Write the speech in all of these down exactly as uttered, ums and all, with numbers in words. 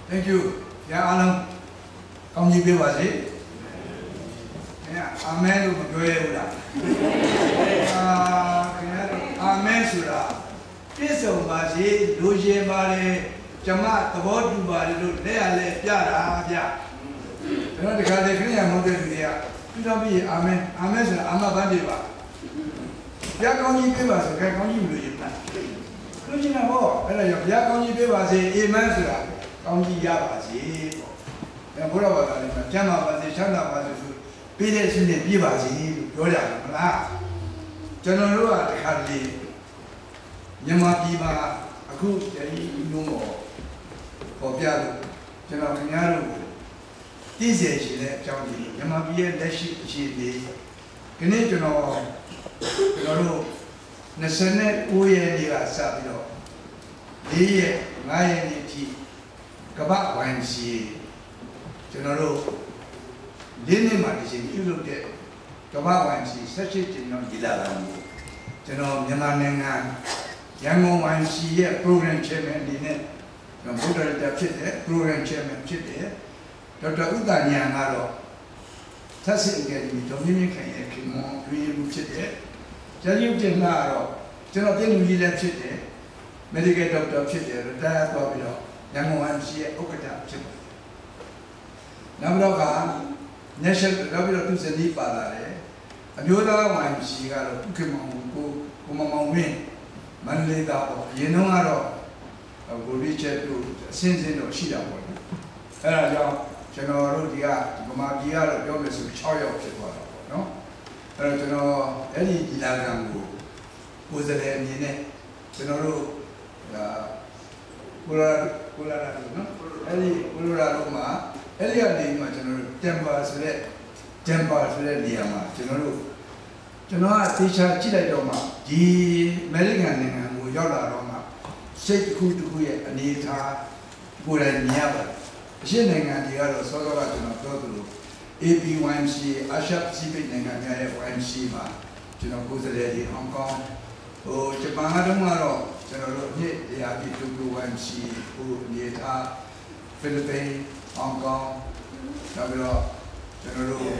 Thank you. Yeah, Alan. Come you be was it? Yeah, Amen. Ah, Amen. Sura. This is what it. Lucia Bari, Jama, the word you bari, they are left. Yeah, you know the California model here. You don't be Amen. Amen. I'm a bandiva. Yeah, come you be was it? Come you do it. Looking at all, and I come you be was it. Amen. Sura. Come you was it. And what about it? Jama was it? Chana was it? Peter in the Bivasi, Yola, General Hadley, Yama Biba, a good no more for Piano, General Piano. This is she left Johnny, Yama Bia, that she did. Canadian or Nasanet, Uya, Sabino. Dear, my tea, Kabak wine sea, General. Dinner magazine, you look at Kabawan, such a thing on Dilaram. General Yamananga, Yango Wine Sea, program chairman, dinner, no Buddha Chit, program chairman Chit, Doctor Udanyangaro. Tassin getting Dominican, Kimon, Green Chit, Jalu Genaro, General Dinner Chit, Medical Doctor Chit, retired Bobino, Yango Wine Sea, Okata Chit. Navaga. National Rabbi to the Padare, and the other one she got a Pokemon who come win. Manly Dabo, you know, I will reach to Sinzin or Shida. And I General Rodia, Gomagia, Gomez, Choy of the no? And you know, Eddie Dilagango was the name in it. General Pula, no? Eddie Pula. Earlier, my general tempers led tempers led the Yama, General. General teacher Chidoma, the American and Yola Roma, said who to who and Nita, good and Yaba. Shinning and the other sort of Total, A P Y M C, Ashap Sipit and Y M C, General Guzaledi, Hong Kong, oh, Japan, General Hit, the Abi to Y M C, who Nita, Philippines. Hong Kong, Nabilo, General,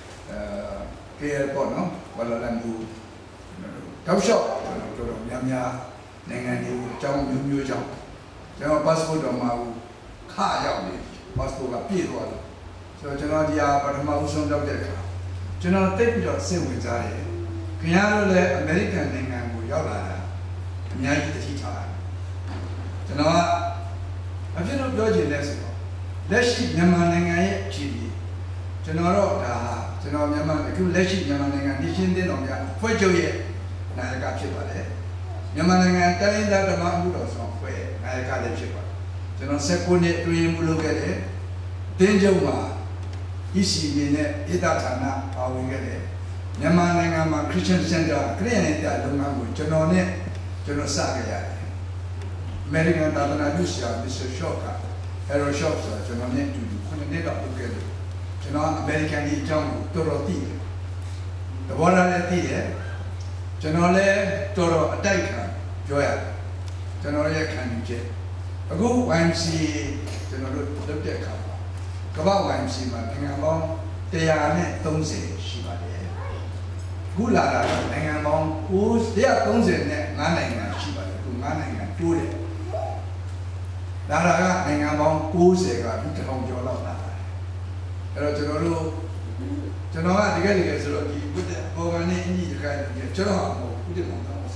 K L Pono, Valalambu, Top Shop, Yamya, Nangani, Jong, Yu Jong, General Passport of Mau, Ka Yami, Passport of Piro. So, General Dia, but Mauson of Deca. General take your same with Zari. Piano American Nangan, Yola, Nyaki the Tita. General, I feel no Georgian lesson. Let's see Yamananga Chili. General, General Yaman, let's see Yamananga, Nishin on ya, Fujoye, Naga Chipale. Yamananga, telling that the Mamudos of Way, Naga Chipa. General Secone, Dream Bulugade, Danger Wa, Isi in Idatana, how we get it. Yamananga, Christian Center, Clean that Lumangu, General Net, General Saga. American Tabana Lucia, Mister Shoka. Aero shops are to net to the net of the good. General American John Dorothy. The water at the General Toro Ataika, Joya, General Candy. A good Y M C, General Luteka. Kaba Y M C, Mangamon, they are net don't say, Shiba. Gula, Mangamon, who's they are don't say net, Manning and Shiba, Manning and Julia. Naraga, Nangamon, Kusega, you can hold your love. Hello, General. General, the guy is lucky with the Bogani, the kind of get General, who didn't know.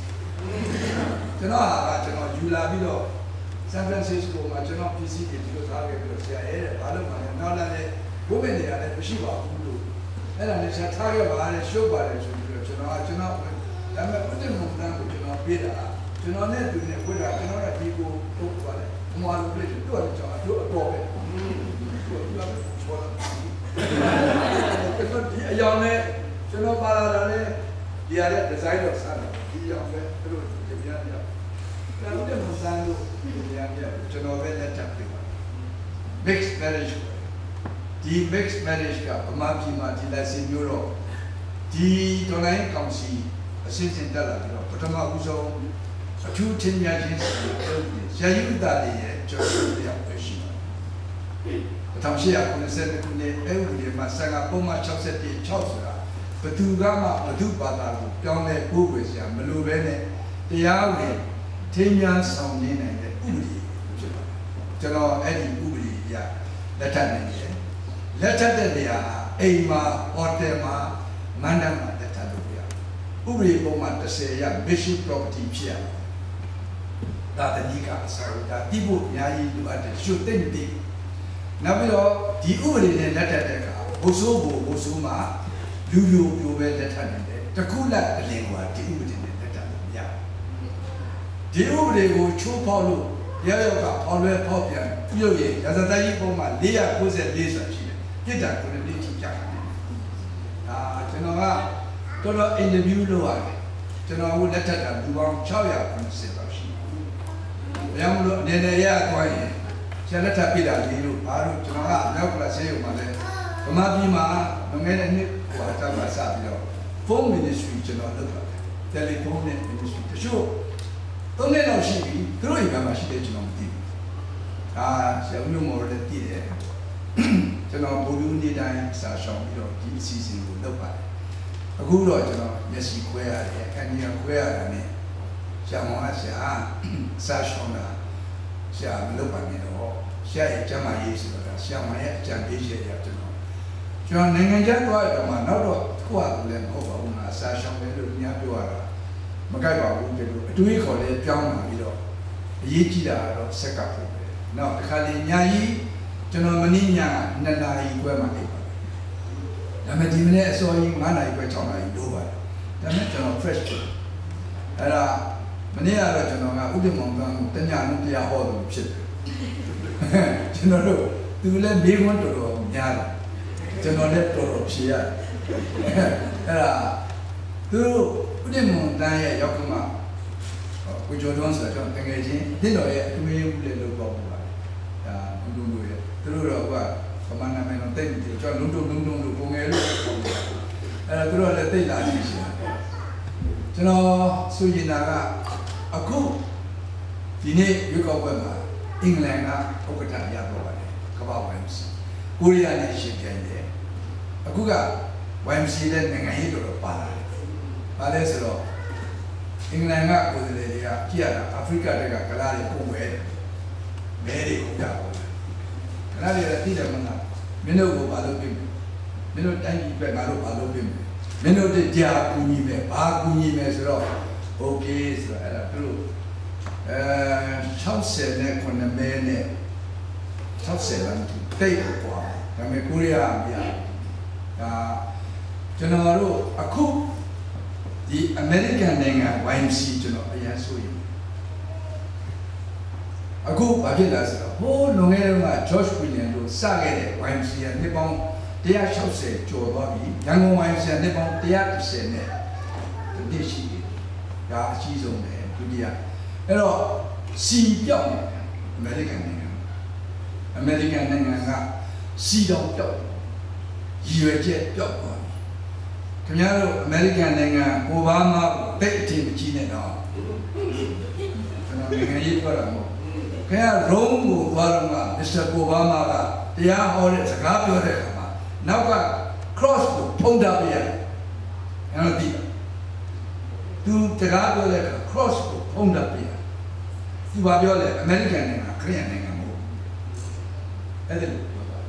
General, General, you love it. San Francisco, my General P C, because I will say, I don't know, now that women there, that she was blue. And I said, Tiger, I show by the General, General, I put them on down to General Peter. General, net to them, where I cannot people talk about it. One place to do it, do a profit. Young man, you know, Parade, the other design of Santa, the young man, the Yanya. Now, they must stand the Yanya, to know where that mixed marriage. The mixed marriage, a Maki Mati, that's in Europe. The Donai Council, a citizen dollar, Potama Uzo, a two ten years, Jayu Dadi, Joshua. ทำเสียคนเส้นคนนี้เอวเดียมาสังกัดปุ่มมาชอบเสตีชอบสุดาประตูก็มาประตูบาดาลูจ้องเลยผู้บริสุทธิ์ไม่รู้เป็นเนี่ยแต่ยาวเลยที่ยันสองนี้เนี่ยอุบลีจะรอไอ้ที่อุบลียาและท่านเนี่ยและท่านเนี่ยไอ้มาออเดอร์มามันนั่นมาและท่านเนี่ยอุบลีปุ่มมาจะเสียบิช property เพียดาตนี้ก็สาวดาที่บุญยายีดูอันเดียชุดเต็มที่นับไปแล้วที่อุบลีเนี่ยและท่านเนี่ยบุษบูบุษมายูยูยูเวและท่านเนี่ยจะคู่ละเลี้ยงว่าที่อุบลีเนี่ยและท่านเนี่ยที่อุบลีกูชูพอลูเยอะๆก็พอเลยพอเพียงเยอะๆแต่ตอนนี้ผมมาเลี้ยงผู้เสียเลี้ยงสิที่จะคนนี้ที่จะอ่าฉะนั้นว่าตัวเราอินเตอร์วิวรู้อะไรฉะนั้นว่าเล็กๆดูว่าชาวอยากคนเสียบสิยังรู้เนี่ยเนี่ยตัวเองฉันเล็กๆปีดาลีรู้พารู้ฉะนั้นว่าแล้วก็เสียอยู่มาเลยผมมาพี่มาตรงนี้เนี่ยว่าจะมาทราบแล้วโฟมมินิสทรีฉะนั้นเลิกแล้วเทเลโฟนเนี่ยมินิสทรีจะช่วยตรงนี้เราชีวิตทุกอย่างมาชีวิตจริงๆที่อ่าเสียงยุ่งหมดเลยที่เนี่ยฉะนั้นบุรุษนี่ได้สาชงที่เราที่ซีซีรู้เลิกไปအခုတော့ကျွန်တော်မျက်စိခွဲရတယ်အခန်းကြီးခွဲရတာနဲ့ဆရာမောင်ကဆရာစာရှောင်းတာဆရာမလုပ်ပါနဲ့တော့ဆရာရဲ့ကျမ်းမာရေးဆိုတော့ဆရာမရဲ့အကြံပေးချက်ရကျွန်တော်ကျွန်တော်နိုင်ငံခြားသွားတော့မှနောက်တော့ကိုယ့်ဟာကိုယ်လည်းမဟုတ်ပါဘူးငါစာရှောင်းတယ်လို့ညပြောရတာမကြိုက်ပါဘူးဒီလိုအတွေးခေါ်လဲပြောင်းလာပြီးတော့အရေးကြီးတာကတော့ဆက်ကဖို့ပဲနောက်တစ်ခါလေညာကြီးကျွန်တော်မင်းညာနှစ်နာရီခွဲမှနေပါဒါပေမဲ့ဒီမနေ့အစောကြီးငါးနာရီခွဲခြောက်နာရီလိုပါတယ်ဒါပေမဲ့ကျွန်တော် fresh ဖြစ်အဲ့ဒါမနေ့ကတော့ကျွန်တော်ကဥပဒေမောင်ကတညာလုံးတရားဟောတယ်ဖြစ်တယ်ကျွန်တော်တို့သူလည်းမေးခွန်းတော်တော်များတယ်ကျွန်တော်လည်းတော်တော်ဖြေရတယ်အဲ့ဒါသူဥပဒေမောင်တန်းရဲ့ရောက်ကမှကိုကျော်တွန်းဆိုတာကျွန်တော်တကယ်ချင်းဒီတော်ရဲ့အထွေးဦးလည်းလုပ်တော့ပါဒါဘုံဘုံတို့ရဲ့သူတို့တော့ကပမာဏမယ်တော့တိတ်တယ်ကျွန်တော်လုံးတုံလုံးတုံလို့ပုံငယ်လို့အဲ့ဒါသူတို့လည်းတိတ်လာနေရှင်ကျွန်တော်ဆိုရင်တာကအခုဒီနေ့ရွေးကောက်ပွဲမှာအင်္ဂလန်ကဥက္ကဋ္ဌရတော့ပါတယ်ကမ္ဘာ ဝိုင် အမ် စီ ကိုရီးယားနဲ့ရှင်ပြိုင်တယ်အခုက ဝိုင် အမ် စီ နဲ့နိုင်ငံရေးတော်တော်ပါလာတယ်ဘာလဲဆိုတော့အင်္ဂလန်ကကိုယ်စားလှယ်တွေကကြည့်ရတာအာဖရိကတွေကကလားတွေပုံပဲမဲတွေပုံကြပါကလားတွေကတိတယ်မလားမင်းတို့ကိုဘာလုပ်ပြင်မင်းတို့တိုင်းပြည်ပဲငါတို့ဘာလုပ်ပြင်မင်းတို့တရားကူညီမယ်ဘာကူညီမယ်ဆိုတော့โอเคဆိုတော့အဲ့ဒါသူတို့အဲ၆၀နဲ့ခုနှစ်မဲနဲ့၆၀လမ်းတိတ်ပေါ်ဒါပေမဲ့ကိုရီးယားမရဒါကျွန်တော်တို့အခုဒီအမေရိကန်နိုင်ငံ ဝိုင် အမ် စီ ကျွန်တော်အရင်ဆိုရင်အခုဘာဖြစ်လဲဆိုတော့ဟိုးလွန်ခဲ့တဲ့က George William တို့စခဲ့တဲ့ ဝိုင် အမ် စီ ရဲ့နှစ်ပေါင်းone hundred sixtyကျော်သွားပြီရန်ကုန် ဝိုင် အမ် စီ နှစ်ပေါင်းone hundred tenနဲ့တည်ရှိတယ်ဒါအကြီးဆုံးပဲဒုတိယအဲ့တော့စီပြောင်းအမေရိကန်နိုင်ငံအမေရိကန်နိုင်ငံကစီတောင်ပြောင်းရည်ရွယ်ချက်ပြောင်းသွားပြီခင်ဗျားတို့အမေရိကန်နိုင်ငံအိုဘားမားကိုတိတ်အထင်ကြီးနေတော့ကျွန်တော်နိုင်ငံရေးပြောတာမဟုတ်ခင်ဗျားရုံးကိုသွားတော့ကမစ္စတာအိုဘားမားကတရားဟောတဲ့စကားပြောတဲ့အခါမှာနောက်က cross ကိုဖုံးထားပြရတယ်အဲ့တော့ဒီသူစကားပြောတဲ့အခါ cross ကိုဖုံးထားပြရတယ်သူဘာပြောလဲအမေရိကန်နိုင်ငံခရစ်ယာန်နိုင်ငံမဟုတ်အဲ့ဒါလို့ပြောတာ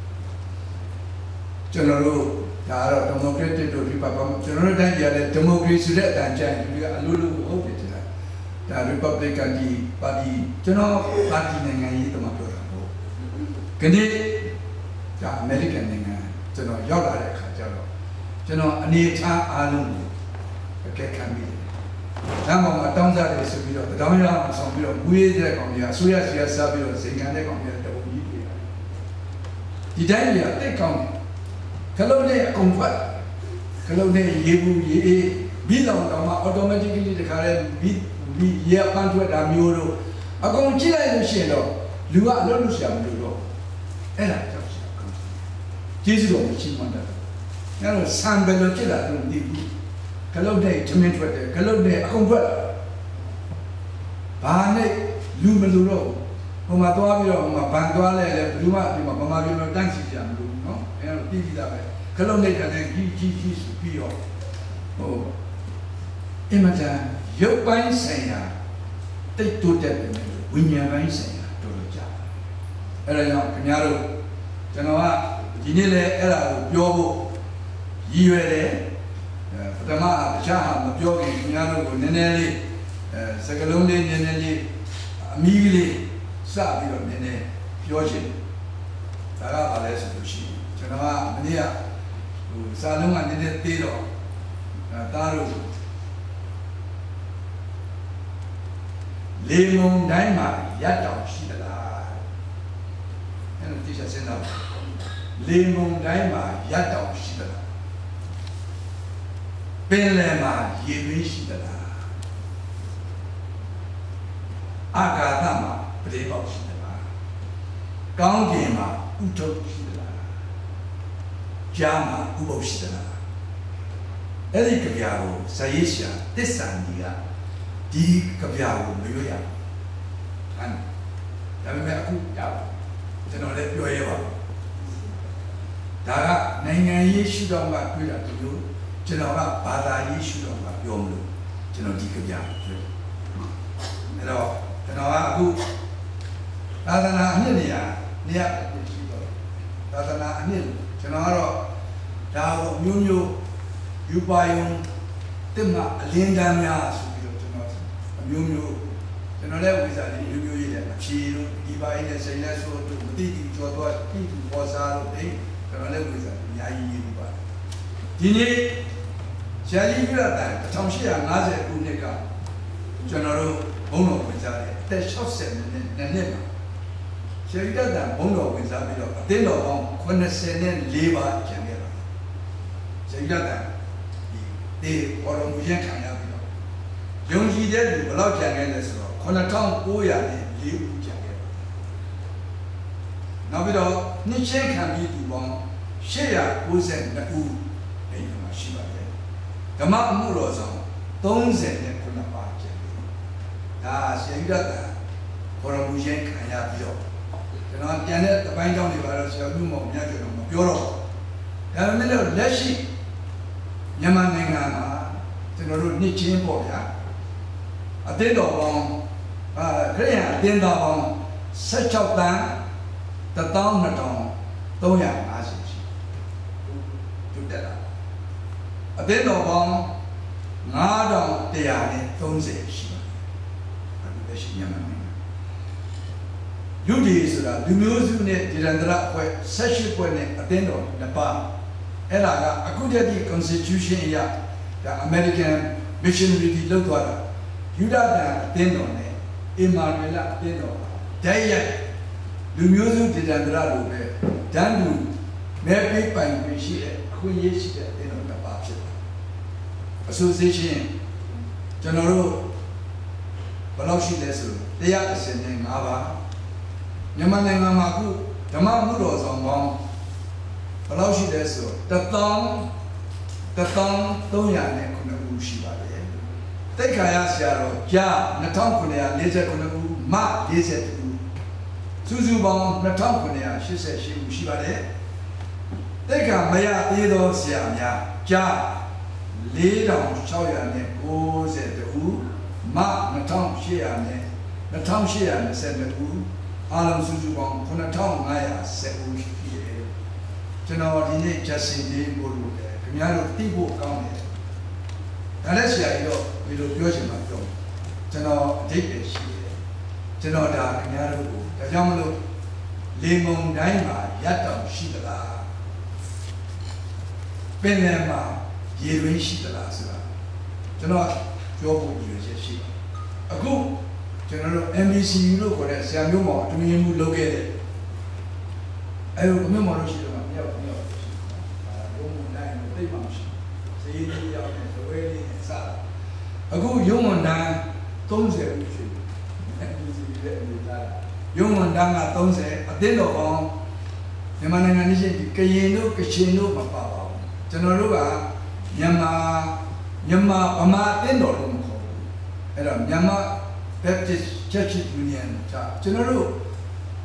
ကျွန်တော်တို့ဒါကတော့ democratic တို့ဒီပါပါကျွန်တော်တို့တိုင်းပြည်လည်း democracy တဲ့အတန်ကြိုင်လူတွေကအလိုလိုဟုတ်တယ်ဆိုတာဒါ Republican ဒီပါတီကျွန်တော်ပါတီနိုင်ငံရေးတမပြောတာဟုတ်ခဏဒါ American နိုင်ငံကျွန်တော်ရောက်လာတဲ့အခါကျတော့ကျွန်တော်အနေထားအားလုံးကိုအကဲခံပြီးတယ်။ဒါမှမဟုတ်တောင်းစားတယ်ဆိုပြီးတော့တောင်းရအောင်ဆောင်ပြီးတော့မွေးတဲ့ကောင်ကြီးအစိုးရစီကစားပြီးတော့ဇင်ကန်တဲ့ကောင်ကြီးတပုံကြီးပြရတယ်။ဒီတိုင်းကြီးကတိတ်ကောင်းတယ်။ခလုံးနဲ့အကုန်ထွက်ခလုံးနဲ့ရေဘူးရေအေးပြီးတော့တော့မှ automatically တခါလဲပြီးပြီးရေပန်းထွက်တာမျိုးတို့အကုန်ကြည့်လိုက်လို့ရှိရင်တော့လူကအလုပ်လုပ်ရှာမလို့တော့အဲ့ဒါကြောင့်ကျေးဇူးတော်ကိုချီးမွမ်းတယ်။အဲတော့ဆံဘယ်လိုဖြစ်လာလို့မသိဘူး။ဂလုတ်နဲ့ထမင်းထွက်တယ်ဂလုတ်နဲ့အကုန်ထွက်လာ။ဘာနဲ့လူမလူတော့ဟိုမှာသွားပြီးတော့ဟိုမှာဘန်သွားလဲလဲဘယ်သူမှဒီမှာဗမာပြည်မှာတန့်စီကြမလို့နော်အဲဒါပြီးပြီးသားပဲခလုံးနေတဲ့နဲ့ကြီးကြီးကြီးပြီးတော့ဟိုအင်မတန်ရုပ်ပိုင်းဆိုင်ရာတိတ်တိုးတက်တယ်ဝိညာဉ်ပိုင်းဆိုင်ရာတော်တော်ကြာအဲ့ဒါကြောင့်ခင်ဗျားတို့ကျွန်တော်ကဒီနေ့လဲအဲ့ဒါကိုပြောဖို့ရည်ရွယ်တယ်ပထမအချားမပြောခင်ခင်ဗျားတို့ကိုနည်းနည်းလေးအဲစကလုံးလေးနည်းနည်းလေးအမီးလေးစပြီးတော့နည်းနည်းပြောချင်ဒါကဘာလဲဆိုလို့ရှိရင်ကျွန်တော်ကမနေ့ကဟိုစာလုံးကနည်းနည်းသေးတော့အဲသားတို့လေမုံတိုင်းမှာရက်တောင်ရှိသလားအဲ့လိုတိကျစဉ်းစားလေမုံတိုင်းမှာရက်တောင်ရှိသလားပင်လယ်မှာရေသွေးရှိသလားအာကာသမှာပရိပေါက်ရှိသလားကောင်းကင်မှာဥထုပ်ရှိသလားကြားမှာဥပုပ်ရှိသလားအဲ့ဒီကြပြာကိုဇာယေရှာတစ္ဆာနီကဒီကြပြာကိုမရွေးရဘူး။အဲ့ဒါပေမဲ့အခုရပါကျွန်တော်လည်းပြောရပါဘူး။ဒါကနိုင်ငံရေးရှုထောင့်ကတွေ့တာဒီလိုကျွန်တော်ကဘာသာရေးရှုထောင့်ကပြောမလို့ကျွန်တော်ဒီကြပြာကိုပြော။အဲ့တော့ကျွန်တော်ကအခုသာသနာအနှစ်နေရာနေရာရှိတော့သာသနာအနှစ်ကျွန်တော်ကတော့ဒါကိုမျိုးမျိုးယူပါယုံတင်မအလင်းတန်းများဆိုပြီးတော့ကျွန်တော်အမျိုးမျိုးကျွန်တော်လည်းဝိဇ္ဇာလေးမျိုးမျိုးရေးတယ်အဖြေတို့ဒီပိုင်းနဲ့စိတ်နဲ့ဆိုတို့မတိတိကြောတော့တိတိပေါ်စားလို့အဲကျွန်တော်လည်းဝိဇ္ဇာအများကြီးရေးပြီးပါတယ်ဒီနေ့ဆရာကြီးပြတာတစ်ထောင်ရှစ်ရာငါးဆယ်ခုနှစ်ကကျွန်တော်တို့ဘုံတော်ဝင်စားတယ်အသက်၆၀နှစ်နဲ့နှစ်မှာဆရာကြီးပြတာဘုံတော်ဝင်စားပြီးတော့အသင်းတော်ပေါင်းခုနှစ်ဆယ်နဲ့လေးပါးကျန်ခဲ့ပါတယ်ဆရာကြီးပြတာဒီဘောလုံးရခံရပြီးတော့ယုံကြည်တဲ့လူဘယ်လောက်ကျန်ခဲ့လဲဆိုတော့ခုနှစ်ထောင်ကိုးရာနဲ့လေးဦးကျန်ခဲ့ပါတယ်နောက်ပြီးတော့နှစ်ချင်းခံပြီးသူပေါင်းရှစ်ရာကိုးဆယ်နှစ်ဦးအိမ်မှာရှိပါတယ်ဓမ္မအမှုတော်ဆောင်သုံးဆယ်နဲ့ခုနှစ်ပါးကျန်တယ်ဒါဆရာကြီးကဘောလုံးရခံရပြီးတော့ကျွန်တော်ပြန်တဲ့တပိုင်းကြောင်းတွေပါတော့ဆရာတို့မောင်မြတ်ကျွန်တော်မပြောတော့ဒါပေမဲ့လက်ရှိမြန်မာနိုင်ငံမှာကျွန်တော်တို့နှစ်ချင်းပေါ့ဗျာအသင်းတော်ပေါင်းအာခရစ်ယာန်အသင်းတော်ပေါင်း၁၆တန်းတစ်သောင်းနှစ်ထောင်သုံးရာငါးဆယ်ရှိကျုပ်တက်လာအသင်းတော်ပေါင်းငါးထောင်တစ်ရာနဲ့သုံးဆယ်ရှိပါတယ်အခုရှိမြန်မာနိုင်ငံလူဒီဆိုတာလူမျိုးစုနဲ့ဒီရန်ဒရာအဖွဲ့၁၈ဖွဲ့နဲ့အသင်းတော်နှစ်ပါးအဲ့ဒါကအခုတည်းက constitution အရဒါ American missionary လောက်သွားတာယူဒတာအသင်းတော်နဲ့အီမာနွေလအသင်းတော်ဓာတ်ရိုက်လူမျိုးစုဒေသန္တရလိုပဲဒန်းလူမဲပေးပိုင်ခွင့်ရှိတဲ့အခွင့်အရေးရှိတဲ့အသင်းတော်တစ်ပါးဖြစ်တယ် association ကျွန်တော်တို့ဘယ်လောက်ရှိလဲဆိုတော့တစ်ရာနဲ့ငါးပါးမြန်မာနိုင်ငံမှာအခုဓမ္မမှုတော်ဆောင်ပေါင်းဘယ်လောက်ရှိလဲဆိုတော့တစ်သောင်းတစ်သောင်းသုံးရာနဲ့ခုနှစ်ဦးရှိပါတယ်တိတ်ခါရဆရာတော်ကြားနှစ်ထောင်ခုနှစ်ရာလေးဆယ်ခုနှစ်ဦးမလေးဆယ်ဦးစုစုပေါင်းနှစ်ထောင်ခုနှစ်ရာရှစ်ဆယ်ရှစ်ဦးရှိပါတယ်တိတ်ခါမရသေးသောဆရာများကြားလေးထောင်ခြောက်ရာနဲ့ကိုးဆယ်ဦးမနှစ်ထောင်ရှစ်ရာနဲ့နှစ်ထောင်ရှစ်ရာနဲ့ဆယ်ဦးအားလုံးစုစုပေါင်းခုနှစ်ထောင်ငါးရာဆယ်ဦးရှိတယ်ကျွန်တော်ဒီနေ့ Justin Day ကိုလို့တယ်ခင်ဗျားတို့သိဖို့ကောင်းတယ်ဒါလည်းဆရာကြီးတော့ဒီလိုပြောချင်မှပြောကျွန်တော်အဓိပ္ပာယ်ရှိတယ်ကျွန်တော်ဒါခင်ဗျားတို့ကိုဒါကြောင့်မလို့လေမုံတိုင်းမှာရက်တောင်ရှိသလားပင်လယ်မှာရေရင်းရှိသလားဆိုတာကျွန်တော်ပြောဖို့ရည်ရွယ်ချက်ရှိတယ်အခုကျွန်တော်တို့ M B C U လို့ခေါ်တဲ့ဆရာမျိုးမောင်အမြင်မှုလုပ်ခဲ့တယ်အဲလိုမျိုးမောင်လို့ရှိတယ်မှာမြောက်မြောက်ရှိတယ်အဲဘုံမနိုင်လို့တိတ်မှမရှိဈေးကြီးရောက်နေသဝဲလေးနဲ့စားတာအခုရုံးဝန်တန်းသုံးဆယ်ဦးရှိတယ် M B C U ရဲ့အနေထားရုံးဝန်တန်းကသုံးဆယ်အသင်းတော်ပေါင်းမြန်မာနိုင်ငံကြီးရှိကရင်တို့ကချင်တို့မပါပါဘူးကျွန်တော်တို့ကမြန်မာမြန်မာဗမာအသင်းတော်လို့မခေါ်ဘူးအဲ့တော့မြန်မာBaptist Church Union ကကျွန်တော်တို့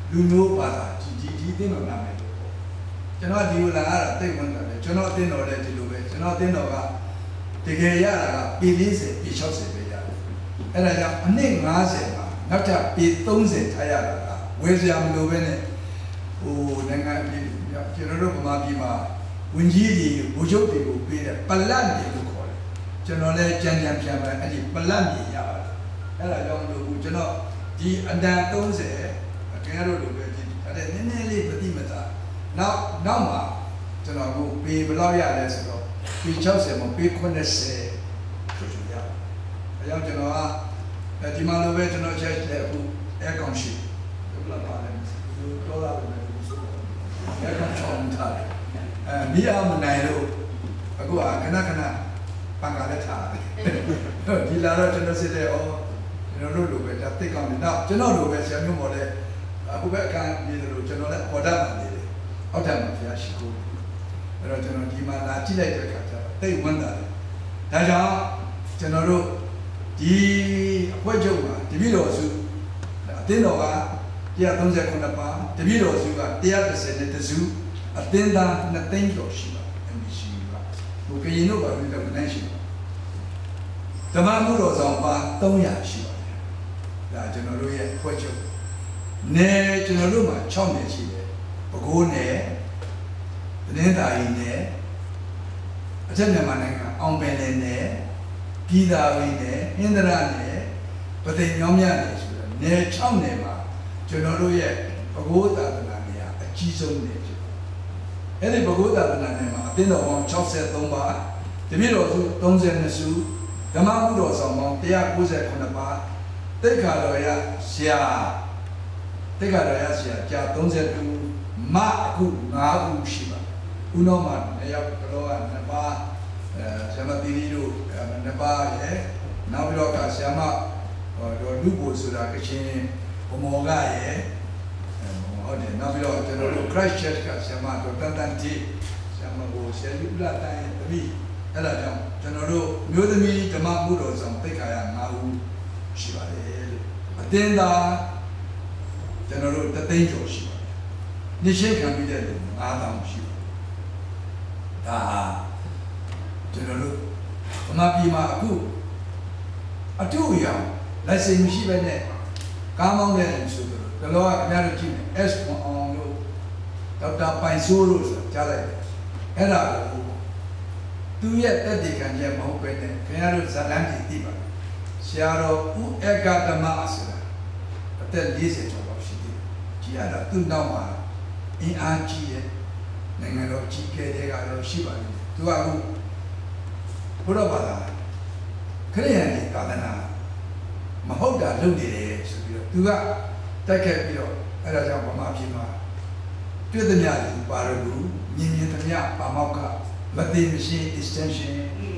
လူမျိုးပါတာဒီဒီဒီတင်းတော်နာမည်လို့ပေါ့ကျွန်တော်ဒီလိုလာရတာတိတ်ဝင်တာလေကျွန်တော်တင်းတော်လည်းဒီလိုပဲကျွန်တော်တင်းတော်ကတကယ်ရတာကပေ၄၀ပေ၆၀ပဲရတယ်အဲ့ဒါကြောင့်အနည်း၅၀မှာနောက်ထပ်ပေ၃၀ထားရတာကဝယ်စရာမလိုပဲနဲ့ဟိုနိုင်ငံကျွန်တော်တို့ဗမာပြည်မှာဝင်ကြီးတွေဘူချုပ်တွေကိုပေးတယ်ပလတ်တွေလို့ခေါ်တယ်ကျွန်တော်လည်းကြံကြံပြန်ပြန်အဲ့ဒီပလတ်တွေရပါတယ်အဲ့ဒါကြောင့်လို့ကျွန်တော်ဒီအတန်၃၀ခင်ဗျားတို့လိုပဲဒီအဲ့ဒါနည်းနည်းလေးမတိမတာနောက်နောက်မှာကျွန်တော်ကိုပေဘယ်လောက်ရလဲဆိုတော့ပေ၆၀မှာပေ၉၀ဆိုဆိုရအဲကြောင့်ကျွန်တော်ကဒီမှာလိုပဲကျွန်တော်ချက်တဲ့အခု air con ရှိဘယ်လောက်ပါလဲတော့လာပဲဆိုတော့ air con ချောင်းထားတယ်အဲမိအောင်မနိုင်လို့အခုကခဏခဏပန်ကားလက်ထားတယ်ဒီလာတော့ကျွန်တော်စစ်တဲ့အော်ကျွန်တော်တို့လိုပဲဒါတိတ်ကောင်းတယ်နောက်ကျွန်တော်လိုပဲဆရာမျိုးမော်လဲအခုပဲအခန်းနေတယ်လို့ကျွန်တော်လည်းပေါ်တတ်မှနေတယ်အောက်ထပ်မှာဖျားရှိကိုအဲ့တော့ကျွန်တော်ဒီမှာလာကြည့်လိုက်တဲ့အခါကျတော့တိတ်ဝမ်းသာတယ်ဒါကြောင့်ကျွန်တော်တို့ဒီအဖွဲ့ချုပ်မှာတပည့်တော်စုအသင်းတော်ကone hundred thirty-nineပါးတပည့်တော်စုကone hundred tenစုအသင်းသားtwoသိန်းကျော်ရှိပါ M B C ကဟိုကရင်တို့ပါလို့တော့မနိုင်ရှိပါဓမ္မမှုတော်ဆောင်ပါthree hundredရှိပါတယ်ဒါကျွန်တော်တို့ရဲ့အဖွဲ့ချုပ်နယ်ကျွန်တော်တို့မှာsixနယ်ရှိတယ်ပဲခူးနယ်တင်းသာရီနယ်အထက်မြန်မာနိုင်ငံအောင်ပင်နယ်နယ်ပြည်သာရီနယ်အင်္ဒရနယ်ပသိမ်မြောင်းမြနယ်ဆိုတော့နယ်sixနယ်မှာကျွန်တော်တို့ရဲ့ပဲခူးသာသနာနယ်အကြီးဆုံးနယ်ဖြစ်တယ်အဲ့ဒီပဲခူးသာသနာနယ်မှာအသင်းတော်ပေါင်းsixty-threeပါးတပည့်တော်စုthirty-twoစုဓမ္မမှုတော်ဆောင်ပေါင်းone hundred ninety-nineပါးတိတ်ခါတော်ရဆရာတိတ်ခါတော်ရဆရာကြာthirty-twoမအခုfiveခုရှိပါဦးနောက်မှာနှစ်ယောက်ကတော့ကနှစ်ပါးအဲဆရာမတီရီတို့နှစ်ပါးရဲ့နောက်ပြီးတော့ကဆရာမဟိုလူပိုဆိုတာကချင်းဘမောကရဲ့ဟုတ်တယ်နောက်ပြီးတော့ကျွန်တော်တို့ Christ Church ကဆရာမတို့တန်တန်တီဆရာမကိုဆရာယူလာတိုင်းတပည့်အဲ့ဒါကြောင့်ကျွန်တော်တို့မျိုးသမီးဓမ္မမှုတော်ဆောင်တိတ်ခါရfiveခုရှိပါတယ်လို့အတင်းသားကျွန်တော်တို့တသိန်းကျော်ရှိပါတယ်နေ့ရှင်းခံပြီးတဲ့လူfive thousandရှိပါတယ်ဒါဟာကျွန်တော်တို့ဗမာပြည်မှာအခုအတူအရောင်လိုက်စိတ်မရှိပဲနဲ့ကားမောင်းတဲ့လူဆိုတော့ဘယ်လိုကခင်ဗျားတို့ကြည့်နေ S အောင်လို့ဒေါက်တာပိုင်ဆိုးလို့ဆိုကြားလိုက်တယ်အဲ့ဒါကိုသူရဲ့တက်တည်ခံချက်မဟုတ်ပဲနဲ့ခင်ဗျားတို့ဇာလန်းကြီးသိပါဆရာတော်ဦးအက္ခဓမ္မဆိုတာအသက်fortyကျော်လောက်ရှိသေးတယ်ကြည်ရတာသူ့နောက်မှာအင်အားကြီးရဲ့နိုင်ငံတော်ကြီးကဲတဲ့ကတော့ရှိပါလိမ့်မယ်သူကအခုဘုရားဘာသာခရစ်ယာန်တွေသာသနာမဟုတ်တာလုပ်နေတယ်ဆိုပြီးတော့သူကတက်ခဲ့ပြီးတော့အဲ့ဒါကြောင့်ဗမာပြည်မှာတွေ့သမျှလူပါရဂူမြင်မြင်သမျှပါမောက်ကမသိမရှိ extension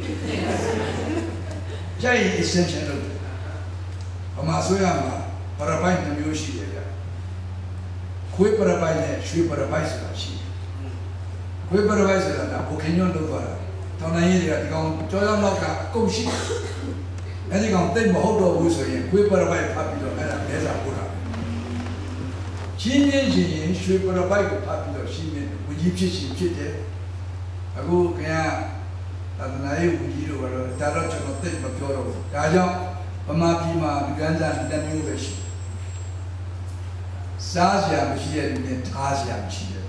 ကျိုင်း extension လုပ်တယ်ဗမာဆိုရမှာပရပိုက်နှမျိုးရှိတယ်ဗျခွေးပရပိုက်နဲ့ရွှေပရပိုက်ဆိုတာရှိတယ်ခွေးပရပိုက်ဆိုတာကဘုခင်ညွန့်လုပ်သွားတာတောင်တိုင်းကြီးတွေကဒီကောင်ကြောကြောလောက်ကအကုန်ရှိတယ်အဲ့ဒီကောင်တိတ်မဟုတ်တော့ဘူးဆိုရင်ခွေးပရပိုက်ဖတ်ပြီးတော့အဲ့ဒါလဲစာပို့တာချင်းချင်းချင်းရင်ရွှေပရပိုက်ကိုဖတ်ပြီးတော့ရှင်းနေဝကြီးဖြစ်ရှင်ဖြစ်တယ်အခုခင်ဗျာသာသနာရေးဝန်ကြီးတို့ကတော့ဒါတော့ကျွန်တော်သိမပြောတော့ဘူးဒါကြောင့်ဗမာပြည်မှာဒီကန်းစားတစ်မျိုးပဲရှိစားစရာမရှိတဲ့လူနဲ့ထားစရာမရှိတဲ့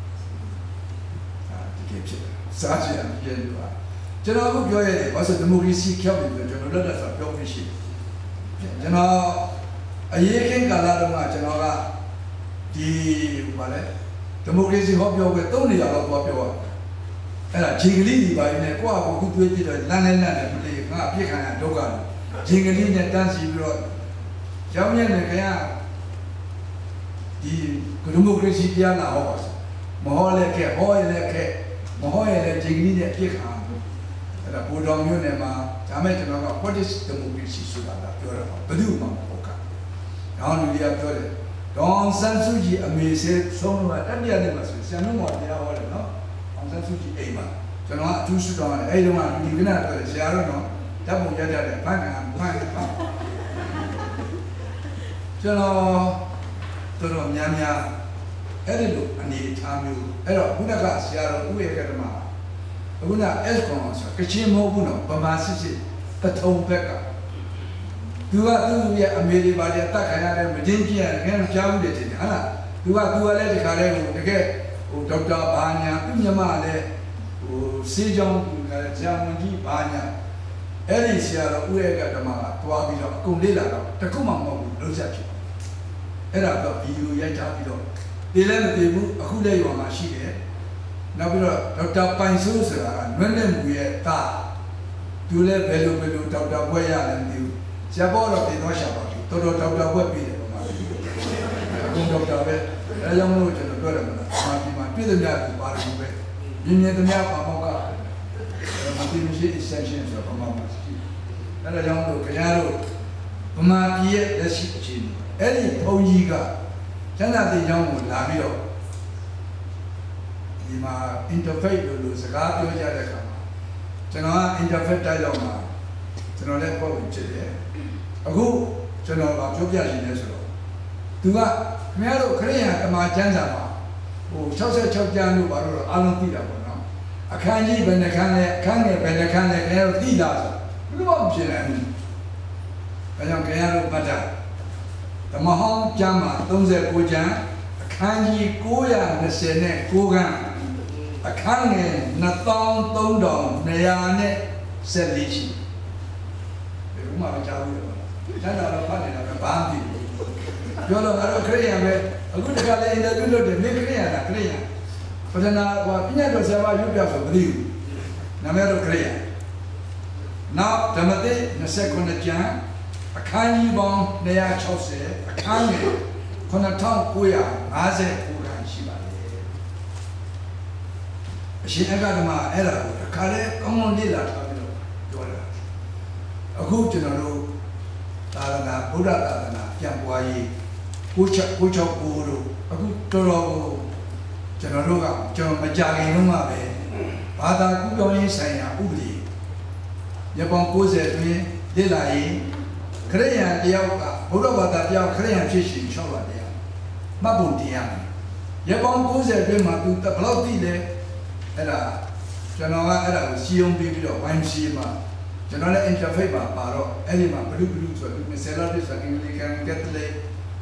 အဲဒီကိဖြစ်တယ်စားစရာမရှိတဲ့လူကကျွန်တော်အခုပြောရတယ်ဘာလို့ဒီမိုကရေစီကြောက်နေလဲကျွန်တော်လက်လက်ဆိုပြောလို့ရှိတယ်ကျွန်တော်အရေးခင်းကာလတုန်းကကျွန်တော်ကဒီဘာလဲဒီမိုကရေစီဟောပြောပဲသုံးနေရတော့ပြောပြောအဲ့ဒါဂျင်ကလေးဒီပိုင်းနဲ့ကိုယ့်အကူတွေးကြည့်တော့လမ်းလဲလမ်းတယ်မလေးငါအပြစ်ခံရဒုက္ခလို့ဂျင်ကလေးနဲ့တန်းစီပြီးတော့ရောင်းရနေခင်ဗျာဒီဒီမိုကရေစီတရားလာဟောပါမဟောလည်းခဲ့ဟောရလည်းခဲ့မဟောရလည်းဂျင်ကလေးနဲ့အပြစ်ခံအဲ့ဒါဘူတော်မျိုးနဲ့မှာဒါမဲ့ကျွန်တော်က what is democracy ဆိုတာပြောတာဘယ်သူမှမဟုတ်က။နောက်လူတွေကပြောတယ်ဒေါန်ဆန်းစုကြည်အမေစေဆုံးတော့တတိယနေ့မှာဆိုဆရာမျိုးမော်တရားဟောတယ်နော်။ဒေါန်ဆန်းစုကြည်အိမ်မှာကျွန်တော်ကအထူးဆုတောင်းရတယ်အဲ့ဒီတော့ဒီကနေ့ပြောတယ်ဆရာတို့တော့ဓာတ်ပုံရကြတယ်ဖန်ကန်ဖန်ကန်ကျွန်တော်တတော်များများအဲ့ဒီလိုအနေထားမျိုးအဲ့တော့ခုနကဆရာတော်ဦးရဲ့ကတမအခုန S ကောင်ဆိုကချင်မဟုတ်ဘူးနော်ဗမာစစ်စစ်တထုံဘက်ကသူကသူ့ရဲ့အမေတွေပါလေတတ်ခံရတယ်မချင်းချင်းရတယ်ငါတို့ကြားဘူးတယ်တင်တယ်ဟုတ်လားသူကသူကလည်းဒီခါလေးဟိုတကယ်ဟိုဒေါက်တာဘာညာသူမြမလည်းဟိုစေးကြောင်းဆရာဝန်ကြီးဘာညာအဲ့ဒီဆရာတော်ဦးရဲ့ကတမကတွားပြီးတော့အကုန်လေးလာတော့တခုမှမဟုတ်ဘူးလုံးဆက်ဖြစ်အဲ့ဒါတော့ဗီဒီယိုရိုက်ထားပြီးတော့ဒီလည်းမသိဘူးအခုလည်းရွာမှာရှိတယ်နောက်ပြီးတော့ဒေါက်တာပိုင်ဆိုးဆိုတာကနွဲ့နဲ့မူရဲ့တာသူလည်းဘယ်လိုဘယ်လိုဒေါက်တာဘွဲ့ရလဲမသိဘူးဆရာပေါ်တော့တင်သွားရှာပါဘူးတော်တော်ဒေါက်တာဘွဲ့ပြီးတယ်ဘာမှမသိဘူးအခုဒေါက်တာပဲအဲကြောင့်မလို့ကျွန်တော်ပြောတယ်မလားမာဒီမှာပြည်သူများကပါလို့ပဲမြင်မြင်သမျှပါမောက်ကမသိမရှိ extension ဆိုတော့ဘာမှမရှိအဲဒါကြောင့်လို့ခင်ဗျားတို့ဗမာပြည်ရဲ့လက်ရှိအခြေအနေအဲ့ဒီဘုန်းကြီးကကျမ်းစာသင်ကျောင်းကိုလာပြီးတော့ဒီမှာ interface လို့လို့စကားပြောကြတဲ့အခါမှာကျွန်တော်က interface တိုက်ရောက်မှာကျွန်တော်လည်းပေါ့ဝင်ချစ်တယ်အခုကျွန်တော်ကပြောပြရှင်လဲဆိုတော့သူကခင်ဗျားတို့ခရိယံဓမ္မကျမ်းစာမှာဟို၆၆ကျမ်းလို့ဘာလို့တော့အားလုံးသိတာပေါ့နော်အခန်းကြီးဘယ်နှခန်းလဲအခန်းငယ်ဘယ်နှခန်းလဲခင်ဗျားတို့သိလားဆိုဘယ်လိုမှမဖြစ်နိုင်ဘူးအဲကြောင့်ခင်ဗျားတို့မှတ်တာဓမ္မဟောင်းကျမ်းမှာ၃၉ကျမ်းအခန်းကြီး၉၂၉ခန်းအခန်းငယ်၂၃၂၁၄ရှိဘယ်မှာကြားဘူးလဲကျမ်းစာတော့ဖတ်နေတာကဘာမှမသိဘူးပြောတော့ငါတို့ခရိယံပဲအခုတခါလေအင်တာဗျူးလုပ်တယ်မင်းခရိယံလားခရိယံပထနာဟိုပညာတော်ဆရာမရုပ်ပြဆိုမသိဘူးနာမည်တော့ခရိယံနောက်ဓမ္မသစ်၂၉ကျမ်းအခန်းကြီးပေါင်း၂၆၀အခန်းငယ်ခုနှစ်ထောင်ကိုးရာ၅၉ခန်းရှိပါတယ်အရှင်အဂဓမ္မအဲ့ဒါကိုတခါလေကောင်းကောင်းလေ့လာထားပြီးတော့ပြောတာအခုကျွန်တော်တို့သာသနာဗုဒ္ဓသာသနာပြန်ပွားရေးကိုချက်ကိုချောက်ကိုတို့အခုတော်တော်ကိုကျွန်တော်တို့ကကျွန်တော်မကြခင်လုံးမှပဲဘာသာကူးပြောင်းရေးဆိုင်ရာဥပဒေရပောင်၉၀တွင်လေ့လာရေးခရိယံတယောက်ကဘုရားဘာသာတယောက်ခရိယံဖြစ်ရှင်၆ပါးတရားမှတ်ဖို့တရားမယ်ရပောင်၉၀တွင်မှာသူဘယ်လောက်သိလဲအဲ့ဒါကျွန်တော်ကအဲ့ဒါကိုစီယုံပေးပြီးတော့ ဝိုင်းစီမှာကျွန်တော်လည်း interface မှာပါတော့အဲ့ဒီမှာဘလူးဘလူးဆိုတော့ Methodist Anglican Catholic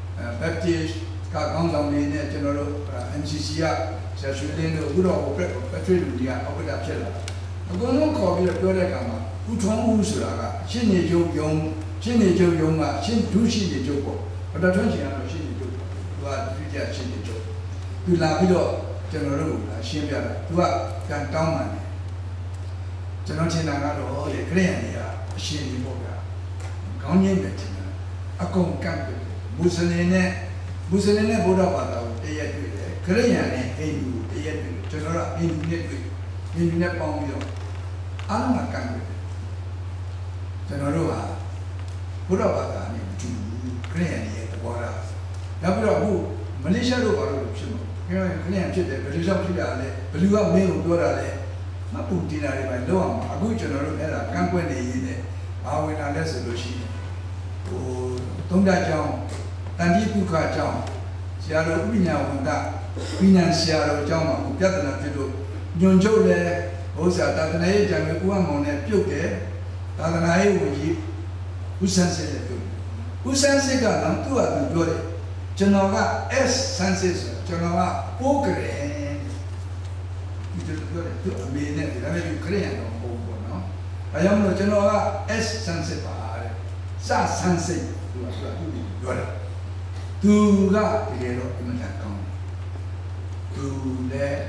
Baptist ကကောင်းဆောင်နေနဲ့ကျွန်တော်တို့ M C C ကဆရာရွှေလင်းတို့အခုတော့ Patrick လူကြီးကအောက်ကတာဖြစ်လာအကုန်လုံးခေါ်ပြီးတော့ပြောတဲ့အခါမှာဦးထွန်းဦးဆိုတာကရှင်းနေကြုံယုံရှင်းနေကြုံယုံကရှင်းဒုရှိနေကြုံပေါ့ဘတော်ထွန်းရှင်ကတော့ရှင်းနေကြုံသူကဒီကြရှင်းနေကြုံသူလာပြီးတော့ကျွန်တော်တို့ကရှင်းပြတာသူကကန်တောင်းမှန်တယ်ကျွန်တော်ထင်တာကတော့လေခရိယန်တွေကအရှင်ကြီးပေါ့ဗျာခေါင်းငိမ့်တယ်ထင်တာအကုန်ကန့်တယ်မွတ်စလင်နဲ့မွတ်စလင်နဲ့ဗုဒ္ဓဘာသာကိုတရက်တွေ့တယ်ခရိယန်နဲ့ဟိန္ဒူတရက်တွေ့တယ်ကျွန်တော်ကဟိန္ဒူနဲ့တွေ့ဟိန္ဒူနဲ့ပေါင်းပြီးတော့အားလုံးကကန့်တယ်ကျွန်တော်တို့ကဘုရားဘာသာနဲ့တူခရိယန်ရဲ့သဘောထားနောက်ပြီးတော့အခုမလေးရှားတို့ဘာလို့ဖြစ်မှာခရိယန်ဖြစ်တယ်ဘယ်လိုကြောင့်ဖြစ်တာလဲဘယ်သူကမင်းကိုပြောတာလဲမပူတင်တာတွေပဲလောက်အောင်အခုကျွန်တော်တို့အဲ့ဒါကန့်ကွက်နေရင်းနဲ့ဘာဝင်လာလဲဆိုလို့ရှိရင်ဟိုသုံးဓာတ်ကြောင်းတန်တိဒုက္ခကြောင်းဆရာတော်ဥပညာဝန်ကဝိညာဉ်ဆရာတော်ကြောင်းမှာပြဿနာဖြစ်လို့ညွန်ချုပ်လဲဘုရားသာသနာရေးကြံကိုဥအောင်မောင်နဲ့ပြုတ်တယ်သာသနာရေးဝန်ကြီးဦးဆန်းစစ်လည်းပြုတ်ဦးဆန်းစစ်ကလည်းသူ့ဟာသူပြောတယ်ကျွန်တော်က S ဆန်းစစ်ဆိုကျွန်တော်ကပိုးကြတယ်ဒီလိုပြောတယ်သူအမေနဲ့ဒါပေမဲ့ခရိယန်တော့မဟုတ်ဘူးပေါ့နော်။ဒါကြောင့်မလို့ကျွန်တော်က S ဆန်းစစ်ပါတဲ့။စဆန်းစစ်သူကသူကပြောတာ။သူကတကယ်တော့အမှန်တန်ကောင်းတယ်။သူလည်း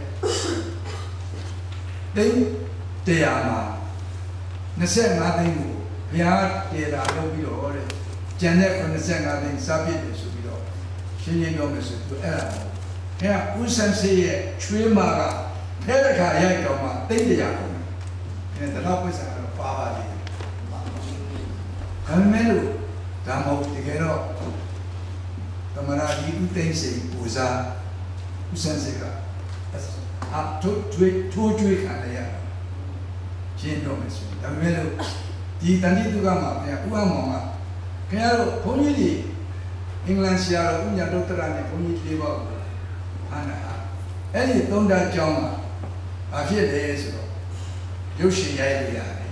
တိတ်တရားမှာ၂၅သိန်းကိုဘုရားတေတာလုပ်ပြီးတော့တဲ့ကျန်တဲ့၂၅သိန်းစားပြည့်တယ်ဆိုပြီးတော့ရှင်းရှင်းပြောမယ်ဆိုသူအဲ့ဒါဘုရားဦးဆန်းစစ်ရဲ့ချွေးမာကအဲ့ဒါခါရိုက်တော့မှတိတ်တရားကုန်တယ်။အဲဒါတော့ပြဿနာတော့ပါပါလိမ့်မယ်။ဒါပေမဲ့လို့ဒါမဟုတ်တကယ်တော့သမရာကြီးဦးသိန်းစိန်ပူဇာဦးဆန်းစစ်ကအထုထွေးထိုးကျွေးခံရတာရှင်းတော့မယ်ဆိုရင်ဒါပေမဲ့လို့ဒီတန်တိတုကမှာဘုရားဦးအောင်မောင်ကခင်ဗျားတို့ဘုန်းကြီးတွေ 잉글랜드시아로 운야 독터라네 본이 리버고 하나 애니 동다 정아 아피에 대해서 욕심 야이야네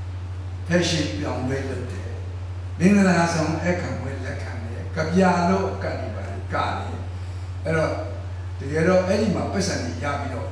패시 병외를 때 민나성 액함을 렉하네 갑야로 까리바 까네 에러 되게로 애니마 패션이 야비로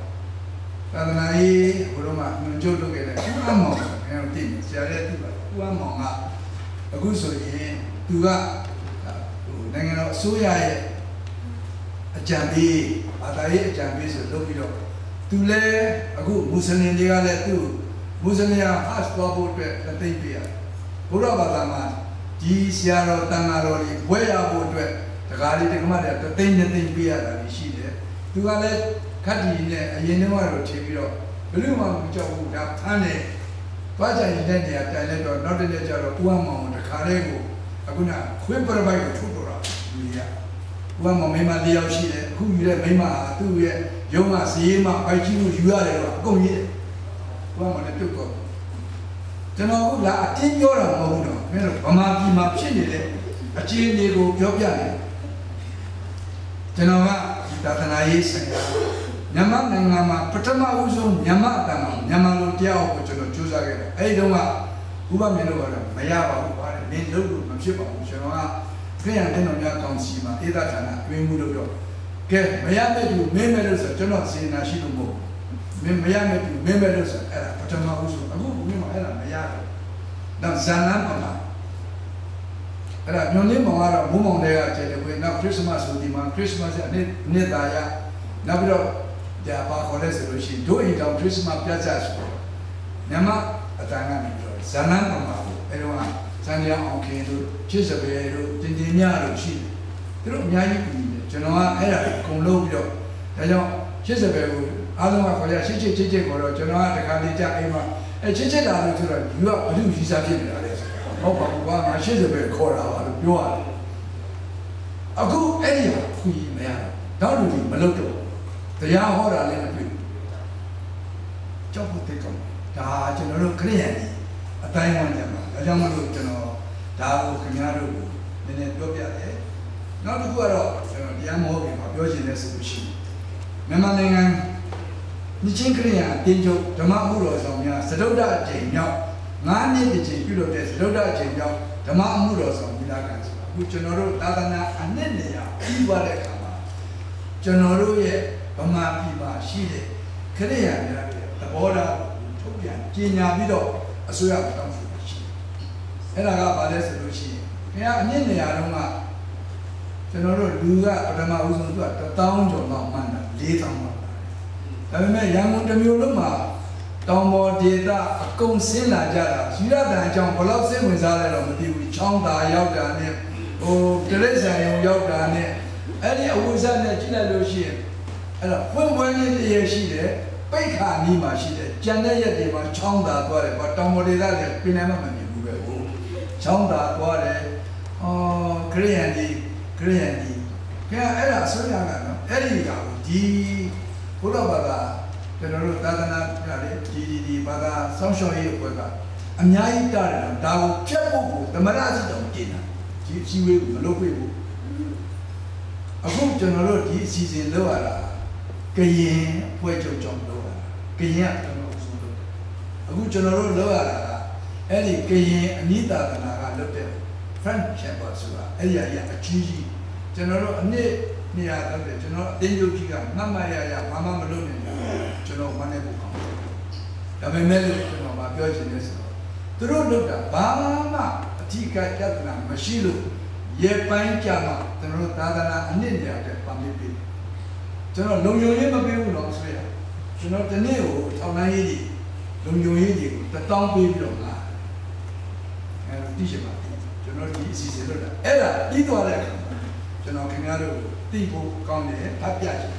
나나이 그러마 눈조도게 우아몽 그냥 띠 지하래 띠바 우아몽아အခုဆိုရင်သူကနိုင်ငံတော်အစိုးရရဲ့အကြံပေးဘာသာရေးအကြံပေးဆိုလုပ်ပြီးတော့သူလည်းအခုမွတ်စလင်တွေကလည်းသူမွတ်စလင်ဟာဟတ်သွားဖို့အတွက်လက်သိပ်ပေးရတယ်ဘုရားဘာသာမှာဒီဆရာတော်တန်ဃာတော်တွေဘွဲရဖို့အတွက်တကားလေးတက္ကမတွေတသိန်းနဲ့သိန်းပေးရတာရှိတယ်သူကလည်းခက်တီနဲ့အရင်ကတော့ထင်ပြီးတော့ဘယ်လိုမှမကြောက်ဘူးဒါဖမ်းတယ်သွားကြရင်တဲ့နေရာတိုင်လိုက်တော့နောက်တစ်နေ့ကျတော့ဦးအမောင်တခါလေးကိုအခုနခွေးပရပိုက်ကိုထုတ်တော့တာဒီကဦးအမောင်မိမလေးယောက်ရှိတယ်အခုယူတဲ့မိမဟာသူ့ရဲ့ရုံးကစည်မပိုက်ကြီးကိုယူရတယ်တော့အကုန်ကြီးတယ်ဦးအမောင်လည်းပြုတ်တော့ကျွန်တော်ကလာအတင်းပြောတာမဟုတ်ဘူးတော့မင်းတို့ဗမာပြည်မှာဖြစ်နေတဲ့အခြေအနေကိုပြောပြနေကျွန်တော်ကသာသနာရေးဆိုင်ရာမြန်မာနိုင်ငံမှာပထမဦးဆုံးမြန်မာအတန်မှာမြန်မာလူတယောက်ကိုကျွန်တော်ကြိုးစားခဲ့တယ်အဲ့ဒီတော့ကဥပမာလို့ကတော့မရပါဘူးပါတယ်မင်းလုပ်လို့မဖြစ်ပါဘူးကျွန်တော်ကခရစ်ယာန်တင်တော်များကောင်စီမှာဧဒဌာနတွင်မှုလို့တော့ကဲမရမဲ့သူမင်းမဲ့လို့ဆိုကျွန်တော်စေနာရှိလို့မဟုတ်မင်းမရမဲ့သူမင်းမဲ့လို့ဆိုအဲ့ဒါပထမဦးဆုံးအခုဘုရားမှာအဲ့ဒါမရတော့တော့ဇာနန်းပါလားအဲ့ဒါညွန်လင်းမောင်ကတော့ဘုံမောင်တွေကကျတယ်ခွေနောက်ခရစ်စမတ်ဆိုဒီမှာခရစ်စမတ်ရဲ့နေ့နေ့သားရနောက်ပြီးတော့ဒါပါခေါ်လဲဆိုလို့ရှိရင်တို့အိမ်တော်ခရစ်စမတ်ပြတ်ကြဆိုမြန်မာအတန်ကနေပြီးတော့ဇာနန်းပါမှာအဲ့တော့စံရအောင်ခင်တို့ချစ်စပယ်တို့တင်တင်မြတို့ရှိတယ်သူတို့အများကြီးပြည်တယ်ကျွန်တော်ကအဲ့ဒါကိုအကုန်လုံးပြီးတော့ဒါကြောင့်ချစ်စပယ်ကိုအားလုံးကခေါ်ရချစ်ချစ်ချစ်ချစ်ခေါ်တော့ကျွန်တော်ကတခါလေးကြာအိမ်မှာအဲ့ချစ်ချစ်လာလို့ဆိုတော့ယူကဘလူကြီးစားဖြစ်နေတာလေဟုတ်ပါဘူးကွာငါချစ်စပယ်ခေါ်တာပါလို့ပြောရတယ်အခုအဲ့ဒီဟာခွင့်မရတော့တော့လူကြီးမလုပ်တော့တရားဟောတာလည်းမတွေ့ဘူးကြောက်ဖို့တိတ်ကောင်းဒါကျွန်တော်တို့ခရိယန်ကြီးအတိုင်းဝန်းကျင်မှာဒါကြောင့်မလို့ကျွန်တော်ဒါကိုခင်ဗျားတို့ကိုနည်းနည်းပြောပြတယ်နောက်တစ်ခုကတော့ကျွန်တော်တရားမဟုတ်ဘူးပြောချင်တဲ့ဆိုလို့ရှိရင်မြန်မာနိုင်ငံညချင်းခရိယန်အတင်းချုပ်ဓမ္မမှုတော်ဆောင်များသဒုဒ္ဒအကျင့်မြောက်ငါးနှစ်တစ်ချိန်ပြုလုပ်တဲ့သဒုဒ္ဒအကျင့်မြောက်ဓမ္မမှုတော်ဆောင်မိသားကံဆိုတာအခုကျွန်တော်တို့သာသနာအနှစ်နေရာပြီးသွားတဲ့အခါမှာကျွန်တော်တို့ရဲ့ဗမာပြည်မှာရှိတဲ့ခရိယန်များရဲ့သဘောထားထုတ်ပြန်ကြေညာပြီးတော့အစိုးရကတောင်းဆိုရှိတယ်။အဲ့ဒါကဘာလဲဆိုလို့ရှိရင်ခင်ဗျာအနှစ်နေရာတုန်းကကျွန်တော်တို့လူကပထမဦးဆုံးသူကတစ်သောင်းကျော်လောက်မှန်းတာလေးသောင်းမှန်းတာ။ဒါပေမဲ့ရန်ကုန်တစ်မြို့လုံးမှာတောင်ပေါ်ဒေသအကုန်ဆင်းလာကြတာယူရတန်အကြောင်းဘလောက်စိတ်ဝင်စားလဲတော့မသိဘူး။ချောင်းသာရောက်တာနဲ့ဟိုတရိတ်ဆန်ရုံရောက်တာနဲ့အဲ့ဒီအဝိဇ္ဇနဲ့ကြည့်လိုက်လို့ရှိရင်အဲ့တော့ဖွင့်ဖွင့်လေးတည်းရှိတယ်ပိတ်ခါနီးမှာရှိတယ်ကြံတဲ့ရက်တွေမှာချောင်းသာသွားတယ်ဘာတောင်ပေါ်ဒေသတွေပြင်းနေမှမမြင်ဘူးပဲဟုတ်ချောင်းသာသွားတယ်အော်ခရိယန်ဒီခရိယန်ဒီခင်ဗျအဲ့ဒါဆိုရတာနော်အဲ့ဒီကဒီဘုရားဘာသာကျွန်တော်တို့သာသနာပြတယ်ဒီဒီဒီဘာသာဆောင်းလျှော်ရေးအဖွဲ့ကအများကြီးတားတယ်နော်ဒါကိုဖြတ်ဖို့ကိုသမရစီတောင်ကျင်းတာဒီအစည်းအဝေးကိုမလုပ်ပြဘူးအခုကျွန်တော်တို့ဒီအစီအစဉ်လုပ်ရတာကရင်အဖွဲ့ချုပ်ကြောင့်လုပ်ရတာကရင်ကကျွန်တော်အစိုးရအခုကျွန်တော်တို့လုပ်ရတာကအဲ့ဒီကရင်အနိသာသနာကလုပ်တဲ့ French Chamber ဆိုတာအဲ့ဒီအရာအကြီးကြီးကျွန်တော်တို့အနည်းနေရာတော့ကျွန်တော်အတင်းရုပ်ကြီးကမှတ်မှတ်ရရဘာမှမလုပ်နိုင်ဘူးကျွန်တော်မနဲ့ဘူးကောင်းဒါပေမဲ့လို့ကျွန်တော်မပြောချင်တဲ့ဆိုတော့သူတို့လုပ်တာဘာမှအထီးကပြဿနာမရှိလို့ရေပိုင်းကြမှာကျွန်တော်တို့သာသနာအနည်းနေရာတဲ့ပါမစ်ပေးကျွန်တော်လုံယုံရေးမပေးဘူးတော့ဆိုရကျွန်တော်ဒီနေ့ကိုထောင်နှန်းရေးကြီးလုံယုံရေးကြီးကိုတတောင်းပေးပြီးတော့လာအဲတိရှိပါကျွန်တော်ဒီအစီအစဉ်လုပ်တာအဲ့ဒါပြီးသွားတဲ့အခါကျွန်တော်ခင်ဗျားတို့သိဖို့ကောင်းတယ်ဖတ်ပြချင်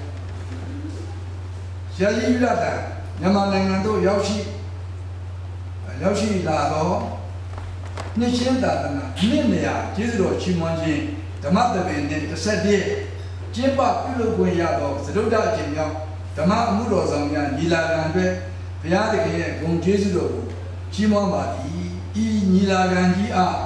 ရာဇီရတာမြန်မာနိုင်ငံတို့ရောက်ရှိရောက်ရှိလာတော့နှစ်ရှင်းသာသနာနှစ်နေရာကျေးဇူးတော်ချီးမွမ်းခြင်းဓမ္မသဘင်နဲ့တစ်ဆက်တည်းကျင်းပပြုလုပ်ခွင့်ရသောသဒုဒ္ဒအခြင်းကြောင့်ဓမ္မအမှုတော်ဆောင်များညီလာခံအတွက်ဘုရားသခင်ရဲ့ဂုဏ်ကျေးဇူးတော်ကိုချီးမွမ်းပါသည်ဤညီလာခံကြီးအား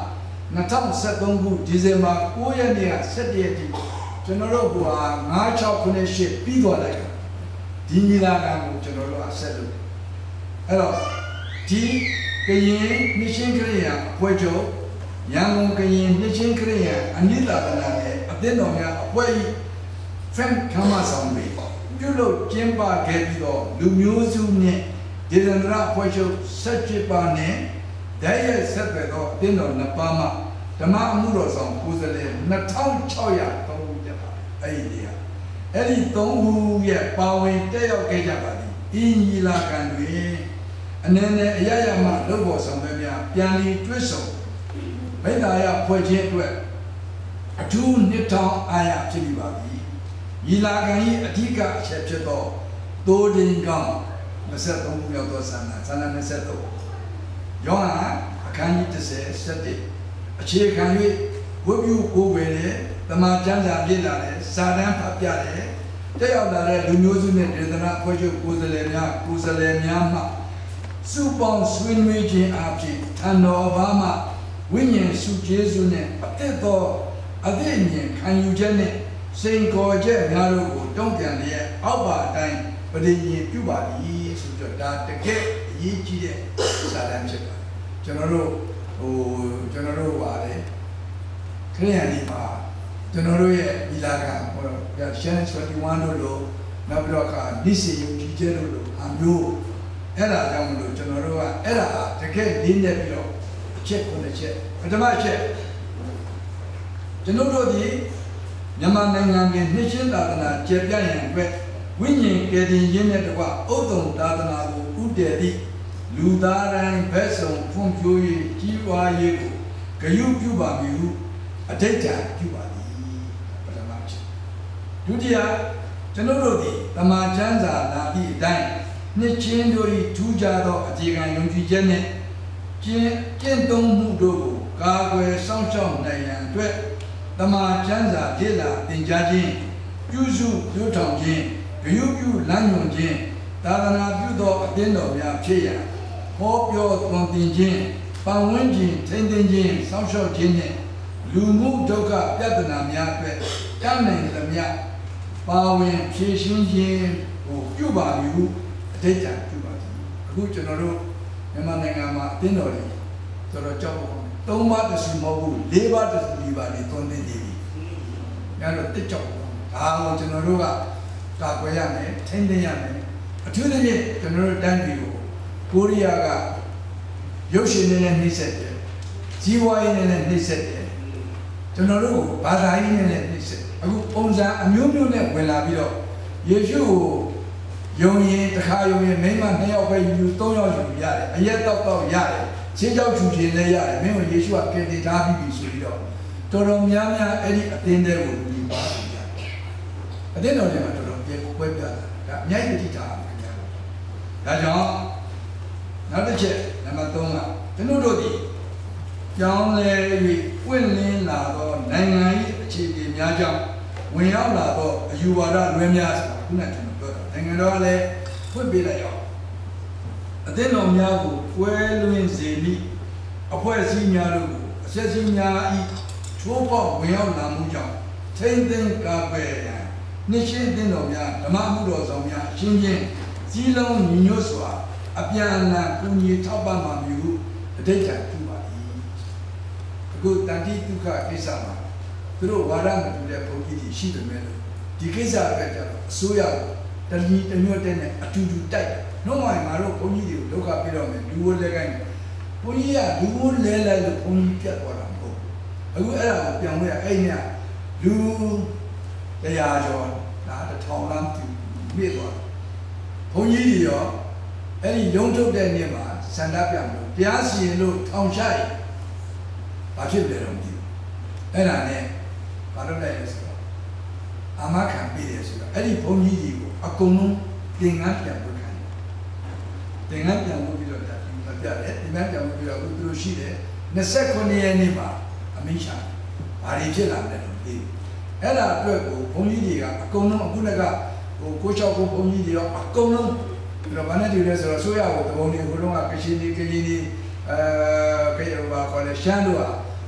နှစ်ထောင်ဆယ်သုံးခုဒီဇင်ဘာ၉ရက်နေ့က၁၁ရက်ထိကျွန်တော်တို့ကငါး၆ခုနှစ်ရှစ်ပြီးသွားလိုက်တာဒီညီလာခံကိုကျွန်တော်တို့အဆက်လုပ်အဲ့တော့ဒီကရင်နှစ်ချင်းခရိယာအဖွဲ့ချုပ်ရန်ကုန်ကရင်နှစ်ချင်းခရိယာအနိတာဒနာနဲ့အသင်းတော်များအဖွဲ့ကြီးဖန်ခမဆောင်တွေပြုလုပ်ကျင်းပခဲ့ပြီးတော့လူမျိုးစုနဲ့ဒေသနာအဖွဲ့ချုပ်၁၈ပါးနဲ့ဓာတ်ရိုက်ဆက်သွယ်သောအသင်းတော်နှစ်ပါးမှဓမ္မအမှုတော်ဆောင်ကိုယ်စားလှယ်နှစ်ထောင်ခြောက်ရာသုံးဦးတက်ပါတယ်အဲ့ဒီနေရာအဲ့ဒီသုံးဦးရဲ့ပါဝင်တက်ရောက်ခဲ့ကြပါသည်ဤညီလာခံတွင်အနေနဲ့အရရမှလုပ်ဖို့ဆောင်ရွက်များပြန်လည်တွဲဆုံမိသားရဖွဲ့ခြင်းအတွက်အထူးနှစ်ထောင်အားရဖြစ်ပြီးပါပြီညီလာခံ၏အဓိကအချက်ဖြစ်သောတိုးတင်ကောင်း၂၃ခုမြောက်သောဆန္ဒဆန္ဒ၂၃ယောဟန်အခန်းကြီး၁၀ ၁၁အခြေခံ၍ဝိပုကိုယ်ဝယ်တဲ့တမန်ကျမ်းစာပြည့်လာတဲ့စာတမ်းဖတ်ပြတဲ့တက်ရောက်လာတဲ့လူမျိုးစုနဲ့ဒေသနာအဖွဲ့ချုပ်ကိုယ်စားလှယ်များကိုယ်စားလှယ်များမှစုပေါင်းဆွေးနွေးခြင်းအပြင်ထံတော်ဘာမှဝိညာဉ်စုကျေးဇူးနဲ့အသက်သောအသည့်ဉာဏ်ခံယူချက်နဲ့စိန်ခေါ်ချက်များတို့ကိုတုံ့ပြန်လျက်အောက်ပါအတိုင်းပဋိဉာဉ်ပြုပါသည်ဆိုတော့ဒါတကယ်အရေးကြီးတဲ့စာတမ်းဖြစ်ပါတယ်ကျွန်တော်တို့ဟိုကျွန်တော်တို့ပါတယ်ခရိယန်ဒီမှာကျွန်တော်တို့ရဲ့ညီလာခံဟိုတော့ရှမ်း၂၁တို့လို့နောက်ပြီးတော့ကနိစေယုံကြည်ချက်တို့လို့အမျိုးအဲ့ဒါကြောင့်မလို့ကျွန်တော်တို့ကအဲ့ဒါတကယ်လေးနေပြီးတော့အချက်ခုနှစ်ချက်ပထမအချက်ကျွန်တော်တို့ဒီမြန်မာနိုင်ငံကနှစ်ချင်းသာသနာကျေပြန့်ရန်အတွက်ဝိညာဉ်ကယ်တင်ခြင်းနဲ့တကွဥဒ္ဒုံသာသနာကိုဥတည်သည့်လူသားတိုင်းဘက်ဆုံးဖွံ့ဖြိုးရေးကြီးပွားရေးကိုဂရုပြုပါမည်ဟုအဋ္ဌာန်ပြုပါသည်ပထမချက်ဒုတိယကျွန်တော်တို့ဒီတမန်ကျမ်းစာလာသည့်အတိုင်းနှစ်ချင်းတို့၏ထူးခြားသောအခြေခံယုံကြည်ချက်နဲ့ကျင့်ကျင့်သုံးမှုတို့ကိုကာကွယ်စောင့်ရှောက်နိုင်ရန်အတွက်တမန်ကျမ်းစာလေ့လာသင်ကြားခြင်းပြုစုပြုထောင်ခြင်းဂရုပြုလမ်းညွှန်ခြင်းသာသနာပြုသောအသင်းတော်များဖြစ်ရန်ဟောပြောသွန်သင်ခြင်းပတ်ဝန်းကျင်ထိန်းသိမ်းခြင်းစောင့်ရှောက်ခြင်းနဲ့လူမှုဒုက္ခပြဿနာများအတွက်တတ်နိုင်သမျှပါဝင်ဖြေရှင်းခြင်းကိုပြုပါမည်ဟုအဋ္ဌာန်ပြုပါသည်အခုကျွန်တော်တို့မြန်မာနိုင်ငံမှာအသင်းတော်တွေတော်တော်ကြောက်ဖို့သုံးပါးတဆူမဟုတ်ဘူးလေးပါးတဆူဒီပါနေသွန်သင်နေပြီ။ဒါတော့တစ်ကြောက်ဒါကိုကျွန်တော်တို့ကကာကွယ်ရမယ်ထိန်းသိမ်းရမယ်အထူးသဖြင့်ကျွန်တော်တို့တိုင်းပြည်ကိုကိုရီးယားကရုပ်ရှင်နဲ့နှိမ့်ဆက်တယ်ကြီးပွားရေးနဲ့နှိမ့်ဆက်တယ်ကျွန်တော်တို့ကိုဘာသာရေးနဲ့နှိမ့်ဆက်အခုပုံစံအမျိုးမျိုးနဲ့ဝင်လာပြီးတော့ယေရှုကိုယုံရင်တစ်ခါယုံရင်မိန်းမနှစ်ယောက်ပဲယူသုံးယောက်ယူရတယ်အရက်တော့တော့ရတယ်ချင်းချောက်ချူချင်လည်းရတယ်မင်းတို့ယေရှုကကယ်တင်ထားပြီးပြီဆိုပြီးတော့တော်တော်များများအဲ့ဒီအသင်းတွေကိုဒီပါပြီးရတယ်အသင်းတော်တွေမှာတော်တော်ပြေပွဲပြတာဒါအများကြီးကြည့်တာခင်ဗျာဒါကြောင့်နောက်တစ်ချက်နံပါတ်သုံးကကျွန်တော်တို့ဒီကြောင်းလဲ၍ပွင့်လင်းလာသောနိုင်ငံ၏အခြေအနေများကြောင့်ဝင်ရောက်လာသောအယူဝါဒလွဲများဆိုတာခုနကကျွန်တော်ပြောတာနိုင်ငံတော်ကလည်းဖွင့်ပေးလိုက်အောင်အသင်းတော်များကိုကွဲလွင်စေမိအဖွဲ့အစည်းများတို့ကိုအဆက်စီများဤချိုးပေါက်ဝင်ရောက်လာမှုကြောင့်ထိမ့်သိမ်းကာကွယ်ရန်နှစ်ရှင်းအသင်းတော်များဓမ္မမှုတော်ဆောင်များအချင်းချင်းစည်းလုံးညီညွတ်စွာအပြန်အလှန်ကူညီထောက်ပံ့ပါမည်ဟုအဋ္ဌာန်ပြုပါသည်အခုတန်တိဒုက္ခကိစ္စမှာသူတို့ဝါဒမတူတဲ့ဘုန်းကြီးတွေရှိတယ်မဲ့လို့ဒီကိစ္စပဲကြတော့အစိုးရကိုတဏှီတညွတ်တဲ့နဲ့အတူတူတိုက်နှုတ်မိုင်ငါတို့ဘုန်းကြီးတွေကိုဒုက္ခပြတော့မယ်လူဝလဲကိုင်းဘုန်းကြီးကလူဝလဲလိုက်လို့ဘုန်းကြီးပြတ်သွားတာမဟုတ်အခုအဲ့ဒါကိုပြန်လို့ရအဲ့ညလူတရားကျော်ဒါတစ်ထောင်လမ်းပြည့်သွားဘုန်းကြီးတွေရောအဲ့ဒီရုံးထုတ်တဲ့နေ့မှာစန္ဒပြလို့တရားစီရင်လို့ထောင်ချရင်ဘာဖြစ်လဲတော့မသိဘူးအဲ့ဒါနဲ့ဘာလုပ်လိုက်လဲဆိုတော့အာမခံပေးတယ်ဆိုတော့အဲ့ဒီဘုန်းကြီးတွေကိုအကုန်လုံးသင်္ကန်းပြန်လုပ်ခိုင်းသင်္ကန်းပြန်လုပ်ပြီးတော့ဒါပြတယ်သင်္ကန်းပြန်လုပ်ပြီးတော့သူတို့ရှိတယ်၂၉ရက်နေ့မှာအမိန့်ချဘာတွေဖြစ်လာလဲတော့မသိဘူးအဲ့ဒါအတွက်ကိုဘုန်းကြီးတွေကအကုန်လုံးအခုကဟိုကိုချောက်ကိုဘုန်းကြီးတွေရောအကုန်လုံးဒီတော့ဘာနဲ့တူလဲဆိုတော့ဆိုရကိုတဘုံတွေဘုလုံးကကချင်ဒီကကြီးဒီအဲခေရောပါခေါ်လဲရှမ်းတို့က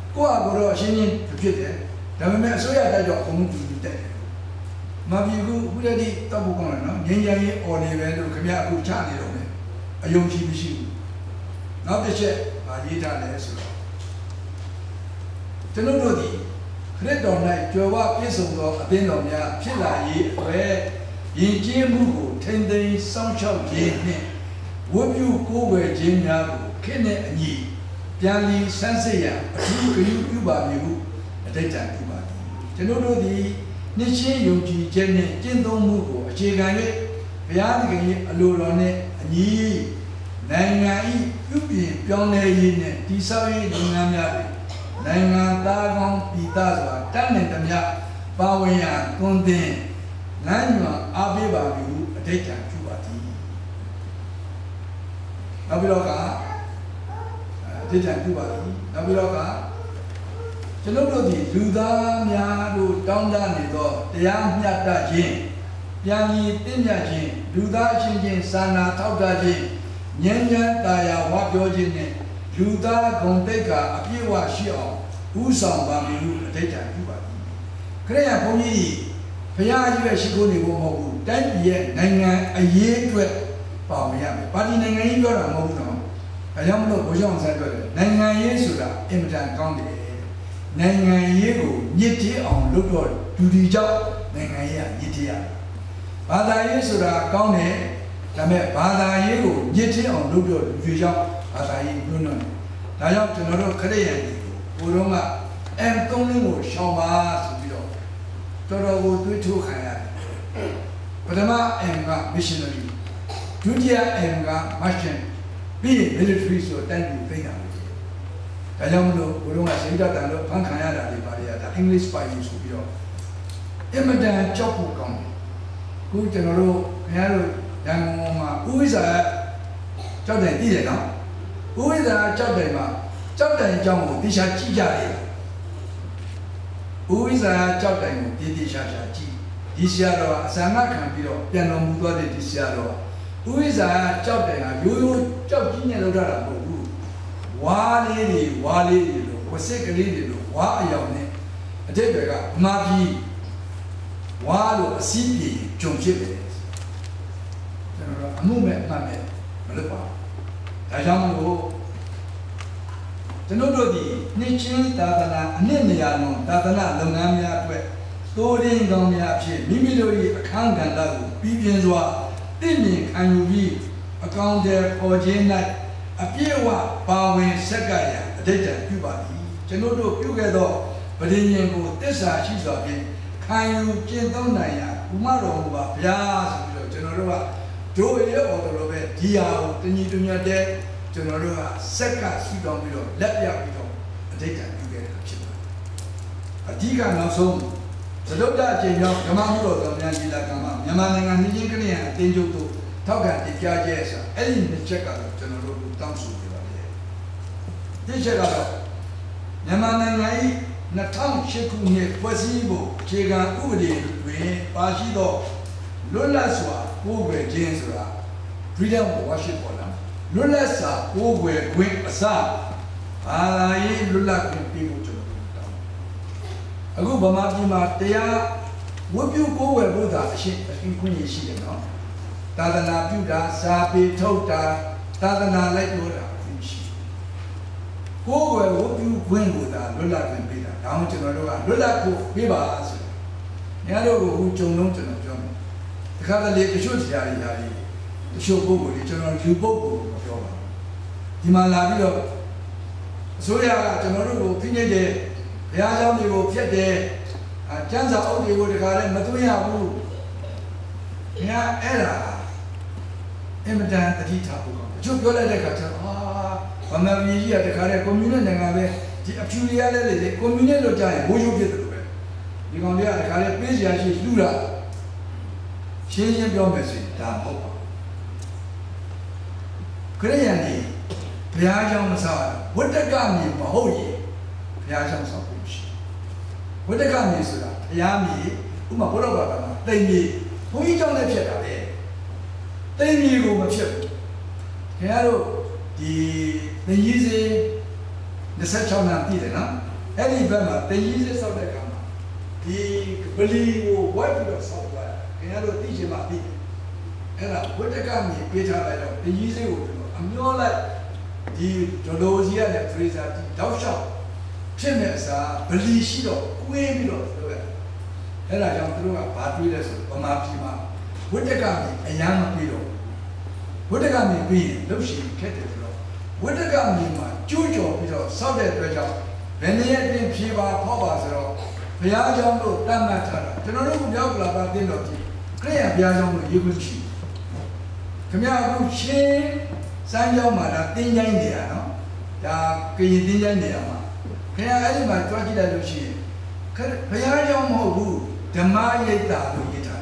꼬아고로 신인 그게 다음에 소야 다죠 공주인데 마비고 우리들이 떠보고는 굉장히 어려워도 그냥 그 차례로네 용기 비시고 나도체 아 이다네서 저놈들이 그래도 나 저와 계속도 어딘놈이야 필라이 왜 인지무고 텐데이 성적이네 원주 고외 진냐고 걔네 아니ပြန်လီ 산세야 그 그유 유바미고 대장 유바미 저놈들이 니신 용기 제네 진동무고အခြေခံ에 배아들이 알로로네 아니နိုင်ငံ이 유비 병내이네 디사위 능함များ နိုင်ငံသားကောင်းပြည်သားစွာတတ်နိုင်သမျှပါဝင်ရန်တွင်တင်လမ်းညွှန်အားပေးပါမည်ဟုအဓိဋ္ဌာန်ပြုပါသည်နောက်ပြီးတော့ကအဓိဋ္ဌာန်ပြုပါသည်နောက်ပြီးတော့ကကျွန်ုပ်တို့ဒီလူသားများတို့တောင်းတနေသောတရားမျှတခြင်းပြန်လည်တင့်မြတ်ခြင်းလူသားအချင်းချင်းစာနာထောက်ထားခြင်းဉာဏ်ဉာဏ်တာယာဝါပြောခြင်းနဲ့ လူသားဂုဏ်သိက္ခာအပြည့်အဝရှိအောင်ဥဆောင်ပါမည်ဟုအဓိဋ္ဌာန်ပြုပါသည်ခရစ်ယာန်ဘုန်းကြီးဘုရားကြီးရဲ့ရှိခိုးနေဖို့မဟုတ်ဘူးတိုင်းပြည်ရဲ့နိုင်ငံအရေးအတွက်ပါဝင်ရမယ်ပါတီနိုင်ငံရေးပြောတာမဟုတ်ဘူးနော်အဲကြောင့်မလို့ဘုရားအောင်ဆက်ပြောတယ်နိုင်ငံရေးဆိုတာအင်မတန်ကောင်းတယ်နိုင်ငံရေးကိုညစ်ထေးအောင်လုပ်တော့ဒူဒီကြောင့်နိုင်ငံရေးကညစ်ထေးရဘာသာရေးဆိုတာကောင်းတယ်ဒါပေမဲ့ဘာသာရေးကိုညစ်ထေးအောင်လုပ်တော့လူတွေကြောင့် ဘာသာရေးညွှန်းနှံဒါကြောင့်ကျွန်တော်တို့ခရစ်ယာန်တွေကိုဘုရုံးကအမ်သုံးလင်းကိုရှောင်ပါဆိုပြီးတော့တော်တော်ကိုတွေးထိုးခံရတယ်ပထမအမ်က missionary ဒုတိယအမ်က merchant ပြီးရင် military ဆိုတန်းပြီးသိတာလို့ဒါကြောင့်မလို့ဘုရုံးကစိတ်ဓာတ်တန်လို့ဖန်ခံရတာတွေပါလေဒါ English ပိုင်ဆိုပြီးတော့အင်မတန်ကြောက်ဖို့ကောင်းတယ်ခုကျွန်တော်တို့ခင်ဗျားတို့ရန်ကုန်မှာဥပ္ပစာကြောက်တယ်သိတယ်နော် ဥဝိဇ္ဇာကြောက်တယ်မှာကြောက်တယ်အကြောင်းကိုသိချာကြည့်ကြတယ်ဥဝိဇ္ဇာကြောက်တယ်ကိုတည်တည်ရှာရှာကြည့်ဒီဆရာတော်အစံမခံပြီးတော့ပြန်တော်မူသွားတဲ့ဒီဆရာတော်ဥဝိဇ္ဇာကြောက်တယ်ကရိုးရိုးကြောက်ကြီးနဲ့လောက်တာမဟုတ်ဘူးဝါလေးတွေဝါလေးတွေလို့ဝစစ်ကလေးတွေလို့ဝါအယောင်နဲ့အတိတ်တွေကမာပြီးဝါလို့အစည်းပြေဂျုံဖြစ်တယ်ကျွန်တော်တို့အမှုမဲ့အမှတ်မဲ့မလုပ်ပါဒါကြောင့်မလို့ကျွန်တော်တို့ဒီနှစ်ချင်းသာသနာအနှစ်နေရာလုံးသာသနာလုပ်ငန်းများအတွက်သိုးရင်းကောင်းများဖြစ်မိမိတို့၏အခမ်းကဏ္ဍကိုပြီးပြင်းစွာသိမြင်ခံယူပြီးအကောင့်တွေပေါ်ခြင်း၌အပြည့်အဝပါဝင်ဆက်ကရန်အဓိဋ္ဌာန်ပြုပါသည်ကျွန်တော်တို့ပြုခဲ့သောပဋိညာဉ်ကိုသစ္စာရှိစွာဖြင့်ခံယူကျင့်သုံးနိုင်ရန်ဥမတော်မူပါဗျာဆိုပြီးတော့ကျွန်တော်တို့က တို့ရဲ့အော်တော်ပဲဒီဟာကိုတညီတညွတ်တဲ့ကျွန်တော်တို့ကစက်ကဆူတောင်းပြီးတော့လက်ပြပြီးတော့အဓိဋ္ဌာန်ပြုခဲ့တာဖြစ်ပါတယ်အဓိကနောက်ဆုံးသဒုတ္တအကျင့်ကြောင့်ဓမ္မမှုတော်တော်များကြီးလာကမှာမြန်မာနိုင်ငံနှင်းချင်းကလေးအတင်းကျုပ်တို့ထောက်ခံတင်ပြကြဲဆိုအဲ့ဒီနှစ်ချက်ကတော့ကျွန်တော်တို့တောင်းဆိုနေပါတယ်ဒီချက်ကတော့မြန်မာနိုင်ငံ၏နှစ်ထောင်ရှစ်ခုနှစ်ဖွဲ့စည်းဖို့အခြေခံဥပဒေတွင်ပါရှိသောလွတ်လပ်စွာကိုယ်ွယ်ခြင်းဆိုတာ freedom of worship ပေါ်လာလွတ်လပ်စွာကိုယ်ွယ်ခွင့်အစဘာသာရေးလွတ်လပ်ခွင့်ပြုဖို့ကျွန်တော်တို့တောင်းအခုဗမာပြည်မှာတရားဝတ်ပြုကိုယ်ွယ်ဖို့သာအရှင်းအရှင်းခွင့်ရရှိတယ်နော်သာသနာပြုတာစာပေထုတ်တာသာသနာလိုက်လို့တာရှိကိုယ်ွယ်ဝတ်ပြုခွင့်ကိုသာလွတ်လပ်ခွင့်ပေးတာဒါမှကျွန်တော်တို့ကလွတ်လပ်ဖို့ပေးပါဆိုညတို့ကိုဟိုကြုံလုံးကျွန်တော်ပြောမယ်တခါတလေတချို့ဆရာကြီးဟာကြီးတချို့ပုဂ္ဂိုလ်တွေကျွန်တော်လူပုဂ္ဂိုလ်ကိုပြောပါဒီမှာလာပြီးတော့အစိုးရကကျွန်တော်တို့ကိုဖိနှိပ်တယ်ဘုရားကျောင်းတွေကိုဖျက်တယ်အကျမ်းစာအုပ်တွေကိုတခါတည်းမသွင်းရဘူးဘုရားအဲ့ဒါအင်မတန်တတိထားဖို့ကောင်းတချို့ပြောလိုက်တဲ့အခါကျတော့ဟာဗမာပြည်ကြီးကတခါတည်းကွန်မြူနစ်နိုင်ငံပဲဒီအဖြူတွေကလည်းလေကွန်မြူနစ်လို့ကြားရင်ဘိုးရုပ်ဖြစ်တယ်လို့ပဲဒီကောင်တွေကတခါတည်းပေးစရာရှိလှူတာရှင်းရှင်းပြောမယ်ဆိုရင်ဒါမဟုတ်ပါဘူးခရစ်ယာန်တွေဘုရားကျောင်းမဆောက်ဝတ္တကမြေမဟုတ်ရင်ဘုရားကျောင်းဆောက်ဖို့ရှိဝတ္တကမြေဆိုတာဘုရားမြေဥပမာဘုရားဘာသာမှာတိမ်မြေဘုန်းကြီးကျောင်းလည်းဖြစ်တာလေတိမ်မြေကိုမဖြစ်ဘူးခင်ဗျားတို့ဒီသင်ကြီးစေ 26လမ်းပြည့်တယ်နော် any bema the uses of the gamma the believe what you saw can I don't teach him a bit and what the gamma better like the uses I'm not like the Jolosia and Fraser Dow shop Chimnesa believe she don't way below and I jump through a battery or Mapima what the gamma a young below what the gamma being look she kept it what the gamma Jojo below Southern Rejo when they had been Piva Papa, Piajo, Damata, the Noru Yabla, Dinoti, Clear Piajo, you could see. Come here, she, Sanjo Mada, Dinja India, no? Ya, Dinja India. Can I add my twenty that she? Piajo Mobu, the Mayeta, Lugita.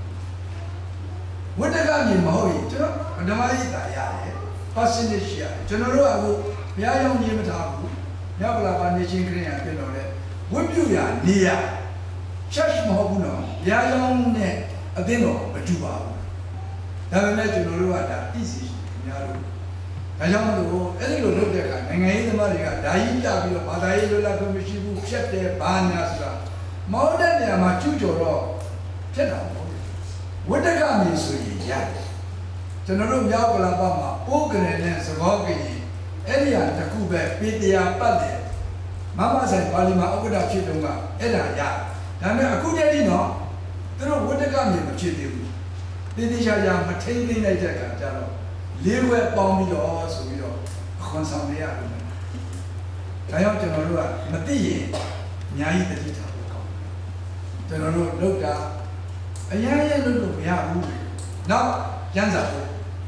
What the Gami Mohi, the Mayeta, passing this year, General Piajo Yimatabu. Yabla Nation Korea, you know that. Would you are near Church Mohuno, Yayong, a demo, a tuba. Now imagine Ruada, this is Yaru. I don't know, a little look at and I hate the Maria, Daida, but I like a machine, shut their banasra. More than they are my tutor. Tell them. What the gum is so yet. General Yabla Bama, Ogan and Savagi. Elia Takube, Pitia Pade. Mama said, Palima Oguda Chidunga, Ella Ya. Now, a good idea, through what the government of Chidu. Didisha Yam, a tailing a jacket, Jalo. Live where Bombi or so you know, Consomia. I want to know, Mati, Nyai the Tita. General looked up. A young look of Yahoo. Now, Janza.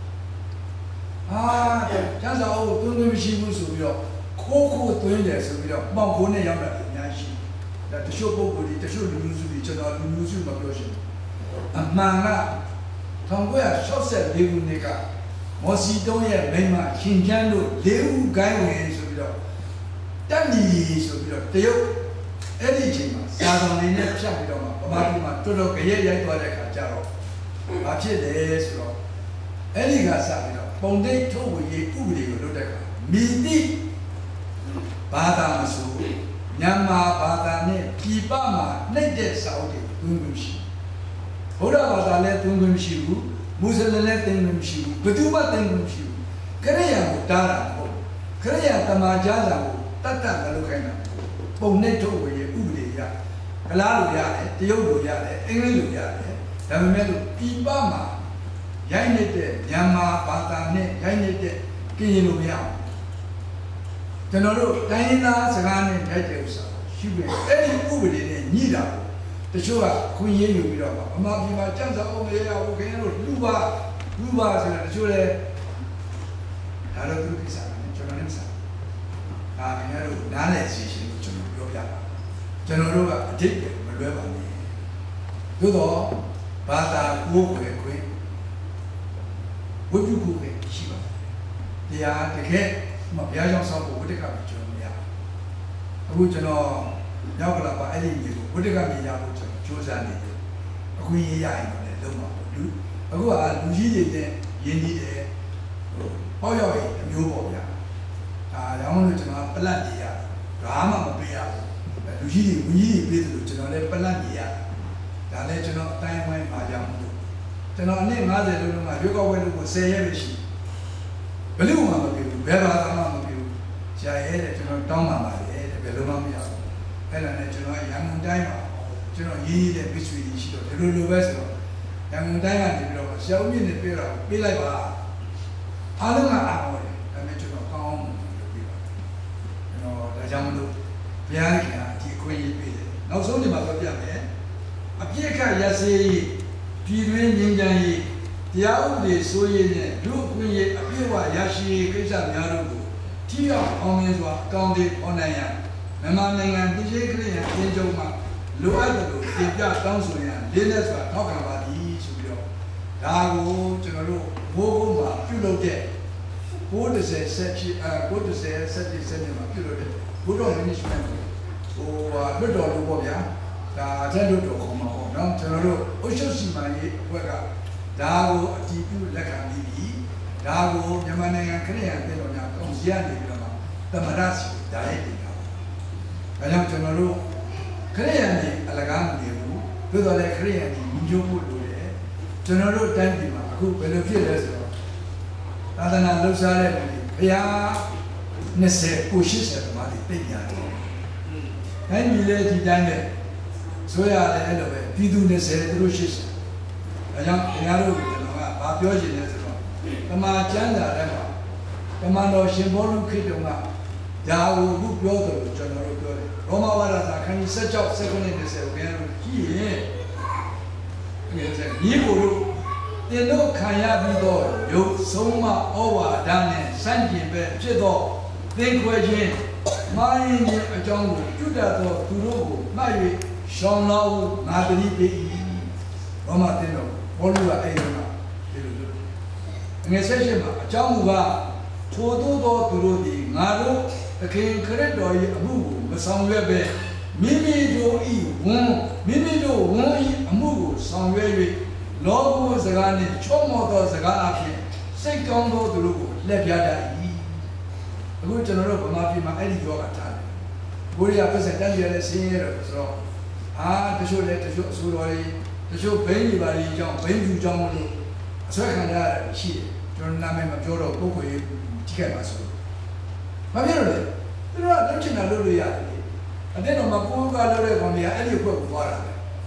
Ah, just all doing she was so your cocoa doing this, so your Monkone Yama, Yashi, that the show the show use each other, use you ocean. A manga, Tonga, short said, Liu Nika, Mosi Donia, Mema, Kinjano, Liu Gaiway, so your Dandy, so your Teo, Eddie Chima, Sadon in the Chapidoma, Marima, Todo Kaya, Jaro, Achi, Eddie Gassavino. Ponde told ye Udi Ludeka. Midi Badamasu, Yama Badane, Kibama, Nede Saudi, Dungumshi. Oda Badale Dungumshibu, Musalene Dungumshibu, Kutuba Dungumshibu, Korea Dara, Korea Tamajaza, Tata Lukana, Ponde told ye Udi Ya, Alalu Yale, Tiodo Yale, Englu Yale, Damalu, Kibama. Yainete, Yama, Batane, Yainete, Kinumia. Tenoro, Diana, Sagani, Tatius, she will any food in Nida. The Shua, Queen Yu, among my chance of Omeya, Luba, Luba, and the Shule. I don't do this, Journalism. I mean, Nana, she should General, take it, whatever. Good all, Bata, walk away. What you go with Shiva? They are the head, Mabiajan Sabo, what they got with Jumia. I would know Yabla, I didn't you, what they got with Yabu, Josani, a queen yai, Loma, do. I go out, Luigi, Yendi, Oyo, New Boya. I want to know Palandia, Rama Mabia, Luigi, we need to know Palandia. That let you know time when I am. No name other than my yoga when would say everything. Beluma, Bella, Jay, to know Doma, Beluma, and I let you know young diamond, you know, ye and between each other, the little vessel, young diamond, shall be in the period, be like a Alama, I met you know, calm, you know, the young Bianca, Queen, not only my man, a Pieka Yassi. Piduin Ninjay, the Audi Soye, Luke, Apiwa Yashi, Kisa Yarubu, Tia, Omenswa, County Onaya, Mamman, D J Clean, Angel, Luadu, Tia, Councilman, Dennis were talking about the Isuyo. Dago, General, Woma, Pulote, go to say, uh, go to say, set the cinema, Pulote, good on management, or good on Lubobia. 다 제대로 고마워. 난 저로 오셔시만이 뭐가 다고 디뷰 레카미비 다고မြန်မာနိုင်ငံခရစ်ယာန်ပြည်တော်များကောင်စီရနေပြီးတော့တမရစီဒါရိုက်တင်တာ 그냥 저는 그래야지 알아가면 되고 그다음에 그래야지 민족을 노래 저는 딴지만 그 별로 필요해서 나다나 로사래 야 네세 고시세 말이 되냐 아니 이래 지단에 소야래 애로에 비두 네세 들으시세 그냥 그냥으로 그냥 봐 표지네서 그만 짠다래 그만도 심보는 그동안 야우고 표도 저는 로마와라다 칸이 서적 세군에 대해서 그냥 기에 그래서 이거로 내가 가야비도 요 소마 어와다네 산진배 제도 땡과진 마인이 아정고 주다도 두르고 마이 샹나우 나들이 베이 로마 때는 볼루가 에이나 이러죠. 내 세시마 아정고가 초도도 두르디 나로 그 그래도 이 아무고 무상외배 미미도 이원 미미도 원이 아무고 상외외 로고 세간에 초모도 세간 앞에 색경도 두르고 랩야다 이 그걸 저는 보마피만 애리 요가 타 우리 앞에서 단지에 신예로서 아 저쇼래 저쇼 수로리 저쇼 베니 바리 정 베니 정으로 설명하는 시 저는 남의 말조로 보고 티켓 맞서 마비로래 들어와 던지나 로로야 아데노 마고가 로레 거미야 애리 거 보아라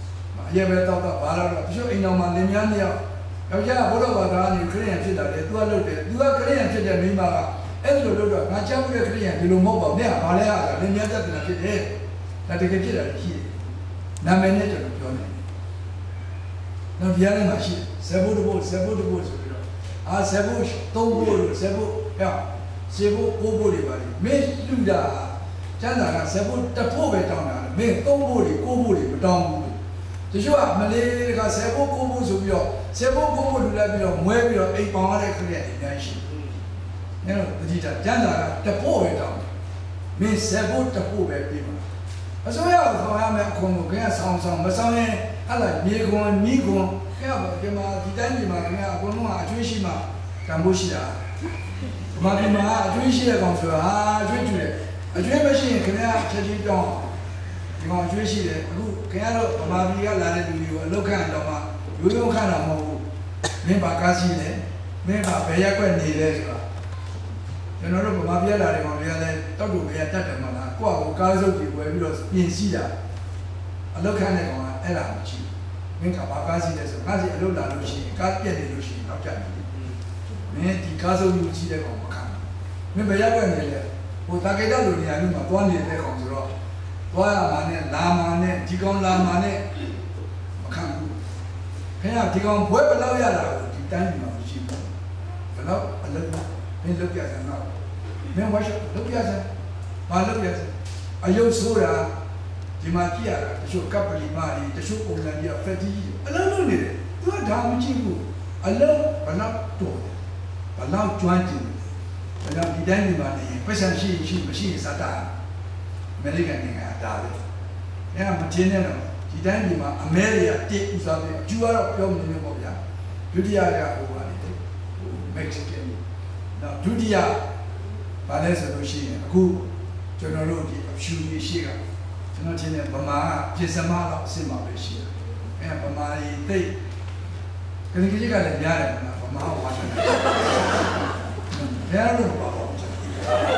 예배 따다 바라로 저 이놈만 내면이야 여자 보러 가다니 그래야ဖြစ်တာလေ तू လုပ်တယ် तू က 그래야 ဖြစ်တဲ့မိမကအဲ့လိုလုပ်တော့ငါချမ်းမှုတဲ့ 그래야 ဒီလိုမဟုတ်ပါဘူး။ဘာလဲဟာလဲမြန်တက်တယ်ဖြစ်တယ်။ဒါတကယ်ဖြစ်တာရှိတယ်။နာမည်နဲ့ကျွန်တော်ပြောနေတယ်။နောက်ဒီအားလည်းမရှိဇေဘုတဘုဇေဘုတဘုဆိုပြီးတော့အာဇေဘုသုံးဘုလို့ဇေဘုဟဲ့ဇေဘုကိုဘုတွေပါလေမင်းလူတာကျမ်းစာကဇေဘုတဖို့ပဲတောင်းတာမင်းသုံးဘုတွေကိုဘုတွေမတောင်းဘူးတချို့ကမလေးကဆယ်ဖို့ကိုဖို့ဆိုပြီးတော့ဆယ်ဖို့ကိုဖို့လူလိုက်ပြီးတော့မွဲပြီးတော့အိမ်ပေါင်ရတဲ့ခရီးအများကြီးရှိတယ်။အဲတော့တတိတာကျန်တာကတဖို့ပဲတောင်းတယ်။မင်းဆယ်ဖို့တဖို့ပဲပြီးမှာ။အစိုးရကဆောင်ရမယ်အခုကိုခင်ဗျဆောင်းဆောင်းမဆောင်းရင်အဲ့ဒါမြေကွန်မိကွန်ခင်ဗျဒီမှာဒီတိုင်းဒီမှာခင်ဗျအကုန်လုံးကအကျွေးရှိမှတန်ဖို့ရှိတာ။ဒီမှာဒီမှာအကျွေးရှိတဲ့ကောင်ဆိုတာဟာအကျွေးကျူတယ်။အကျွေးမရှိရင်ခင်ဗျချက်ချင်းပြောင်းဒီမှာကျွေးရှိတယ်အခုခင်ဗျားတို့ဗမာပြည်ကလာတဲ့လူတွေကိုအလောက်ခံတော့မှရိုးရိုးခံတာမဟုတ်ဘူးမင်းဘာကားရှိလဲမင်းဘာဘယ်ရက်ွက်နေလဲဆိုတာကျွန်တော်တို့ဗမာပြည်လာတဲ့ကောင်တွေကလည်းတောက်တူပဲတတ်တယ်မလားကိုယ့်အကိုကားစုပ်ကြီးဝယ်ပြီးတော့ပြင်စီတာအလောက်ခံတဲ့ကောင်ကအဲ့ဒါမရှိဘူးမင်းကဘာကားရှိလဲဆိုငါစီအလောက်လာလို့ရှိရင်ကားပြက်နေလို့ရှိရင်တော့ပြတ်တယ်မင်းဒီကားစုပ်ကြီးကြီးတဲ့ကောင်မခံမင်းဘယ်ရက်ွက်နေလဲဟိုတာကိတလူနေရာမျိုးမှာတွားနေတဲ့ကောင်ဆိုတော့သွားရမှာနဲ့လာမှာနဲ့ဒီကောင်လာမှာနဲ့မခံဘူးခင်ဗျာဒီကောင်ဘွဲဘယ်လောက်ရတာကိုဒီတိုင်းမှာမရှိဘူးဘယ်လောက်အလုပ်မင်းလုပ်ပြစမ်းတော့မင်းဝါရှလုပ်ပြစမ်းဘာလုပ်ပြစမ်းအယုတ်ဆိုးတာဒီမှာကြည့်ရတာတချို့ကပ်ပလီမာတွေတချို့ပုံစံကြီးဖက်တီးအလုပ်လုပ်နေတယ်သူကဒါမကြည့်ဘူးအလုပ်ဘယ်လောက်တော့ဘယ်လောက်ကျွမ်းကျင်ဘယ်လောက်ဒီတိုင်းမှာနေပတ်စံရှိရှိမရှိစတာအမေရိကန်နိုင်ငံဒါပဲ။အဲဒါမချင်းနဲ့တော့ဒီတိုင်းဒီမှာအမေရိကတစ်ဥစားပြီးအကျူကတော့ပြောမနေဘူးပေါ့ဗျာ။ဒုတိယကဟိုပါလေဟိုမက္ကဆီကန်။နောက်ဒုတိယဘာလဲဆိုလို့ရှိရင်အခုကျွန်တော်တို့ဒီအဖြူကြီးရှိကကျွန်တော်ချင်းနဲ့ဗမာကပြည်စမတော့အစ်မပဲရှိတယ်။အဲဗမာကြီးတိတ်ကလေးကြီးကလည်းများတယ်မလားဗမာဝါတယ်။ဘယ်လိုပါပေါ့ကျွန်တော်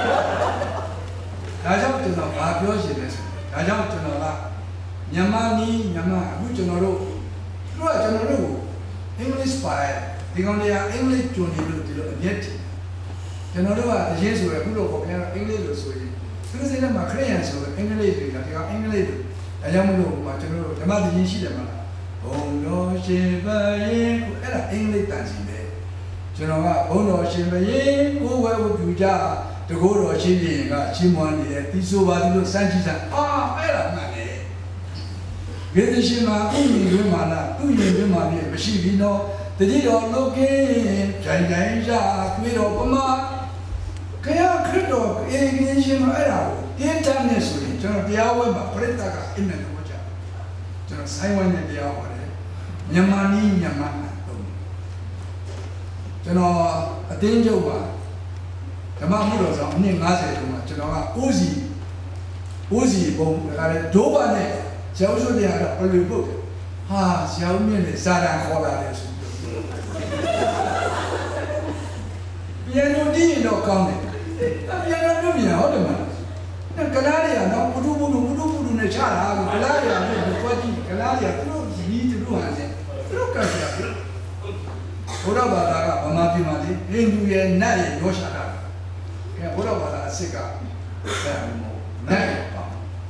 ဒါကြောင့်ကျွန်တော်ဘာပြောချင်လဲဆိုဒါကြောင့်ကျွန်တော်ကမြန်မာနည်းမြန်မာအခုကျွန်တော်တို့တို့ကကျွန်တော်တို့အင်္ဂလိပ်ပါဒီကောင်တွေကအင်္ဂလိပ်ကျွန်းနေလို့ဒီလိုအမြဲတည်းကျွန်တော်တို့ကအရင်ဆိုရအခုလို့ခေါ်ပြန်အင်္ဂလိပ်လို့ဆိုရင်သူတို့စိတ်ထဲမှာခရစ်ယာန်ဆိုအင်္ဂလိပ်တွေကဒီကောင်အင်္ဂလိပ်လို့ဒါကြောင့်မလို့ဟိုမှာကျွန်တော်တို့ဓမ္မသင်ရှိတယ်မလားဘုံတော်ရှင်ဘရင်အဲ့ဒါအင်္ဂလိပ်တန်စီပဲကျွန်တော်ကဘုံတော်ရှင်ဘရင်ကိုယ်ဝဲကိုပြူကြတကိုးတော်ချင်းကြီးကချင်းမွန်းနေတယ်ဒီဆိုပါဒီလိုစမ်းကြည့်စမ်းအာအဲ့ဒါမှန်တယ်ဘယ်သူရှင်မှာဥယျာဉ်တွင်မှာလားသူ့ယျာဉ်တွင်မှာပြည့်မရှိဘူးနော်တတိတော်လောကင်းဂျိုင်ဂျိုင်ရှာတွေတော်ပမာခရခရတော်အေဂင်းရှင်မှာအဲ့ဒါကိုတင်းတန်းနေဆိုရင်ကျွန်တော်တရားဝဲမှာပြိတ္တကအင်နဲ့တော့ကြာကျွန်တော်ဆိုင်ဝိုင်းနဲ့တရားပါတယ်မြန်မာနည်းမြန်မာတော့ကျွန်တော်အတင်းကျုပ်ပါဓမ္မမှုတော်ဆောင်အနည်း၅၀ကျော်မှာကျွန်တော်ကကိုးစီတ 오지 봉 그래 도반에 저우소대가 얼리고 하 샤오면에 사랑 걸라래서 비엔노디 너 가네 비엔노 미야 어디만 난 갈라리아 너 부두부두 부두부두네 차라 갈라리아 그 거기 갈라리아 또 지리도 하네 그렇게야 보라바다가 범아피마디 인두의 나의 요샤다 그냥 보라바다 시가 그냥 뭐 나의 봐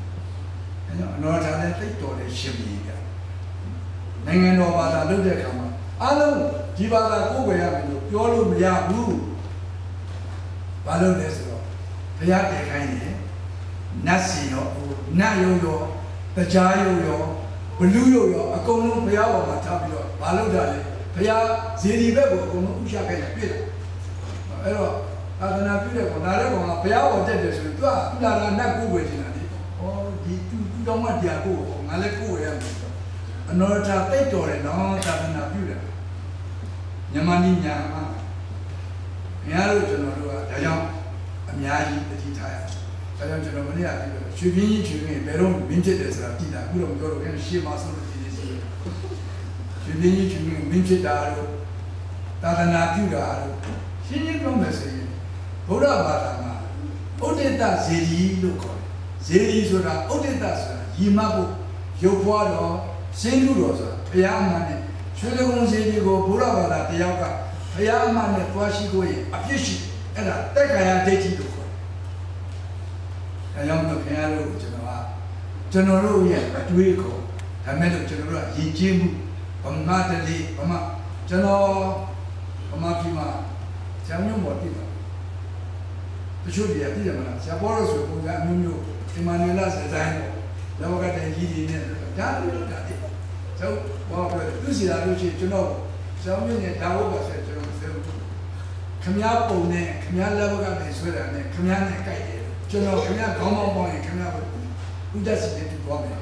그냥 너한테 뜻도를 심이야နိုင်ငံတော်ဘာသာလုပ်တဲ့အခါမှာအားလုံးဒီဘာသာကိုယ်ွယ်ရမယ်လို့ပြောလို့မရဘူးဘာလို့လဲဆိုတော့ဘုရားတည်ခိုင်းတယ်နတ်စီရောနတ်ရုံရောတရားရုံရောဘလူရုံရောအကုန်လုံးဘုရားပေါ်မှာထားပြီးတော့ဘာလုပ်တာလဲဘုရားဇေဒီဘက်ကိုအကုန်လုံးဥရှာခဲ့တယ်ပြည့်တယ်အဲ့တော့သာသနာပြုတဲ့ကောင်နားတဲ့ကောင်ကဘုရားပေါ်တက်တယ်ဆိုရင်သူကဥလာရာနတ်ကိုယ်ွယ်နေတာလေဩဒီသူတော်မှတရားကိုငါလည်းကိုယ်ွယ်ရမယ်အနောထာတိတ်တော်တယ်နော်သာသနာပြုတယ်မြန်မာနည်းညာမှာဘုရားတို့ကျွန်တော်တို့ကဒါကြောင့်အများကြီးတတိထားရဒါကြောင့်ကျွန်တော်မနေ့ကပြောတယ်ရွှေပြင်းကြီးရွှေပြင်းဘယ်တော့မင်းဖြစ်တယ်ဆိုတာသိတာအခုတော့မပြောတော့ခင်ရှေ့မှာဆိုလို့ဒီနေ့ရှိတယ်ရွှေပြင်းကြီးရွှေပြင်းမင်းဖြစ်တာတို့သာသနာပြုတာတို့ရှင်းရှင်းပြောမယ်ဆိုရင်ဗုဒ္ဓဘာသာမှာဥဒိတဇေဒီလို့ခေါ်တယ်ဇေဒီဆိုတာဥဒိတဆိုတာရီမတ်ဖို့ရုပ်ဖွားတော့စင်းလူတော်ဆိုတာဘုရားအမှန်နဲ့ရွှေကုန်းစီဒီကိုဘုရားဘာသာတယောက်ကဘုရားအမှန်နဲ့တွားရှိကိုရင်အပြစ်ရှိအဲ့ဒါတက်ခါရဒိဋ္ဌိလို့ခေါ်တယ်။ဒါကြောင့်မလို့ခင်ဗျားတို့ကျွန်တော်ကကျွန်တော်တို့ရဲ့အတွေးကိုဒါမဲ့လို့ကျွန်တော်တို့ကယဉ်ကျေးမှုဗမာတတိဗမာကျွန်တော်ဗမာပြည်မှာဇာမျိုးပေါ်တည်တယ်။တချို့ပြည်ပြည်တယ်မလားဇာပေါ်လို့ဆိုပုံစံအမျိုးမျိုးအင်မာနူလာစတိုင်းပေါ့လောကတဲ့ကြီးတွေနဲ့ဒါလို့ဒါတယ်ကျောင်းဘာပြောသူစီလာလို့ရှိရင်ကျွန်တော်ကျောင်းမြို့နယ်ဒါဝတ်ပါဆက်ကျွန်တော်ပြောခမည်းပုံနဲ့ခမည်းလက်ဘက်ကနေဆွဲတာနဲ့ခမည်းနဲ့ကြိုက်တယ်ကျွန်တော်ခမည်းခေါင်းပေါင်းပေါင်းရင်ခမည်းဥဒတ်စီနဲ့တူသွားမယ်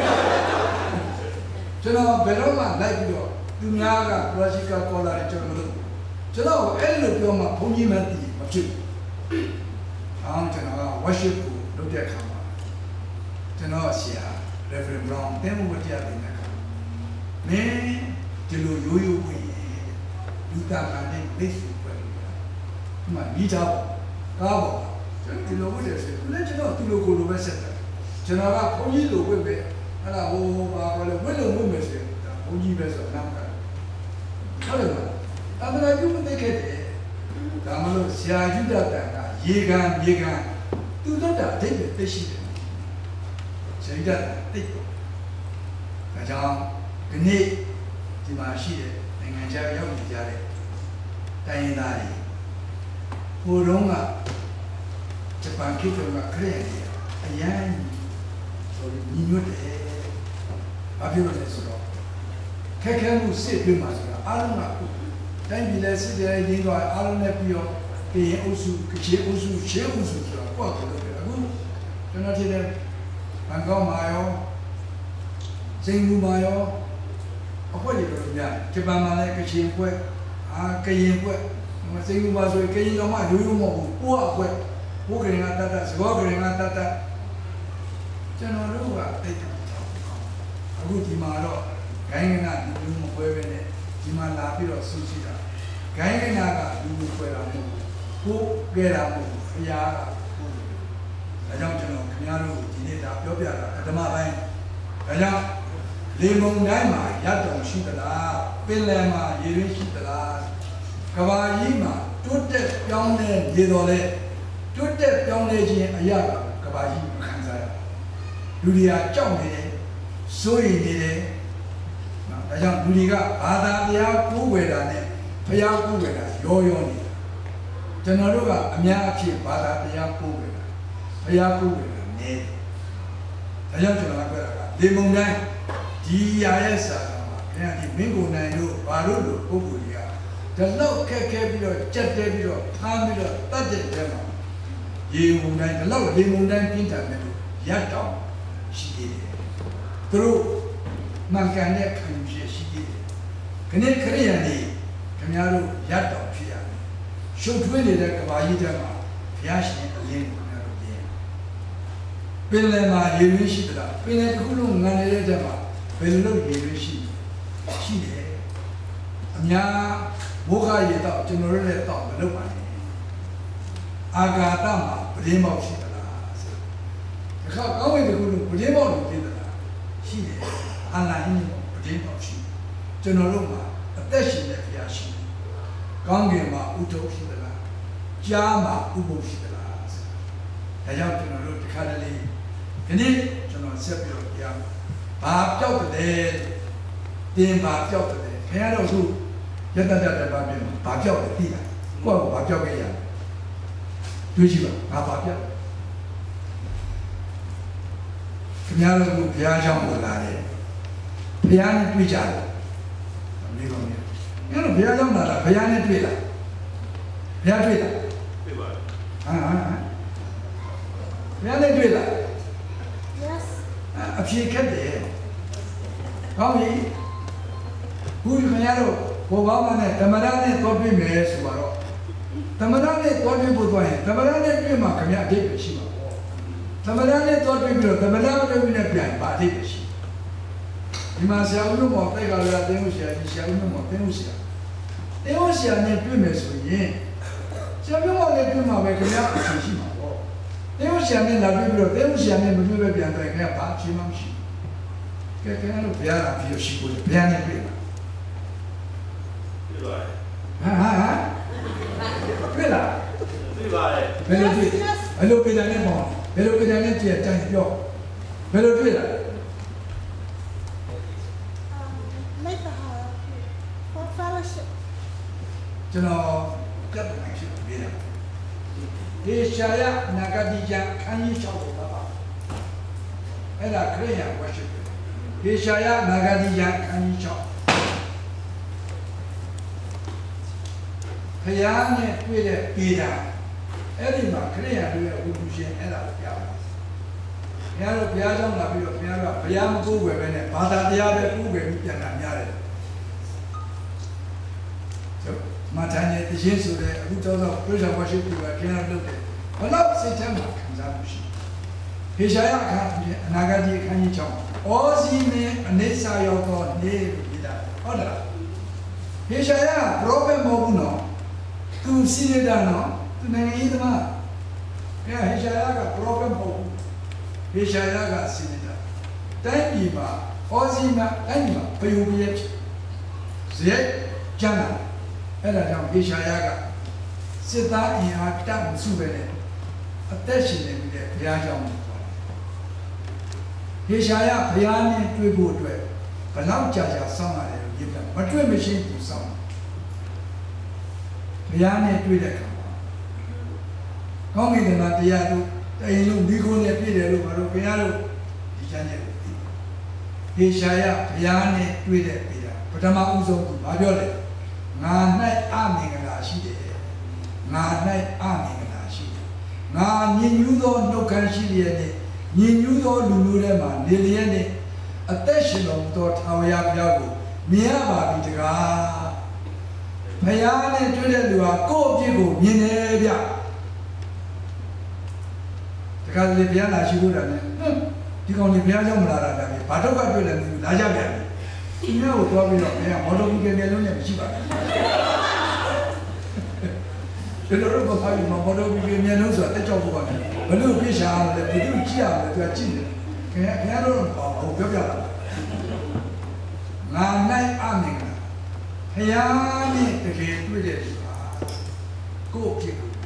ကျွန်တော်ဘယ်တော့မှလိုက်ပြီးတော့သူများက project ကောလာတယ်ကျွန်တော်တို့ကျွန်တော်အဲ့လိုပြောမှဘုန်းကြီးမှတည်မဖြစ်ဘူးအောင်ကျွန်တော်က worship ကိုလုပ်တဲ့အခါမှာကျွန်တော်ဆရာ Reverend Brown တဲမှုမတရားတဲ့အခါမင်းဒီလိုရိုးရိုးဝင်လူသားကလည်းလက်စုပဲဒီမှာမိသားကားပေါ့ကျွန်တော်ဒီလိုဝင်တယ်ဆိုလည်းကျွန်တော်ဒီလိုကိုလိုပဲဆက်တယ်ကျွန်တော်ကဘုန်းကြီးလိုဝင်ပဲအဲ့ဒါဟိုဘာခေါ်လဲဝင်လို့ဝင်မယ်ဆိုရင်ဘုန်းကြီးပဲဆိုတော့နောက်ကဟုတ်တယ်မလားအမှန်တူမသိခဲ့တယ်ဒါမှမဟုတ်ဆရာကြီးတတ်တာကရေကန်ရေကန်သူတတ်တာအတိတ်ပဲသိရှိတယ်ဆရာကြီးတတ်တာသိတယ်ဒါကြောင့်ဒီနေ့ဒီမှာရှိတဲ့နိုင်ငံခြားရောက်နေကြတဲ့တိုင်းရင်းသားတွေဟိုတုန်းကဂျပန်ခေတ်ကခရက်ရည်အရန်ဆိုပြီးညီညွတ်တယ်။ဘာဖြစ်လို့လဲဆိုတော့ခက်ခဲမှုစစ်ပြေးမှာဆိုတာအားလုံးကတိုင်းပြည်လည်းစစ်တယ်ရင်းသွားအားလုံးနဲ့ပြီးတော့ပြည်အုပ်စုခြေအုပ်စုခြေအုပ်စုဆိုတော့ကိုယ့်ကိုယ်လုပ်တယ်အခုကျွန်တော်ထင်တယ်ဘန်ကောက်မှာရောစင်ကာပူမှာရောအဖွဲ့တွေတော့များဂျပန်မှာလည်းကချင်ပွဲအာကရင်ပွဲစင်ကာပူမှာဆိုရင်ကရင်တော့မှရိုးရိုးမဟုတ်ဘူးကိုယ့်အဖွဲ့ဘုကရင်ကတတ်တတ်စကောကရင်ကတတ်တတ်ကျွန်တော်တို့ကတိတ်အခုဒီမှာတော့ဂိုင်းကနာလူလူမပွဲပဲနဲ့ဒီမှာလာပြီးတော့ဆူရှိတာဂိုင်းကနာကလူလူပွဲတာမဟုတ်ဘူးကိုကဲတာမဟုတ်ဘူးဘုရားကကိုဒါကြောင့်ကျွန်တော်ခင်ဗျားတို့ဒီနေ့ဒါပြောပြတာပထမပိုင်းဒါကြောင့်လေမုန်တိုင်းမှာရတ်တော်ရှိသလားပင်လယ်မှာရေရင်းရှိသလားကဘာကြီးမှာတွတ်တက်ပြောင်းလဲနေတော်လဲတွတ်တက်ပြောင်းလဲခြင်းအရာကဘာကြီးမခံစားရလူတွေကကြောက်နေတယ်စိုးရိမ်နေတယ်ဒါကြောင့်လူတွေကဘာသာတရားကိုးကွယ်တာနဲ့ဘုရားကိုးကွယ်တာရောရောနေတာကျွန်တော်တို့ကအများအဖြစ်ဘာသာတရားကိုးကွယ်တာဘုရားကိုးကွယ်တာနည်းတယ်ဒါကြောင့်ကျွန်တော်ကပြောတာကလေမုန်တိုင်းဒီရရဲ့စာမှာခင်ဗျာဒီမင်းကိုနိုင်တို့ဘာလို့လို့ပုဂ္ဂိုလ်တွေကဒါလောက်ခက်ခဲပြီးတော့ကြက်တဲပြီးတော့ဖမ်းပြီးတော့တတ်တဲ့တဲမှာရေမုန်တိုင်းဒါလောက်လေမုန်တိုင်းပြင်းထန်တယ်လို့ရတ်တောင်ရှိသေးတယ်သူတို့မှန်ကန်တဲ့ခံယူချက်ရှိသေးတယ်ခဏခရရန်ဒီခင်ဗျားတို့ရတ်တောင်ဖြစ်ရတယ်ရှုပ်ထွေးနေတဲ့ကဘာကြီးတဲမှာဘုရားရှင်အလင်းကိုခင်ဗျားတို့ပြင်เป็นเลยมาเยวิชิตละเป็นเลยทุกลุงงานเนี่ยจะมาเป็นลูกเยวิชิရှိတယ်အများဘုခရေတော့ကျွန်တော်တို့လည်းတော့မလုပ်ပါနဲ့အာဂါတမှာပရင်းပေါက်ရှိသလားဆိုဒီခါကောင်းဝင်တခုလုံးပရင်းပေါက်လို့သိသလားရှိတယ်အာနာဟိပရင်းပေါက်ရှိကျွန်တော်တို့မှာအသက်ရှင်တဲ့ဘုရားရှိတယ်ကောင်းကင်မှာဥထုပ်ရှိသလားကြားမှာဥပုပ်ရှိသလားဆိုဒါကြောင့်ကျွန်တော်တို့ဒီခါတလေဒီနေ့ကျွန်တော်ဆက်ပြီးတော့ကြားဘာပြောက်တယ်တင်ဘာပြောက်တယ်ခင်ဗျားတို့ခုရတတတဘာပြင်ဘာပြောက်တယ်သိလားကိုယ့်ကဘာပြောက်ခဲ့ရတွေးကြည့်ပါငါဘာပြောက်ခင်ဗျားတို့ကဘုရားကြောင့်ဝင်လာတယ်ဘုရားနဲ့တွေ့ကြတယ်မင်းတို့မြင်အဲ့တော့ဘုရားကြောင့်လာတာဘုရားနဲ့တွေ့လားဘုရားတွေ့လားတွေ့ပါဟာဟာဘုရားနဲ့တွေ့လား yes အဖြေခက်တယ်ကောင်းပြီခုခင်ဗျားတို့ဘောဘာမနဲ့ဓမ္မရနဲ့တော်တွေ့မယ်ဆိုတော့ဓမ္မရနဲ့တော်တွေ့ဖို့သွားရင်ဓမ္မရနဲ့တွေ့မှခင်ဗျားအဓိပ္ပာယ်ရှိမှာပေါ့ဓမ္မရနဲ့တော်တွေ့ပြီးတော့ဓမ္မရမတွေ့ပြီးနဲ့ပြန်ပါအဓိပ္ပာယ်ရှိဒီမှာဆရာဦးတို့မော်တိုက်ကြရတဲ့ဦးဆရာကြီးဆရာဦးတို့မော်တဲ့ဦးဆရာတဲ့ဦးဆရာနဲ့တွေ့မယ်ဆိုရင်ဆရာပြောမှလည်းတွေ့မှာပဲခင်ဗျားအဖြေရှိမှာပေါ့တဲ့ဦးဆရာနဲ့လာတွေ့ပြီးတော့တဲ့ဦးဆရာနဲ့မတွေ့ပဲပြန်သွားရင်ခင်ဗျားဘာအဖြေမှမရှိဘူးကဲခင်ဗျားတို့ဘုရားအဖြေရှိဖို့ဘုရားနဲ့တွေ့မှာဟာဟာဟာတွေ့လားတွေ့ပါတယ်ဘယ်လိုတွေ့ဘယ်လိုပြည်တယ်လဲပေါ့ဘယ်လိုပြည်တယ်လဲကြည့်တိုင်ပြောဘယ်လိုတွေ့လားလိုက်ပါဟာ for fellowship ကျွန်တော်ကပ်နိုင်ရှိပြီလားဒေရှာယနာဂတိကျမ်းခန်းကြီး၆ကိုပါပါအဲ့ဒါခရိယာ worship ဒေရှာယနာဂတိကျမ်းခန်းကြီး၆ဘုရားနဲ့တွေ့တဲ့ပေတာအဲ့ဒီမှာခရိယာတို့ရဲ့ဝိပုရှင်အဲ့ဒါကိုပြပါဘုရားတို့ဘုရားကြောင့်လာပြီးတော့ဘုရားကဘုရားမကိုးွယ်ပဲနဲ့ဘာသာတရားပဲကိုးွယ်ပြီးပြန်လာများတယ်ဆိုမထာညေတခြင်းဆိုတဲ့အခုတော့တော့ပြိဿဝါရှိပြုကခင်းရလုပ်တယ်ဘလို့စိတ်ထဲမှာခံစားမှုရှိဟေရှာယအခါအနာဂတ်အခန်းကြီး၆ဩဇီမင်းအနိစ္စရောက်သောနေ့လို့ပြောတာဟုတ်လားဟေရှာယပရောဖက်မဟုတ်ဘူးနော်သူစီးနေတာနော်သူနိုင်ငံရေးသမားအဲဟေရှာယကပရောဖက်မဟုတ်ဘူးဟေရှာယကစီးနေတာတိုင်းပြည်မှာဩဇီမတိုင်းပြည်မှာဘယုံရဲ့ဇေကျမ်းလာအဲ့ဒါကြောင့်ဟေရှာယကစစ်သားအင်အားတပ်မစုပဲနဲ့အသက်ရှင်နေပြီးတဲ့ဘုရားကြောင့်ဟေရှာယဘုရားနဲ့တွေ့ဖို့အတွက်ဘလောက်ကြာကြာစောင့်ရတယ်လို့ပြောတယ်မတွေ့မရှိဘူးစောင့်ဘုရားနဲ့တွေ့တဲ့အခါမှာကောင်းကင်ကတရားတို့တိုင်လုံးဒီကုန်းနဲ့ပြည့်တယ်လို့ဘာလို့ဘုရားတို့ဒီချမ်းရဲ့ကိုသိဟေရှာယဘုရားနဲ့တွေ့တဲ့ပေတာပထမဦးဆုံးကဘာပြောလဲငါ၌အမင်္ဂလာရှိတယ်ငါ၌အမင်္ဂလာရှိတယ်ငါညင်ညူးသောနှုတ်ခမ်းရှိလျက်နဲ့ညင်ညူးသောလူမျိုးထဲမှာနေလျက်နဲ့အသက်ရှင်တော်မူသောထာဝရဘုရားကိုမြင်ရပါပြီတကားဘုရားနဲ့တွေ့တဲ့လူဟာကိုယ့်အပြစ်ကိုမြင်တယ်ဗျတခါလေဘုရားလာရှိလို့တာနဲ့ဒီကောင်ကြီးဘုရားကြောင့်မလာတာဗျဘာတော့ကတွေ့လဲမသိဘူးလာကြပြန်ပြီဒီမျိုးကိုသွားပြီးတော့ဘုရားမော်တော်ဘုရားမျိုးနဲ့မရှိပါဘူးကျွန်တော်တို့ကဘာလို့မော်တော်ဘုရားမျိုးဆိုတာတက်ကြောက်ဖို့ပါလဲဘလို့ပြရှာလဲဘယ်လိုကြည့်ရလဲသူကကြည့်တယ်ခင်ဗျာခင်ဗျားတို့ဘာလို့ပြောပြလာငါနိုင်အမင်္ဂလာဘုရားနဲ့တကယ်တွေ့တဲ့လူဟာကိုယ့်ဖြစ်ကို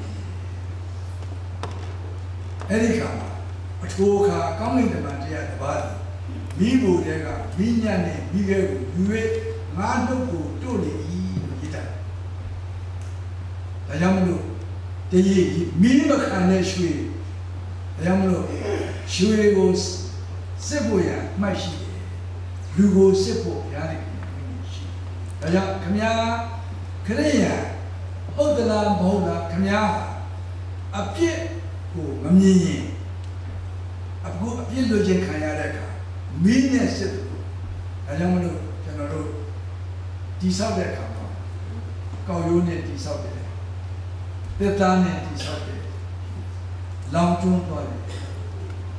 အဲ့ဒီခါမှာအထိုးခါကောင်းကင်တမန်တရားတစ်ပါးမိဖို့တဲ့ကမိညံ့နဲ့မိခဲကိုယူ၍ငါတို့ကိုတို့နေ၏လို့ရေးတာဒါကြောင့်မလို့တည်းမိမခံတဲ့ရွှေဒါကြောင့်မလို့ရွှေကိုစစ်ဖို့ရမှတ်ရှိတယ်လူကိုစစ်ဖို့ဘုရားနဲ့ရှိဒါကြောင့်ခမည်းခရိယာဟုတ်သလားမဟုတ်လားခမည်းအပြစ်ကိုမမြင်ရင်အခုအပြစ်လိုချင်ခံရတဲ့အခါမင်းနဲ့စစ်ဖို့ဒါကြောင့်မလို့ကျွန်တော်တို့တိဆောက်တဲ့အခါမှာကောက်ရိုးနဲ့တိဆောက်တယ်သက်သားနဲ့တိဆောက်တယ်လောင်ကျွန်းသွားတယ်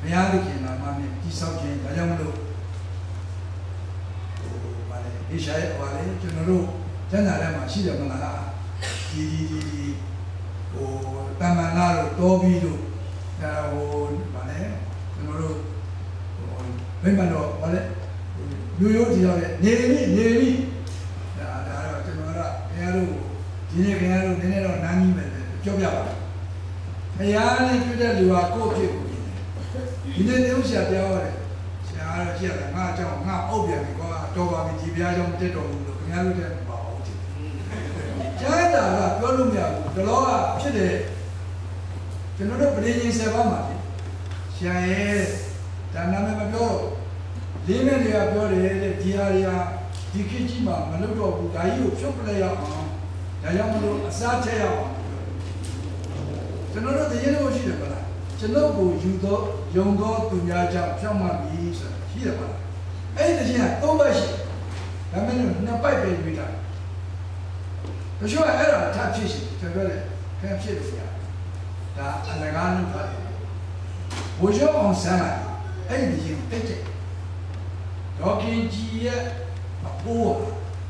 ဘုရားသခင်နာမနဲ့တည်ဆောက်ခြင်းဒါကြောင့်မလို့ဟိုဗာလေအေရှာရဲ့ဗာလေကျွန်တော်တို့ကျမ်းစာထဲမှာရှိတယ်မလားဒီဒီဒီဒီဟိုတမန်လာတို့တောပြီးတို့ဒါဟိုဗာလေကျွန်တော်တို့ဟိုမိမတော်ဗာလေမျိုးရိုးဒီရောက်ရဲ့နေနေနေနေဒါဒါတော့ကျွန်တော်ကခင်ဗျားတို့ဒီနေ့ခင်ဗျားတို့နည်းနည်းတော့နားကြီးမယ်ပြောပြပါဘုရားနဲ့တွေ့တဲ့လူဟာကိုယ့်ဖြစ်ကိုဒီနေ့တုံးဆရာပြောရတယ်ဆရာကတော့ကြည့်ရတယ်ငါအကြောင်းငါအုပ်ပြန်ပြီကွာတော်ပါပြီဒီဘုရားကြောင့်တက်တော်မူလို့ခင်ဗျားတို့တဲ့ပါအောင်ကြည့်ကျမ်းစာကပြောလို့မရဘူးဒီလောကဖြစ်တယ်ကျွန်တော်တို့ပရိညင်ဆယ်ပါးမှာဆရာရဲ့ဒါနာမည်မပြောတော့လေးနဲ့တွေကပြောတယ်တဲ့ဒီဟာတွေဟာဒီခေတ်ကြီးမှာမလုပ်တော့ဘူးဒါကြီးကိုဖြုတ်ပလိုက်ရအောင်ဒါကြောင့်မလို့အစားထည့်ရအောင်ကျွန်တော်တို့တရင်လို့ရှိတယ်ဗလားကျွန်တော်ကိုယူသောယုံသောသူများကြောင့်ဖြောင့်မပြီဆိုတာရှိတယ်ဗလားအဲ့ဒီတခြင်းကသုံးပတ်ရှိဒါမှမဟုတ်နှစ်ပိုက်ပဲယူတာတချို့ကအဲ့ဒါထပ်ဖြစ်ရှိတယ်ပြောတယ်ခင်ဖြစ်လို့ရဒါအလကားလုပ်တာဘိုးကျော်အောင်ဆန်းလိုက်အဲ့ဒီတခြင်းတိတ်တယ်ဒေါကင်ကြီးရဲ့အဖိုး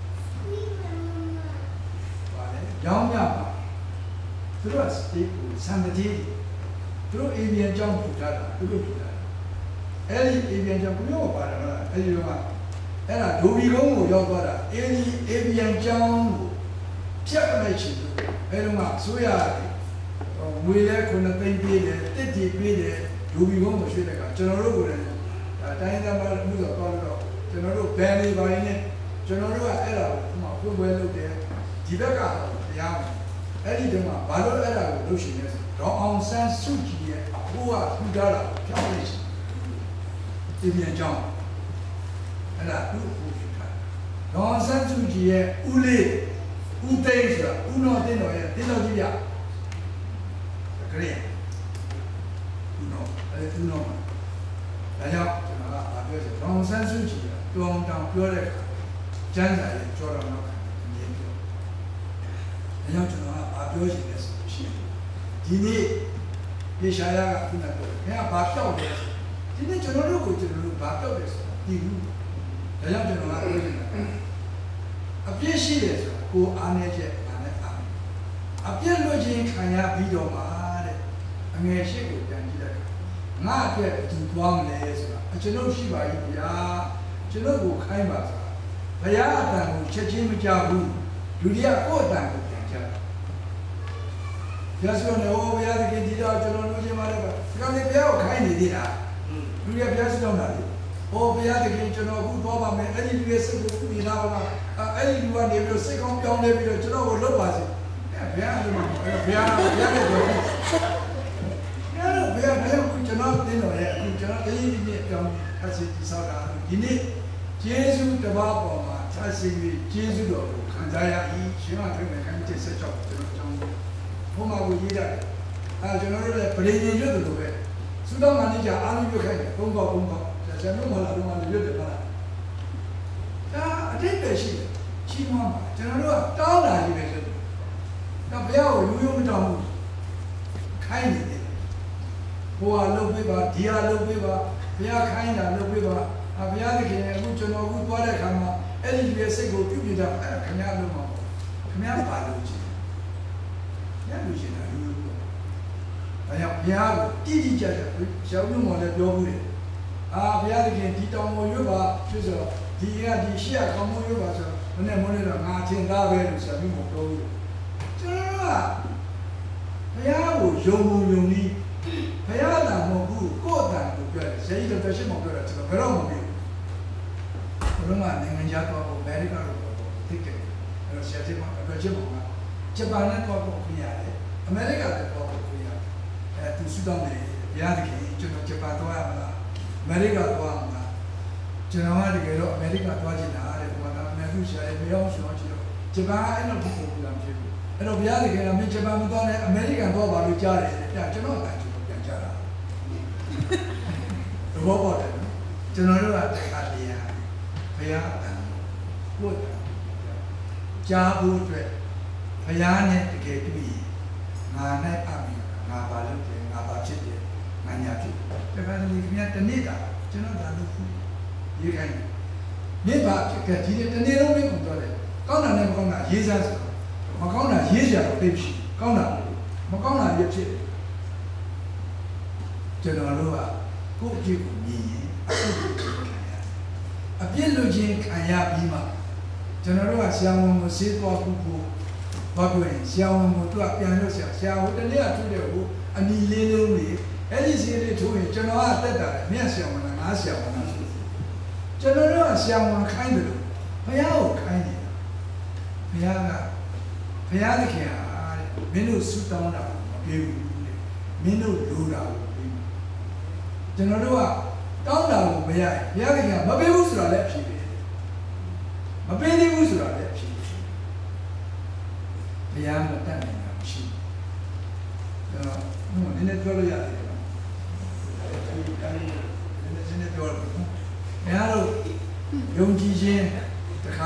ပါလေရောင်းရပါသူတို့ကစတေးကိုစံတည်းသူတို့အေဗီယန်ကြောင့်ပူထားတာသူတို့ပူထားတာအဲ့ဒီအေဗီယန်ကြောင့်ဘယ်လိုပါလဲအဲ့ဒီတော့အဲ့ဒါဒိုဘီကုန်းကိုရောက်သွားတာအေဗီအေဗီယန်ကြောင့်ကိုဖြတ်လိုက်ချင်လို့အဲ့တော့ကအစိုးရငွေလဲခုနှစ်သိန်းပေးတယ်တစ်တီပေးတယ်ဒိုဘီကုန်းကိုရွှေ့တဲ့ကကျွန်တော်တို့ကိုလည်းဒါတိုင်းသားမမှုတော့တော့တော့ကျွန်တော်တို့ဘယ်လေးပိုင်းနဲ့ကျွန်တော်တို့ကအဲ့ဒါကိုမှဖွင့်ပွဲလုပ်တယ်ဒီဘက်ကတရားအဲ့ဒီတုန်းကဘာလို့အဲ့ဒါကိုလုပ်ရှင်လဲဆိုတော့အောင်ဆန်းစုကြည်ရဲ့အဖိုးကထူထားတာပြောင်းနေရှင်ဒီပြန်ကြောင်းအဲ့ဒါသူ့အဖိုးထူထားတော့အောင်ဆန်းစုကြည်ရဲ့ဦးလေးဦးသိန်းဆိုတာဦးတော်တင်းတော်ရဲ့တင်းတော်ကြီးပြကြရဦးတော်အဲ့ဦးတော်ဒါကြောင့်ကျွန်တော်ကဘာပြောချင်တော့အောင်ဆန်းစုကြည်ကတောင်းတောင်းပြောတဲ့အခါကျမ်းစာရဲ့ကြောတော်တော့အမြင်ပြောဒါကြောင့်ကျွန်တော်ကဘာပြောချင်လဲဆိုလို့ရှိရင်ဒီနေ့ယေရှာယကခုနကပြောတယ်ခင်ဗျာဘာပြောက်လဲဒီနေ့ကျွန်တော်တို့ကိုကျွန်တော်တို့ဘာပြောက်လဲဆိုတာဒီဘူးဒါကြောင့်ကျွန်တော်ကပြောနေတာအပြည့်ရှိတယ်ဆိုတာကိုအားနေချက်ငါနဲ့အားအပြည့်လွတ်ခြင်းခံရပြီးတော့မှတဲ့အငယ်ရှိကိုပြန်ကြည့်လိုက်ငါအတွက်ဒီသွားမလဲဆိုတာအကျွန်ုပ်ရှိပါ၏ဗျာကျွန်ုပ်ကိုခိုင်းပါဆိုတာဘုရားအတန်ကိုချက်ချင်းမကြဘူးလူတွေကကိုယ့်အတန်ကိုပြန်ကြတယ်ဘုရားဆိုတော့ဘုရားတကယ်ဒီတော့ကျွန်တော်တို့ချင်းမလည်းပါဒီကောင်လေးဘုရားကိုခိုင်းနေသေးတာလူတွေကဘုရားရှိတော့တာလေဟောဘုရားတကယ်ကျွန်တော်အခုသွားပါမယ်အဲ့ဒီလူရဲ့စိတ်ကိုပြလာပါလားအဲ့ဒီလူကနေပြီးတော့စိတ်ကောင်းပြောင်းလဲပြီးတော့ကျွန်တော်ကိုလွတ်ပါစေဘုရားလူမှာဘုရားဘုရားနဲ့ပြောတယ်ဘုရားဘုရားကကျွန်တော်တင်းတော်ရဲ့အခုကျွန်တော်တည်ရည်နဲ့ပြောင်းအစီအစောတာဒီနေ့ယေရှုတပါးပေါ်မှာဆက်စီပြီးယေရှုတော်ကိုခံစားရ၏ရှင်မခင်ဗျာခန်းကျဆက်ချောက်ကျွန်တော်ကြောင်းဘုမကိုရေးတယ်အဲကျွန်တော်တို့လည်းဗြိဉ္ဉ်ရွတ်တယ်လို့ပဲသုတော်မဏိကြအာရုံပြုခိုင်းတယ်ဘုံကောဘုံကောဆရာတို့မလာတော့မှရွတ်တယ်မလားဒါအတိတ်ပဲရှိတယ်ချီးမွမ်းပါကျွန်တော်တို့ကတောင်းတာကြီးပဲဆိုတော့ဘုရားကိုရိုးရိုးမတောင်းဘူးခိုင်းနေတယ်ဘုရားလုပ်ပေးပါဒီဟာလုပ်ပေးပါဘုရားခိုင်းတာလုပ်ပေးပါအဘုရားသခင်အခုကျွန်တော်အခုသွားတဲ့အခါမှာအဲ့ဒီရဲ့စိတ်ကိုပြုပြတာအဲ့ခင်ဗျားလုံးမှာခင်ဗျားပါလို့ချင်ညလူချင်တာလူလို့အဲကြောင့်ဘုရားကိုတိတိကျကျရောက်လို့မှလည်းပြောဘူးတယ်အာဘုရားသခင်ဒီတောင်ပေါ်ရွတ်ပါဖြစ်ဆိုဒီကဒီရှေ့ကောင်းမွန်ရွတ်ပါဆိုမနေ့မနေ့တော့ငါထင်သားပဲလို့ဆိုပြီးမပြောဘူးကျွန်တော်ကဘုရားကိုယုံမှုယုံပြီးဘုရားတန်မဟုတ်ဘူးကိုယ့်တန်ကိုပြောတယ်ဇေယျတော်ရှိမှပြောတယ်ကျွန်တော်ဘယ်တော့မှမပြောဘူးဘုရားနိုင်ငံခြားတော့အမေရိကန်တော့တိတ်တယ်အဲ့တော့ဆရာကြီးမှပြောချင်မှာဂျပန်နဲ့တော့ကိုခရီးရတယ်အမေရိကန်နဲ့တော့ကိုခရီးရတယ်အဲသူစုတောင်းတယ်ဘုရားသခင်ကျွန်တော်ဂျပန်သွားရမလားအမေရိကန်သွားမလားကျွန်တော်ကတကယ်တော့အမေရိကန်သွားချင်တာတဲ့ဘုရားကအမေရိကန်ဆရာရဲ့မြောင်းရှောင်းချင်တော့ဂျပန်အဲ့လိုဖြစ်ပုံလာဖြစ်ဘူးအဲ့တော့ဘုရားသခင်ကမင်းဂျပန်မသွားနဲ့အမေရိကန်သွားပါလို့ကြားတယ်ပြကျွန်တော်ကကျွန်တော်ပြန်ကြားတာဘောပေါ်တယ်ကျွန်တော်တို့ကတခါတည်းရဘုရားအတန်ကိုယ်ကြားဖို့အတွက်ဘုရားနဲ့တကယ်တွေ့ရင်ငါနဲ့အမိငါပါလို့တယ်ငါပါဖြစ်တယ်ငါညာဖြစ်တခါတလေခင်ဗျာတနေ့တာကျွန်တော်ဒါလို့ရေးခိုင်းနေပါဖြစ်ခဲ့ဒီတနေ့လုံးလေးကိုပြောတယ်ကောင်းတာနဲ့မကောင်းတာရေးစားဆိုမကောင်းတာရေးကြတော့သိပြီကောင်းတာမကောင်းတာရေးဖြစ်ကျွန်တော်တို့ကကိုယ့်အဖြစ်ကိုမြင်ရင်အပြစ်လူချင်းခံရပြီးမှကျွန်တော်တို့ကဆရာဝန်ကိုဆေးသွားဖို့ဖို့ဘာပြောရင်ဆရာဝန်ကိုသူကပြန်လို့ဆရာဆရာဝန်တနေ့ကထုတ်တယ်ကိုအနီလေးလုံးလေးအဲ့ဒီဆေးလေးထိုးရင်ကျွန်တော်ကတက်တာလေမြတ်ဆရာဝန်ကငါဆရာဝန်လားကျွန်တော်တို့ကဆရာဝန်ခိုင်းတယ်လို့ဘုရားကိုခိုင်းတယ်ဘုရားကဘုရားသခင်ဟာမင်းတို့ဆုတောင်းတာမပြေဘူးလေမင်းတို့လိုတာကိုပြီးကျွန်တော်တို့ကတောင်းတာကိုမရဘုရားသခင်ကမပေးဘူးဆိုတာလည်းဖြစ်တယ်မပေးသေးဘူးဆိုတာလည်းဖြစ်တယ်ဘုရားမတတ်နိုင်တာမရှိဘူးဒါတော့နည်းနည်းပြောလို့ရတယ်နော်ဒီတိုင်းနည်းနည်းပြောလို့ဘုရားတို့ယုံကြည်ခြင်းတခါ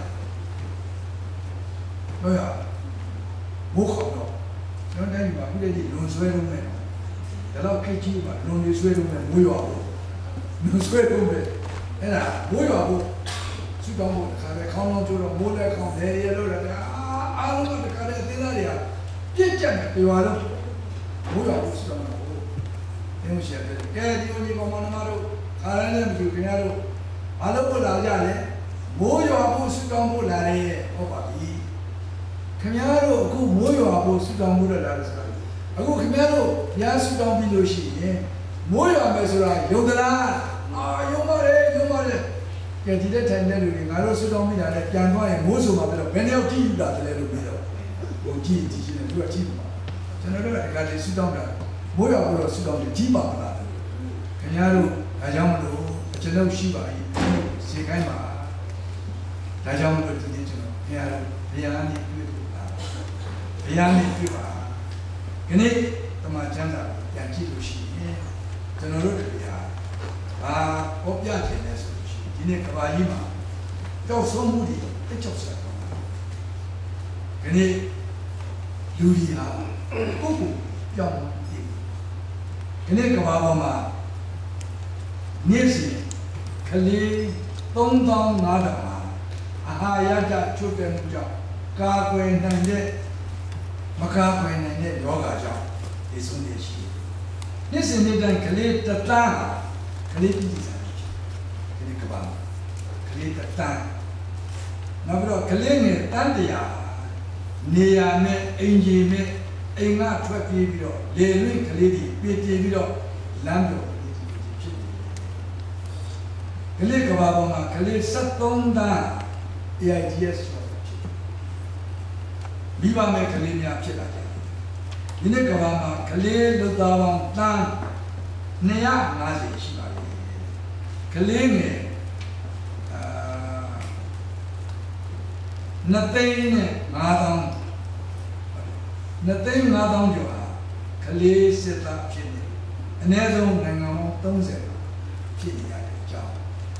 တော့ရမိုးခေါတော့ကျွန်တော်တိုင်းမှာခုတည်းကလွန်ဆွဲလုံးနဲ့ဒါတော့ခေတ်ကြီးမှာလွန်နေဆွဲလုံးနဲ့မိုးရွာဖို့လွန်ဆွဲလုံးပဲအဲ့ဒါမိုးရွာဖို့စုတောင်းဖို့တခါလေခေါင်းလုံးကျတော့မိုးလက်ခေါင်းလေရလို့လည်းအားလုံးကတခါလေအသေးသားတွေကပြည့်ကျက်နေပြောရတော့မိုးရွာဖို့စုတောင်းဖို့အင်းရှိတယ်ကဲဒီလိုဒီကောင်မနမတို့ခါရမ်းနဲ့မကြည့်ခင်ဗျားတို့ဘာလို့ပို့လာကြလဲမိုးရွာဖို့စုတောင်းဖို့လာရဲဟုတ်ပါပြီခင်ဗျားတို့အခုမိုးရွာဖို့စုတောင်းဖို့လာတယ်ဆိုတာအခုခင်ဗျားတို့ညာစုတောင်းပြီးလို့ရှိရင်မိုးရွာမယ်ဆိုတာယုံသလားအာယုံပါတယ်ယုံပါတယ်ကဲဒီတဲ့ထိုင်တဲ့လူတွေငါတို့စုတောင်းပြီးတာလည်းပြန်သွားရင်မိုးဆိုမှပြတော့ဘယ်နှယောက်ကြည့်ယူတာတလဲလို့ပြောတော့ဟိုကြည့်ကြည့်ချင်းသူကကြည့်ပါကျွန်တော်တို့ကဒီကလေးစုတောင်းတာမိုးရွာဖို့တော့စုတောင်းတယ်ကြည့်ပါမလားခင်ဗျားတို့ဒါကြောင့်မလို့ကျွန်တော်ရှိပါ၏စေခိုင်းပါဒါကြောင့်မလို့ဒီနေ့ကျွန်တော်ဘုရားဘုရားနဲ့တွေ့ဖို့ပါဘုရားနဲ့တွေ့ပါဒီနေ့တမန်ကျမ်းစာပြန်ကြည့်လို့ရှိရင်ကျွန်တော်တို့တရားဘာဟောပြခြင်းလဲဆိုလို့ရှိရင်ဒီနေ့ကဘာကြီးမှာကြောက်ဆုံးမှုတွေတက်ကြောက်စရာကောင်းတာဒီနေ့လူကြီးဟာကိုယ့်ကိုပြောင်းတယ်ဒီနေ့ကဘာပေါ်မှာနေ့စဉ်ကလေးသုံးသောင်းငါးထောင်မှာအာဟာရကြချိုးတယ်မှုကြောင့်ကာကွယ်နိုင်တဲ့မကာကွယ်နိုင်တဲ့ယောဂါကြောင့်ဒီဆုံးနေရှိတယ်။နေ့စဉ်နေ့တိုင်းကလေးတတန်းဟာကလေးပြည်စားတယ်။ဒီကဘာကလေးတတန်းနောက်ပြီးတော့ကလေးငယ်တန်းတရာနေရာနဲ့အင်ဂျီနဲ့အိမ်ကထွက်ပြေးပြီးတော့လေလွင့်ကလေးတွေပြေးပြေးပြီးတော့လမ်းပြောကလေးကဘာပေါ်မှာကလေးစက်သုံးတန်း A I D S ဆိုတာဖြစ်မိဘမဲ့ကလေးများဖြစ်လာတယ်ဒီနေ့ကဘာမှာကလေးလူသားပေါင်းတန်းနှစ်ရာငါးဆယ်ရှိပါလိမ့်ကလေးငယ်အာနှစ်သိန်းနဲ့ငါးသောင်းနှစ်သိန်းငါးသောင်းကျော်ဟာကလေးစစ်သားဖြစ်နေအနည်းဆုံးနိုင်ငံပေါင်းသုံးဆယ်ဖြစ်နေရတယ်အကြောင်း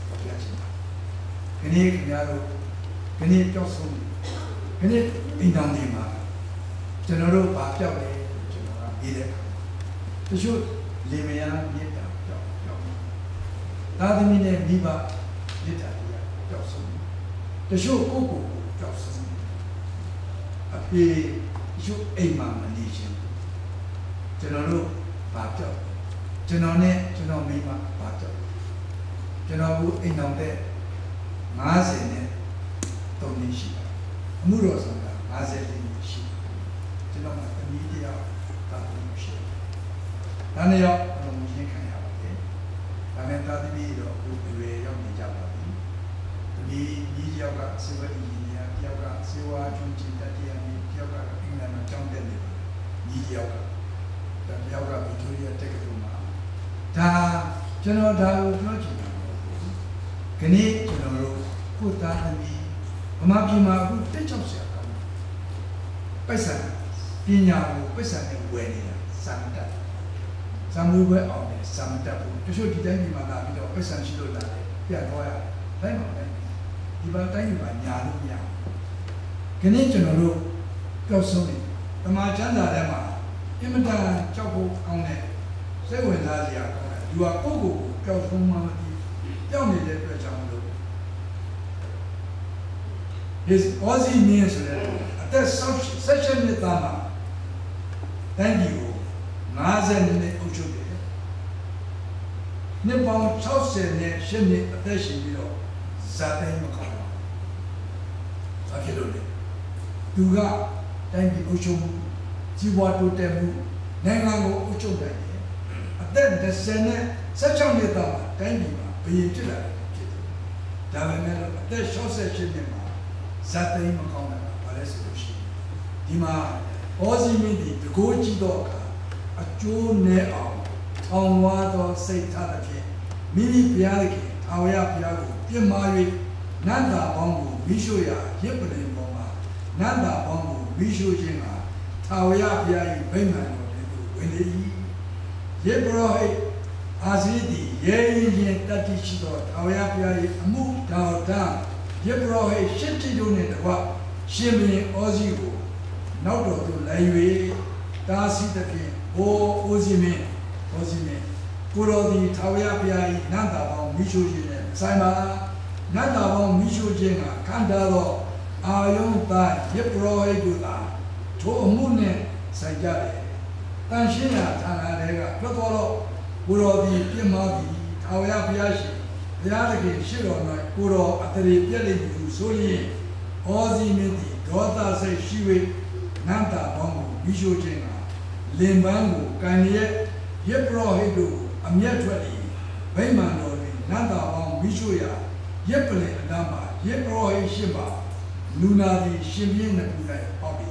ခဏခင်ဗျားတို့ခဏကြောက်ဆုံးခဏအိမ်တော်ဒီမှာကျွန်တော်တို့ဘာပြောက်လဲကျွန်တော်ကပြီးတဲ့တချို့လေမယားမြစ်တာကြောက်ကြောက်သာသမီနဲ့မိဘမြစ်တာကြီးကြောက်ဆုံးတချို့ကိုကိုကိုကြောက်ဆုံးအဖေတချို့အိမ်မှာမနေခြင်းကျွန်တော်တို့ဘာပြောက်ကျွန်တော်နဲ့ကျွန်တော်မိဘဘာပြောက်ကျွန်တော်ကိုအိမ်တော်တဲ့ငါးဆယ်နဲ့သုံးနှစ်ရှိပါအမှုတော်ဆောင်ကငါးဆယ်လေးရှိကျွန်တော်ကတမီးတယောက်တာဝန်ရှိဒါနဲ့ရောက်တော့မြင်ခံရပါတယ်ဒါနဲ့တာသမီးတော့အခုတွေရောက်နေကြပါပြီတမီးကြီးတယောက်ကစေဝါအင်ဂျင်နီယာတယောက်ကစေဝါကျွန်းကျင်တတရားကြီးတယောက်ကအင်္ဂလန်မှာကျောင်းတက်နေပါတယ်ညီတယောက်ကဒါတယောက်ကဗီတိုရီယာတက္ကသိုလ်မှာဒါကျွန်တော်ဒါကိုပြောချင်တာခဏကျွန်တော်တို့ကိုသားသမီးဗမာပြည်မှာအခုတက်ချောက်ဆရာကောင်းပိုက်ဆံပညာကိုပိုက်ဆံနဲ့ဝယ်နေတာစံတက်စံမွေးပွဲအောင်တယ်စံတက်ဘူးတချို့ဒီတိုင်းပြည်မှာလာပြီးတော့ပိုက်ဆံရှိလို့လာတယ်ပြန်သွားရတယ်တိုင်းမှာတိုင်းဒီဘက်တိုင်းမှာညာလို့မရဘူးခဏကျွန်တော်တို့ပြောဆုံးတယ်ဓမ္မချမ်းသာထဲမှာအင်မတန်ကြောက်ဖို့ကောင်းတဲ့စိတ်ဝင်စားစရာကောင်းတယ်သူကကိုယ့်ကိုယ်ကိုပျောက်ဆုံးမှမသိပျောက်နေတဲ့အတွက်ကြောင့်မလို့ his Aussie means ဆိုတဲ့အသက် session နှစ်သားမှာတိုင်းပြည်ကိုfiftyနှစ်အုပ်ချုပ်တယ်နှစ်ပေါင်းsixtyနဲ့eightနှစ်အသက်ရှင်ပြီးတော့ဇာတိမကောင်းဘူး။ဘာဖြစ်လို့လဲ။သူကတိုင်းပြည်အုပ်ချုပ်မှုကြီးပွားတိုးတက်မှုနိုင်ငံကိုအုပ်ချုပ်နိုင်တယ်။အသက်twentyနဲ့sixteenနှစ်သားမှာတိုင်းပြည်မှာဘယ်ရင်ဖြစ်လာတယ်ဖြစ်တယ်။ဒါပေမဲ့လို့အသက်sixty-eightနှစ်မှာဇာတိမကောင်းတာဘာလဲဆိုလို့ရှိရင်ဒီမှာဩဇီမင်းဒီတကိုးကြည့်တော့အခါအကျိုးနဲ့အောင်ထောင်ဝါသောစိတ်ထားတဲ့ဖြင့်မိမိဘုရားခင်ထာဝရဘုရားကိုပြစ်မှား၍နန္တာပေါင်းကိုမိရှုရာရစ်ပလင်ပေါ်မှာနန္တာပေါင်းကိုမိရှုခြင်းကထာဝရဘုရား၏ဗိမာန်တော်တွင်ဝင်လေ၏ယေဘရဟိအာဇီတီယေရင်ချင်းတတိရှိသောထာဝရဘုရား၏အမှုတော်တန်ယေဘရဟိရှစ်တီတို့နှင့်တကွရှင်ဘုရင်ဩဇီကိုနောက်တော်သို့လိုက်၍တားဆီးသဖြင့်အိုအိုဇီမင်းဩဇီမင်းကိုတော်သည်ထာဝရဘုရား၏နန္တာပေါင်းမိရှုခြင်းနှင့်ဆိုင်ပါနန္တာပေါင်းမိရှုခြင်းကခန္ဓာသောအာယုန်သားယေဘရဟိတို့သာထိုအမှုနှင့်ဆိုင်ကြတယ်တန်ရှင်းရာဌာနတွေကထွက်တော်တော့ကိုတော်သည်ပြစ်မှားပြီးထာဝရဘုရားရှင်ဘုရားသခင်ရှိတော်၌ကိုတော်အတရေပြည့်လိမ့်မည်ဟုဆိုလျင်ဩဇီမင်းသည်ဒေါသစိတ်ရှိ၍နန္တာပေါင်းကိုမိရှုခြင်းကလင်ပန်းကိုကံရဲ့ယေဘရဟိတို့အမျက်ထွက်၏ဗိမာန်တော်တွင်နန္တာပေါင်းမိရှုရာယေပလင်အနားမှာယေဘရဟိရှိပါလူနာသည်ရှင်ပြင်းနှစ်ခု၌ပေါက်၏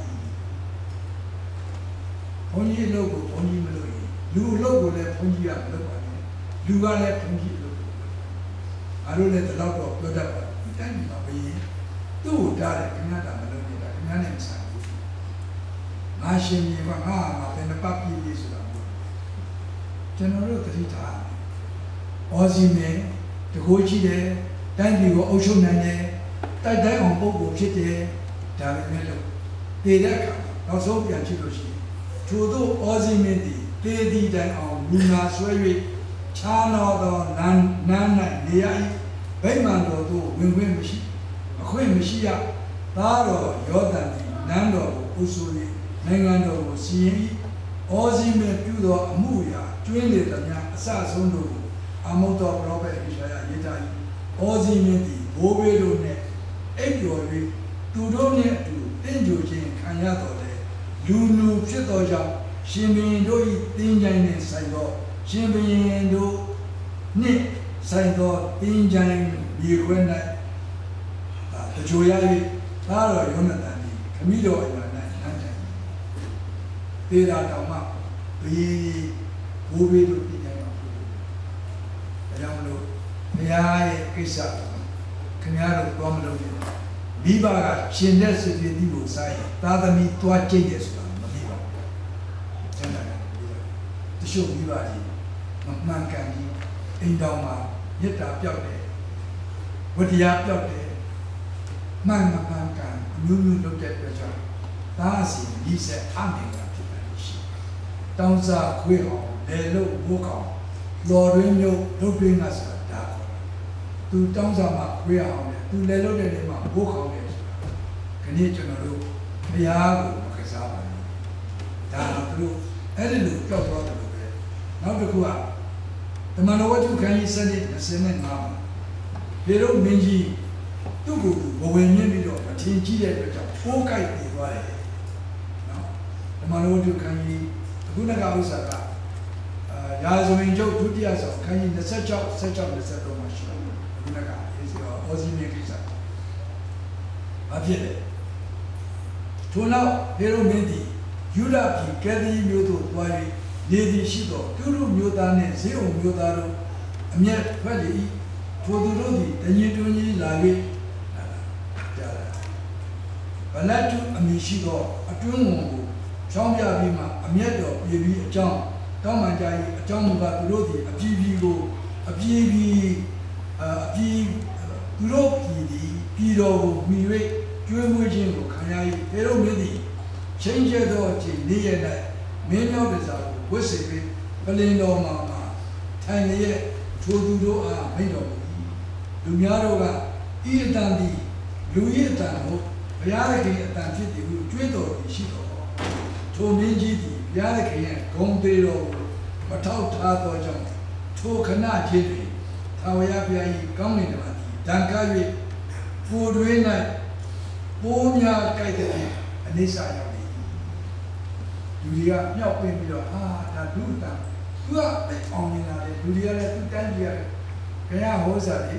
ဘုန်းကြီးအလုပ်ကိုဘုန်းကြီးမလုပ်ရင်လူအလုပ်ကိုလည်းဘုန်းကြီးကမလုပ်ပါနဲ့လူကလည်းဘုန်းကြီးအလုပ်ကိုအားလုံးလည်းဒီလောက်တော့ပြောတတ်ပါဒီတိုင်းမှာဘယ်သူ့ကိုတားတယ်ခင်ဗျားတာမလုပ်နေတာခင်ဗျားနဲ့မဆိုင်ဘူးငါရှင်မြေမှာငါငါဘယ်နှပတ်ပြည့်ပြည့်ဆိုတာကျွန်တော်တို့တတိထားဩဇီမင်းတကိုးကြည့်တယ်တိုင်းပြည်ကိုအုပ်ချုပ်နိုင်တယ်တိုက်တိုင်းအောင်ပုဂ္ဂိုလ်ဖြစ်တယ်ဒါပဲမဲ့လို့တည်တဲ့အခါနောက်ဆုံးပြန်ကြည့်လို့ရှိရင်ထို့သောဩဇီမင်းသည်တည်သည့်တိုင်အောင်လူနာဆွဲ၍ခြားတော်သောနန်းနန်း၌နေရ၏ဗိမာန်တော်သို့ဝင်ခွင့်မရှိအခွင့်မရှိရသားတော်ယောသန်သည်နန်းတော်ကိုအုပ်စိုး၍နိုင်ငံတော်ကိုစီရင်၏ဩဇီမင်းပြုသောအမှုအရာကျွင်းလေသမျှအစဆုံးတို့ကိုအာမုတ်တော်ပရောဖက်ဣရှာယရေးထား၏ဩဇီမင်းသည်ဘိုးဘေးတို့နှင့်အိပ်ပျော်၍သူတို့နှင့်အတူတင့်ကြိုခြင်းခံရတော်လေလူလူဖြစ်သောကြောင့်ရှင်ဘုရင်တို့၏တင်းကြိုင်နှင့်ဆိုင်သောရှင်ဘုရင်တို့နှင့်ဆိုင်သောတင်းကြိုင်မြေခွဲ၌တကြိုရ၍သားတော်ယောနသန်သည်ခမည်းတော်အရာ၌နန်းထိုင်သေတာတောင်မှဘီဘိုးဘေးတို့ပြင်ကြပါဘူးဒါကြောင့်မလို့ဘုရားရဲ့ကိစ္စခင်ဗျားတို့တော့မလုပ်ဘူးမိဘကရှင်တဲ့စေတီဒီကိုစားရင်သာသမီတွားကြိတ်တယ်ဆိုတာမသိပါဘူးကျန်တာကတချို့မိဘကြီးမမှန်ကန်ကြီးအိမ်တော်မှာမေတ္တာပြောက်တယ်ဝတ္တရားပြောက်တယ်မှန်မှန်ကန်အမျိုးမျိုးလုပ်တဲ့အတွက်ကြောင့်ဒါအစီဒီဆက်အမြင်ကဖြစ်တယ်ရှိတောင်းစားခွေးအောင်လေလို့ဘိုးကောင်လော်ရင်းမျိုးလုပ်ပြင်းတာဆိုတာဒါခေါ်တာသူတောင်းစားမှခွေးအောင်လေသူလေလို့တဲ့နေမှာဘိုးကောင်လေဆိုတာခဏကျွန်တော်တို့ဘုရားကိုမကစားပါဘူးဒါတော့သူတို့အဲ့ဒီလိုကြောက်သွားတယ်လို့ပဲနောက်တစ်ခုကဓမ္မတော်ဝတ္ထုခန်းကြီးစနစ်twenty-fiveမှာဒီလိုမင်းကြီးသူ့ကိုဘဝင်မြင့်ပြီးတော့အထင်ကြီးတဲ့အတွက်ကြောင့်ဖိုးကြိုက်နေသွားတယ်နော်ဓမ္မတော်ဝတ္ထုခန်းကြီးအခုနကဥစ္စာကအာရာဇဝင်ကျုပ်ဒုတိယဆောင်ခန်းကြီးtwenty-six, twenty-six, twenty-sevenမှာရှိတယ်အခုနကအေးစီဩဇီမြေကိစ္စဘာဖြစ်လဲထို့နောက်ဟေရိုမင်းသည်ယူဒပြည်ကဲဒီမျိုးတို့တွား၍နေသည်ရှိသောသူတို့မျိုးသားနှင့်ဇေုံမျိုးသားတို့အမျက်ထွက်လေ၏ထိုသူတို့သည်တညီတွင်ကြီးလာ၍ကြားလာဗလတ်တုအမည်ရှိသောအတွင်းဝန်ကိုချောင်းပြပြီးမှအမျက်တော်ပြေပြီးအကြောင်းတောင်းပန်ကြ၏အကြောင်းမူကားသူတို့သည်အပြည်ပြည်ကိုအပြည်ပြည်အပြည်သူတို့ပြည်သည်ပြည်တော်ကိုမြည်၍ကျွေးမွေးခြင်းကိုခံရ၏ပေတို့မင်းသည်ချင်းကျဲသောအချိန်နေ့ရက်၌မင်းမြောက်တစားကိုဝတ်စေ၍တ Pelino Mama, Tiny, Chodu, Mendo, Lumiaroga, Iatandi, Luiatano, Yaraki, Tanti, Tweedo, Shito, Tominji, Yaraki, Gondero, Matau Tato, Tokana Jiri, Tawayapia, Gomini, Dankari, Pudwina, Bonya Kaiti, and Nisa. Julia, no, we are ah, do that. You are only now, Julia, two ten years. Can I hold that?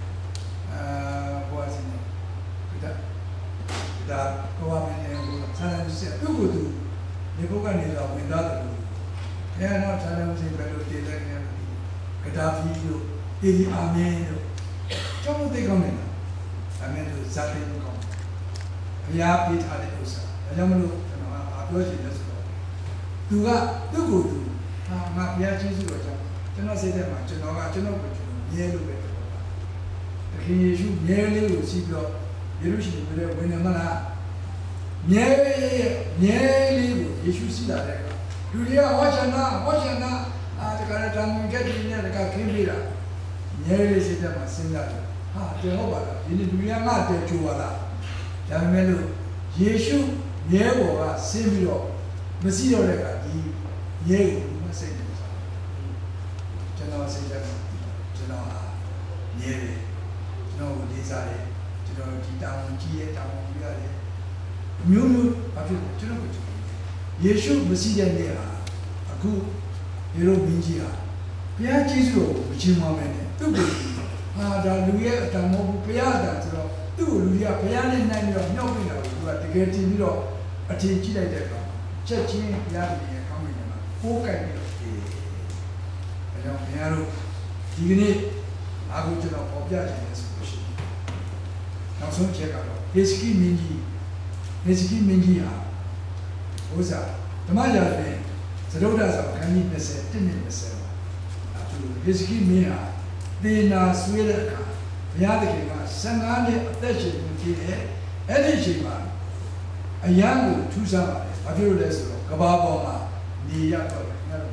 Was in it? That go up and say, you go to the Bogan is up without the they are not telling me better to take Gaddafi, Idi Amin. Some of the coming. I mean, to Saturday come. We are Pete Adios. I don't know, I'm going to do that, do good. Ah, my Jesus was a cannot say that much. No, I cannot put you near the way. The king issue nearly will see your Jerusalem when a man nearly, nearly, you should see that. Julia, watch and now, watch and now. Ah, the Caratan get in there, the Kakimira. Nearly said that my singer. Ah, Jehovah, you need to be a matter to Allah. Jamelu, Yeshu, Yevo, Simio. Masih orang lagi, ye, masih itu. Jangan saya jangan, jangan ye, jangan desa le, jangan kita mungkin, jangan mungkin le. Mulu, apa itu? Jangan betul. Yesus masih jadi lah. Aku hero binji lah. Pihak Yesus macam mana ni? Tu betul. Ah, dah luar, dah mau pihak dah tu. Tu luar pihak ni nanti orang nyok ni lah. Buat tiga tim ni lah. Ati cila dia. Churching Yadi coming in a book. I don't know. Dignity, I go to the object in this question. Now, so check out his key mingy, his key mingy. What's that? The Maya thing, the Rodas of Candy said, didn't say. His key mina, they now swear the other king, Sangani, attention to the editing man. A young two summers. A few days ago, Kababoma, the Yato,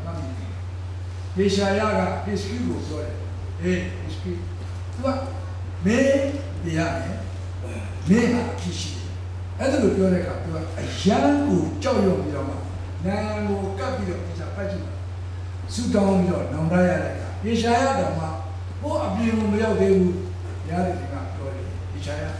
Yeshayaga, his people, sorry, eh, his people. What? May the Yami, may have Kishi. As a good a young who Joyo Yama, Nango Kapi of Pajima, Sudan, Nandaya, Yeshayaga, or a beautiful Mel de Yadi, Yeshaya,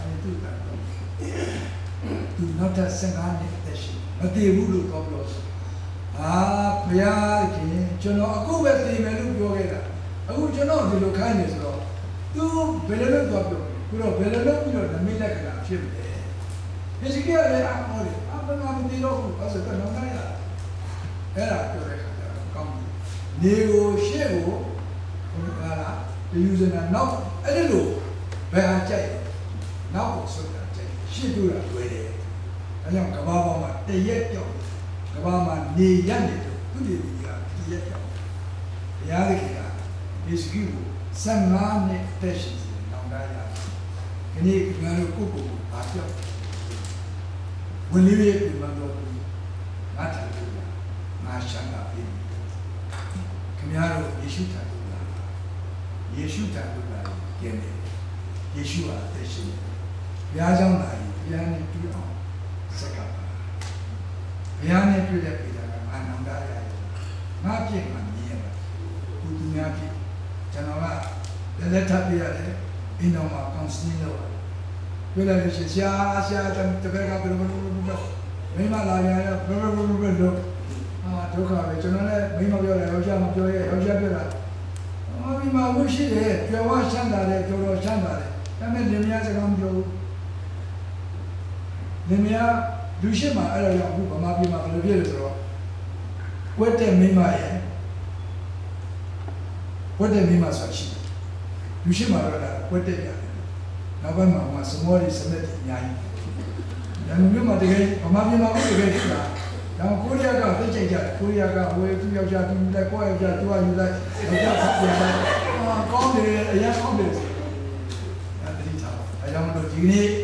do not have Sangani. But they would look up lost. Ah, Piaki, Jono, a good birthday, may look your head. I would you know the look kindness, though. Do better look up, you know, better look you know, the Milaka, Jim. Yes, you get it, I'm on it. I'm going to be over, as a Kanaya. Era, come. Nego, Shego, the user and now, I don't know. Where I tell you. Now, so that she do that way. I am Kabama, the yet young. Kabama, the young, who did the yet young. The other is you, some man patience in Nandaya. Can you go to Kuku, after? When you live in Mando, not a good, Mashanga, Kamiaro, Yeshuta, Yeshuta, Yemi, Yeshua, Teshi, Yazam, Yanni, Second. Yanni, Anandaya, Marking, Udunaki, Janava, the letter be at it, Inoma, Constantino. Will I say, Ya, Siatam, Tobacco, Mima Laya, look. Ah, Toka, General, Mima, Hojam, Hojabella. Oh, Mima, wish it, you are Chandale, Toro Chandale. I mean, the Miazakam. Lemia, Dushima, I don't know who might be my little. What the Mima, what the Mima Sachi? Dushima, what they are. November was more is a little young. And you might get a Mamma Korea. Now, Korea got the Jack, Korea got way to your job, like why you are you like. Call me a young office. I don't know, you need.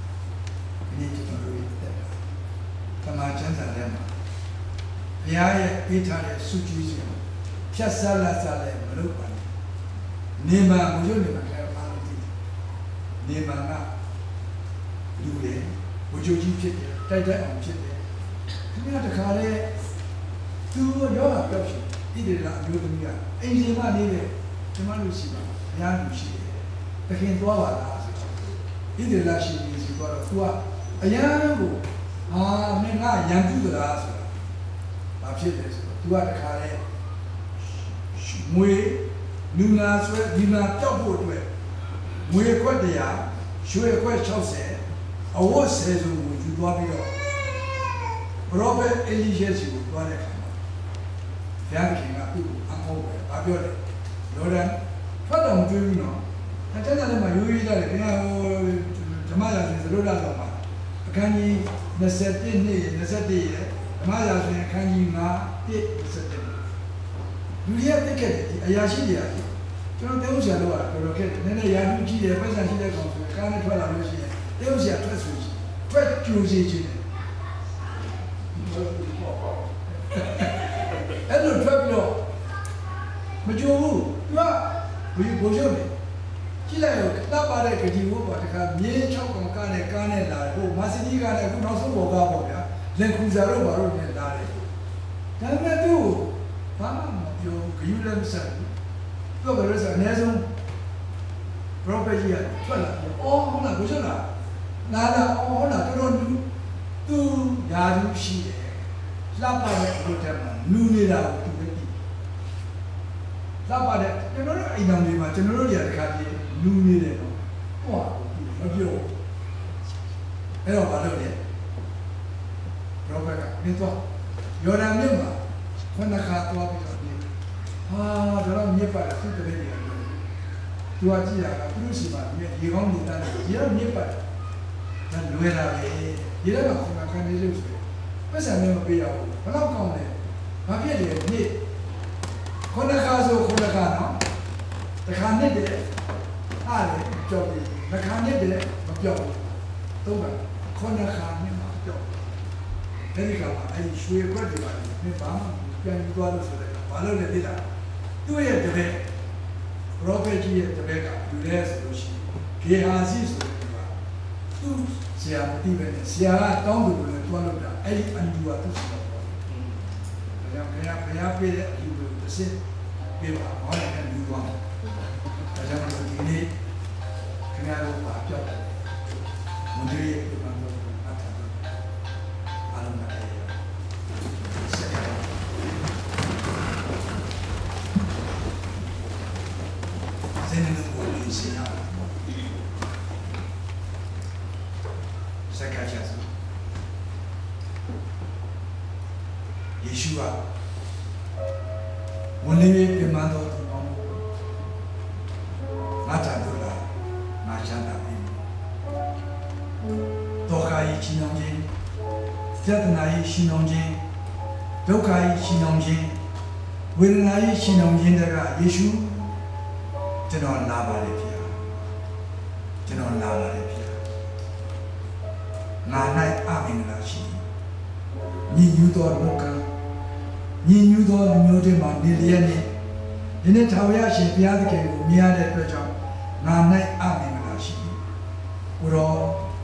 Kama chanza lema. Yaya ပေးထားတဲ့စုကြည်စီဖြတ်စားလာစားလဲမလုပ်ပါနဲ့နေမှာမလို့နေမှာလည်းအားလုံးသိနေမှာကလူလေဝကြကြီးဖြစ်တယ်တိုက်တိုက်အောင်ဖြစ်တယ်ခင်ဗျားတခါလေသူရောဂါပြောက်ရှင်ဣတိလာအမျိုးသမီးကအင်ဂျင်မလေးပဲကျွန်မတို့ရှိပါဘုရားလူရှိတယ်တခင်သွားပါလားဆိုတော့ဣတိလာရှိနေစီတော့သူကအရန်ကိုအာမင်းကရန်ပြုသလားဆိုတော့ဘာဖြစ်လဲဆိုတော့သူကတခါလေမွေလူနာဆွဲဒီနာတောက်ဖို့အတွက်မွေခွက်တရားရွှေခွက်၆၀အဝတ်ဆယ်စုံကိုယူသွားပြီးတော့ပရောဖက်အေလိရှဲစီကိုသွားတဲ့အခါမှာဘုရားခင်ကသူ့ကိုအမောပဲဘာပြောလဲလောဒန်ထွက်တော်မတွေ့ဘူးနော်အတန်းတန်းမှာရိုးရိုးကြတယ်ခင်ဗျာဟိုဓမ္မရာဇဝင်သတို့လာတော့မှာအခန်းကြီး၂၁နှစ်၂၁ရဲ့ဓမ္မရာဇဝင်အခန်းကြီး၅ ၁ ၂၁လူရတဲ့ကဲဒီအရာရှိတွေကကျွန်တော်တဲဥဆရာတို့ကတော်တော်ခက်တယ်နည်းနည်းရာထူးကြီးတယ်ပတ်စံရှိတဲ့ကောင်ဆိုကားနဲ့ထွက်လာလို့ရှိရင်တဲဥဆရာထွက်ဆိုရှိထွက်ကြိုးစီခြင်းတယ်အဲ့လိုထွက်ပြီးတော့မကြိုးဘူးသူကဘယ်ဘိုးချုပ်လဲကြည့်လိုက်ရောတပ်ပါတဲ့ကြည်ဝတ်ပါတခါမြေ၆ကောင်ကားနဲ့ကားနဲ့လာတယ်ဟိုမာစီနီကားနဲ့အခုနောက်ဆုံးပေါ်ကားပေါ့ဗျာလက်ကူဇာတို့ဘာလို့နဲ့လာတယ်ဒါပေမဲ့သူဘာမှမပြောဂယုလည်းမဆက်ဘူးသူကဘယ်လိုဆိုအနည်းဆုံး prophet ကြီးကထွက်လာတယ်အော်ဟုတ်လားဘုရားလားလာလာအော်ဟုတ်လားတော်တော်သူယာရုရှိတယ်လှပတဲ့ဘုရားမှာနူနေတာကိုသူပဲကြည့်လှပတဲ့ကျွန်တော်တို့အိမ်တော်တွေမှာကျွန်တော်တို့တွေကတခါတည်းနူနေတယ်တော့ဟောမပြောအဲ့တော့ဘာလို့လဲ prophet ကမင်းတော့ယော်ဒန်မြစ်မှာခဏခါသွားပြီးတော့ဒီဟာတော့မြစ်ပါသူ့တပည့်တွေကသူကကြည့်ရတာသူ့စီမှာမြစ်ရေကောင်းနေတာဒီတော့မြစ်ပါဒါလွယ်လာပဲဒီတော့ခဏခါနေလို့ဆိုပတ်စံလည်းမပေးရဘူးဘယ်တော့ကောင်းလဲဘာဖြစ်လဲမြစ်ခဏခါဆိုခဏခါနော်တခါနဲ့တည်းအားလေကြောက်ပြီတခါနဲ့တည်းမပြောက်ဘူးသုံးတာခဏခါနဲ့မပြောက်အဲ့ဒီကမှာအဲ့ဒီရွှေခွက်တွေပါနေမြစ်ပါပြန်ယူသွားလို့ဆိုတယ်ဘာလို့လဲသိလားသူ့ရဲ့တပည့်ရောဘတ်ကြီးရဲ့တပည့်ကယူလဲဆိုလို့ရှိရင်ဂေဟာစီဆိုတဲ့ကသူ့ဆရာမသိပဲနဲ့ဆရာကတောင်းတယ်လို့ပြောလို့တာအဲ့ဒီအန်တူကသူ့ဆရာပေါ့ဒါကြောင့်ခင်ဗျာဘုရားပြတဲ့အယူကိုတစ်စစ်ပြပါဟောတယ်ယူသွားဒါကြောင့်ဒီနေ့ခင်ဗျားတို့ပါပြောက်တယ်မွန်ကြီးရဲ့ပြန်တော့အပ်တာအားလုံးကဇင်းနဲ့ကိုလူစီနာစကားချစယေရှုကဝန်လေးပြမတော်သူပေါင်းငါတန်တို့လာငါချမ်းသာပြီဒုက္ခကြီးချီနှောင်ခြင်းစေတနာကြီးချီနှောင်ခြင်းဒုက္ခကြီးချီနှောင်ခြင်းဝေဒနာကြီးချီနှောင်ခြင်းတွေကယေရှုကျွန်တော်လာပါလေဗျာကျွန်တော်လာပါလေဗျာငါ၌အမင်္ဂလာရှိညီညူသောလောကညီညူသောလူမျိုးတွေမှာနေလျက်နဲ့ဒီနေ့ထာဝရရှင်ဘုရားသခင်ကိုမြင်ရတဲ့အတွက်ကြောင့်ငါ၌အမင်္ဂလာရှိကိုရော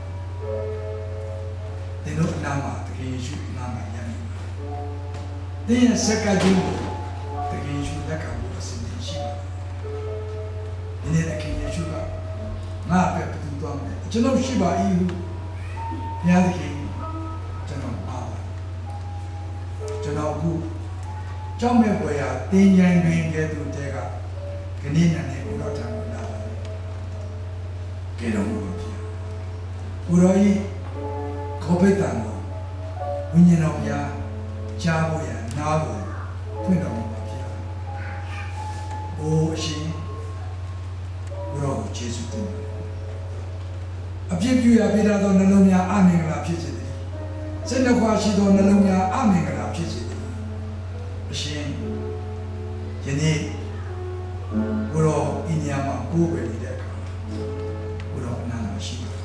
ဒီလိုအနာမှာတကယ်ယေရှုအနာမှာယံနေဒီရဲ့စကားကြီးကိုတကယ်ယေရှုလက်ခံဖို့အစဉ်ရှိပါတယ်ဒီနေ့တကယ်ယေရှုကငါပဲပြုသွားမယ်ကျွန်တော်ရှိပါ၏ဟုဘုရားသခင်ကျွန်တော်ပါပါကျွန်တော်အခုကြောက်မဲ့ဘွယ်ရာတင်းကြိုင်တွင်ကဲ့သို့တဲကခဏနဲ့နဲ့ဘုရားထံကိုလာပါတယ်ကဲတော်မူပါဗျာဘုရားကြီးခေါ်ပိတ်တံကိုဝိညာဉ်တော်ဘုရားကြားဖို့ရနားဖို့ဖွင့်တော်မူပါဗျာအိုးအရှင်ဘုရားကိုကျေးဇူးတင်ပါတယ်အပြစ်ပြုရပြတာသောနှလုံးများအမင်္ဂလာဖြစ်စေတည်းစိတ်နှခွာရှိသောနှလုံးများအမင်္ဂလာဖြစ်စေတည်းအရှင်ယနေ့ဘုရားဤနေရာမှာကိုယ်ပဲနေတဲ့အခါဘုရားအနာမရှိဘူး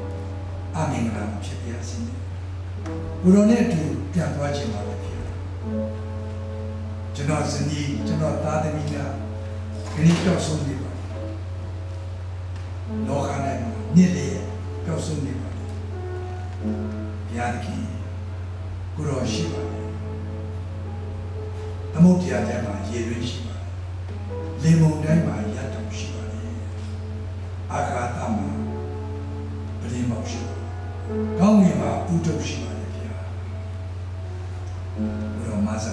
အမင်္ဂလာဖြစ်ပြစေဘုရားနဲ့အတူပြန်သွားခြင်းပါပဲဖြစ်တော်ဇနီးကျွန်တော်သားသမီးများခရီးတော့ဆုံးနေပါလောကနဲ့နေ့လေးပြောက်ဆုံးနေပါဘုရားသခင်ကိုတော်ရှိပါသမုဒ္ဒရာထဲမှာရေတွင်းရှိပါလေမုန်တိုင်းမှာရတ်တော်ရှိပါလေအာဃာတမှာပလင်းမောက်ရှိပါကောင်းကင်မှာဥတုရှိပါလေဘုရားကိုတော်မဆာ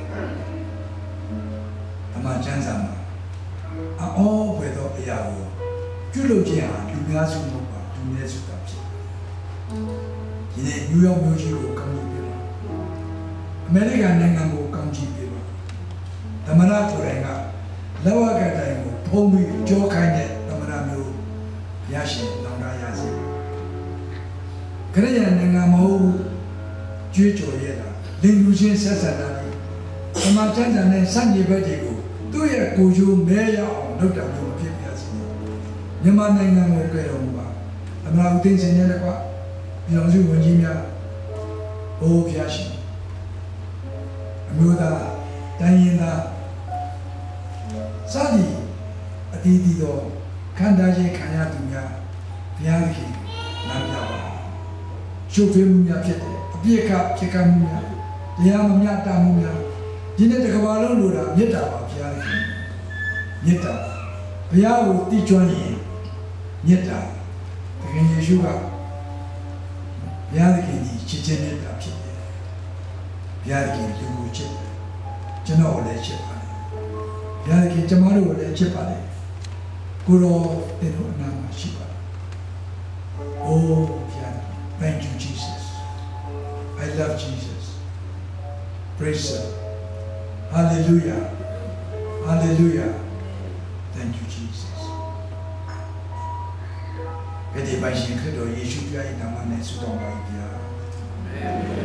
အမှန်ချမ်းသာမှာအောဘွယ်သောအရာကိုပြုလုပ်ခြင်းဟာလူများစုမဟုတ်ပါလူနည်းစုတာဖြစ်ဒီနေ့နယူးယောက်မြို့ကြီးကိုကောင်းကြီးပေးပါအမေရိကန်နိုင်ငံကိုကောင်းကြီးပေးပါသမဏကိုယ်တိုင်ကလောကတိုင်ကိုဖုံးပြီးကြောခိုင်းတဲ့သမဏမျိုးဘုရားရှင်လောင်တာရစေခရစ်ယာန်နိုင်ငံမဟုတ်ကြွေးကြော်ရတာလင်လူချင်းဆက်ဆံတာဒီအမှန်ချမ်းသာတဲ့စံကြေဘက်တွေကိုသူ့ရဲ့ကိုယ်ကျိုးမဲရအောင်လုပ်တာမျိုးဖြစ်ပြစေမြန်မာနိုင်ငံကိုကြွယ်တော်မူပါအမလာဦးသိန်းစင်ရဲ့လည်းကွာပြည်တော်စုဝန်ကြီးများဘိုးဘုရားရှင်အမျိုးသားတိုင်းရင်းသားစသည်အတီးတီတော်ခန္ဓာချင်းခံရသူများဘုရားသခင်နားပြပါရှုပ်ထွေးမှုများဖြစ်တယ်အပြည့်အခဖြစ်ကမှုများတရားမမျှတမှုများဒီနေ့တစ်ကမ္ဘာလုံးလိုတာမေတ္တာပါဘုရားသခင်မေတ္တာဘုရားကိုတည်ကျွမ်းရင်မေတ္တာသခင်ယေရှုကဘုရားသခင်ကြီးချစ်ခြင်းမေတ္တာဖြစ်တယ်ဘုရားသခင်လူကိုချစ်တယ်ကျွန်တော်ကိုလည်းချစ်ပါတယ်ဘုရားသခင်ကျမတို့ကိုလည်းချစ်ပါတယ်ကိုရောတင်တို့အနာမှာရှိပါတယ်အိုးဘုရား Thank you Jesus I love Jesus praise him hallelujah hallelujah thank you Jesus ကတိပိုင်ရှင်ခရစ်တော်ယေရှုခရစ်၏နာမနဲ့ဆုတောင်းပါ၏ဗျာအာမင်